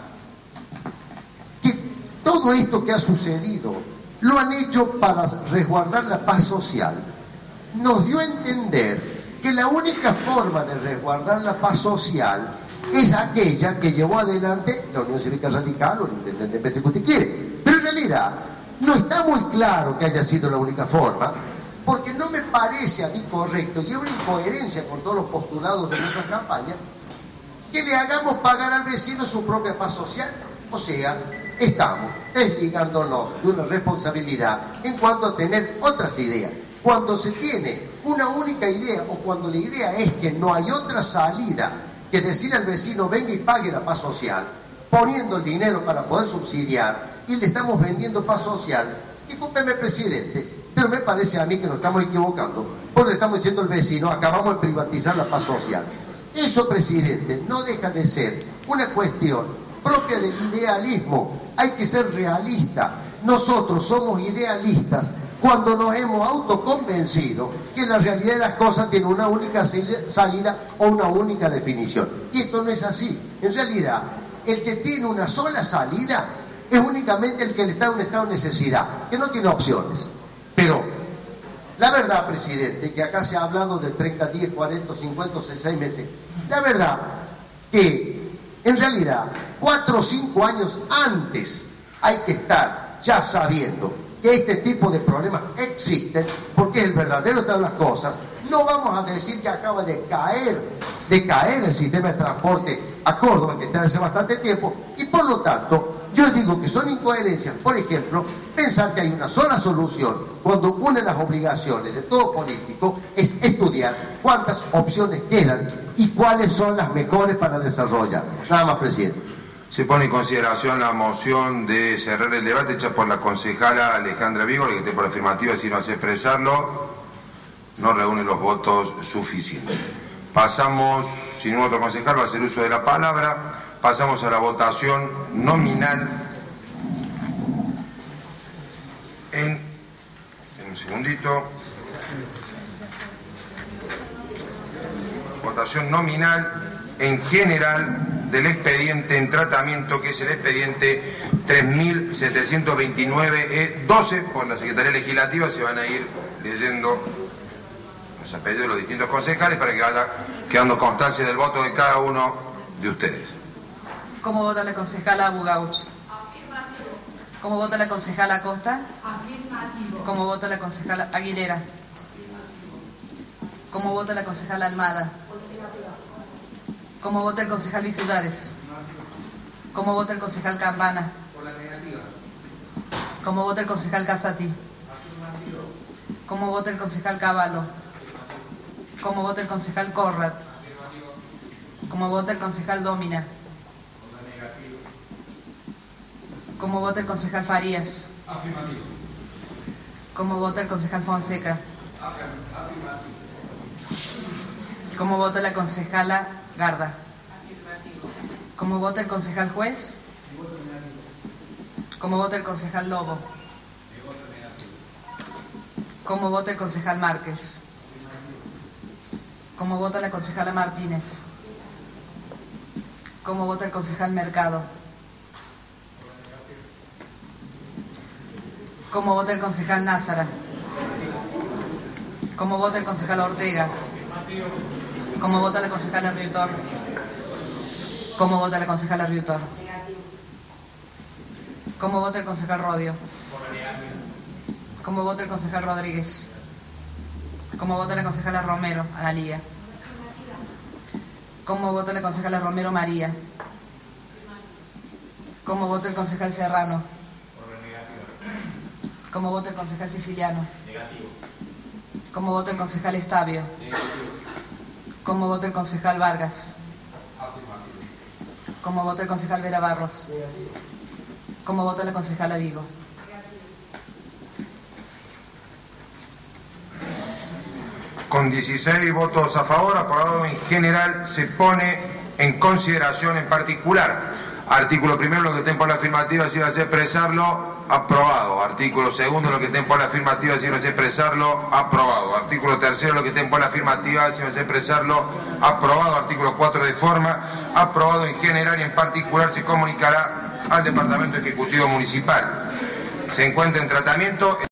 que todo esto que ha sucedido lo han hecho para resguardar la paz social, nos dio a entender que la única forma de resguardar la paz social es aquella que llevó adelante la Unión Cívica Radical o el intendente que usted quiere. Pero en realidad no está muy claro que haya sido la única forma, porque no me parece a mí correcto, y es una incoherencia con todos los postulados de nuestra campaña, que le hagamos pagar al vecino su propia paz social. O sea, estamos desligándonos de una responsabilidad en cuanto a tener otras ideas. Cuando se tiene una única idea o cuando la idea es que no hay otra salida que decirle al vecino venga y pague la paz social, poniendo el dinero para poder subsidiar, y le estamos vendiendo paz social, discúlpeme, presidente, pero me parece a mí que nos estamos equivocando, porque le estamos diciendo al vecino, acabamos de privatizar la paz social. Eso, presidente, no deja de ser una cuestión propia del idealismo. Hay que ser realista. Nosotros somos idealistas cuando nos hemos autoconvencido que la realidad de las cosas tiene una única salida o una única definición. Y esto no es así. En realidad, el que tiene una sola salida es únicamente el que está en un estado de necesidad, que no tiene opciones. Pero la verdad, presidente, que acá se ha hablado de 30 días, 40, 50, 6 meses. La verdad que, en realidad, 4 o 5 años antes hay que estar ya sabiendo que este tipo de problemas existen, porque es el verdadero estado de las cosas. No vamos a decir que acaba de caer el sistema de transporte a Córdoba, que está hace bastante tiempo, y por lo tanto, yo digo que son incoherencias. Por ejemplo, pensar que hay una sola solución cuando una de las obligaciones de todo político es estudiar cuántas opciones quedan y cuáles son las mejores para desarrollar. Nada más, presidente. Se pone en consideración la moción de cerrar el debate hecha por la concejala Alejandra Vígora, que esté por afirmativa, si no hace expresarlo, no reúne los votos suficientes. Pasamos, si no otro concejal va a hacer uso de la palabra, pasamos a la votación nominal en un segundito. votación nominal en general del expediente en tratamiento, que es el expediente 3729-12. Por la Secretaría Legislativa se van a ir leyendo los apellidos de los distintos concejales para que vaya quedando constancia del voto de cada uno de ustedes. ¿Cómo vota la concejala Bugauch? ¿Cómo vota la concejala Acosta? ¿Cómo vota la concejala Aguilera? ¿Cómo vota la concejala Almada? ¿Cómo vota el concejal Vicellares? ¿Cómo vota el concejal Campana? ¿Cómo vota el concejal Casati? ¿Cómo vota el concejal Cavallo? ¿Cómo vota el concejal Corrat? ¿Cómo vota el concejal Domina? ¿Cómo vota el concejal Farías? Afirmativo. ¿Cómo vota el concejal Fonseca? ¿Cómo vota la concejala Garda? ¿Cómo vota el concejal Juez? ¿Cómo vota el concejal Lobo? ¿Cómo vota el concejal Márquez? ¿Cómo vota la concejala Martínez? ¿Cómo vota el concejal Mercado? ¿Cómo vota el concejal Názara? ¿Cómo vota el concejal Ortega? ¿Cómo vota la concejala Riutor? ¿Cómo vota la concejala Riutor? ¿Cómo vota el concejal Rodio? ¿Cómo vota el concejal Rodríguez? ¿Cómo vota la concejala Romero, Analía? ¿Cómo vota la concejala Romero María? ¿Cómo vota el concejal Serrano? ¿Cómo vota el concejal Siciliano? Negativo. ¿Cómo vota el concejal Estavio? Negativo. ¿Cómo vota el concejal Vargas? Afirmativo. ¿Cómo vota el concejal Vera Barros? Negativo. ¿Cómo vota la concejala Vigo? Con 16 votos a favor, aprobado en general, se pone en consideración en particular. Artículo primero, lo que estén por la afirmativa, si va a expresarlo, aprobado. Artículo segundo, lo que estén por la afirmativa, si va a expresarlo, aprobado. Artículo tercero, lo que estén por la afirmativa, si va a expresarlo, aprobado. Artículo 4, de forma, aprobado en general y en particular se comunicará al Departamento Ejecutivo Municipal. Se encuentra en tratamiento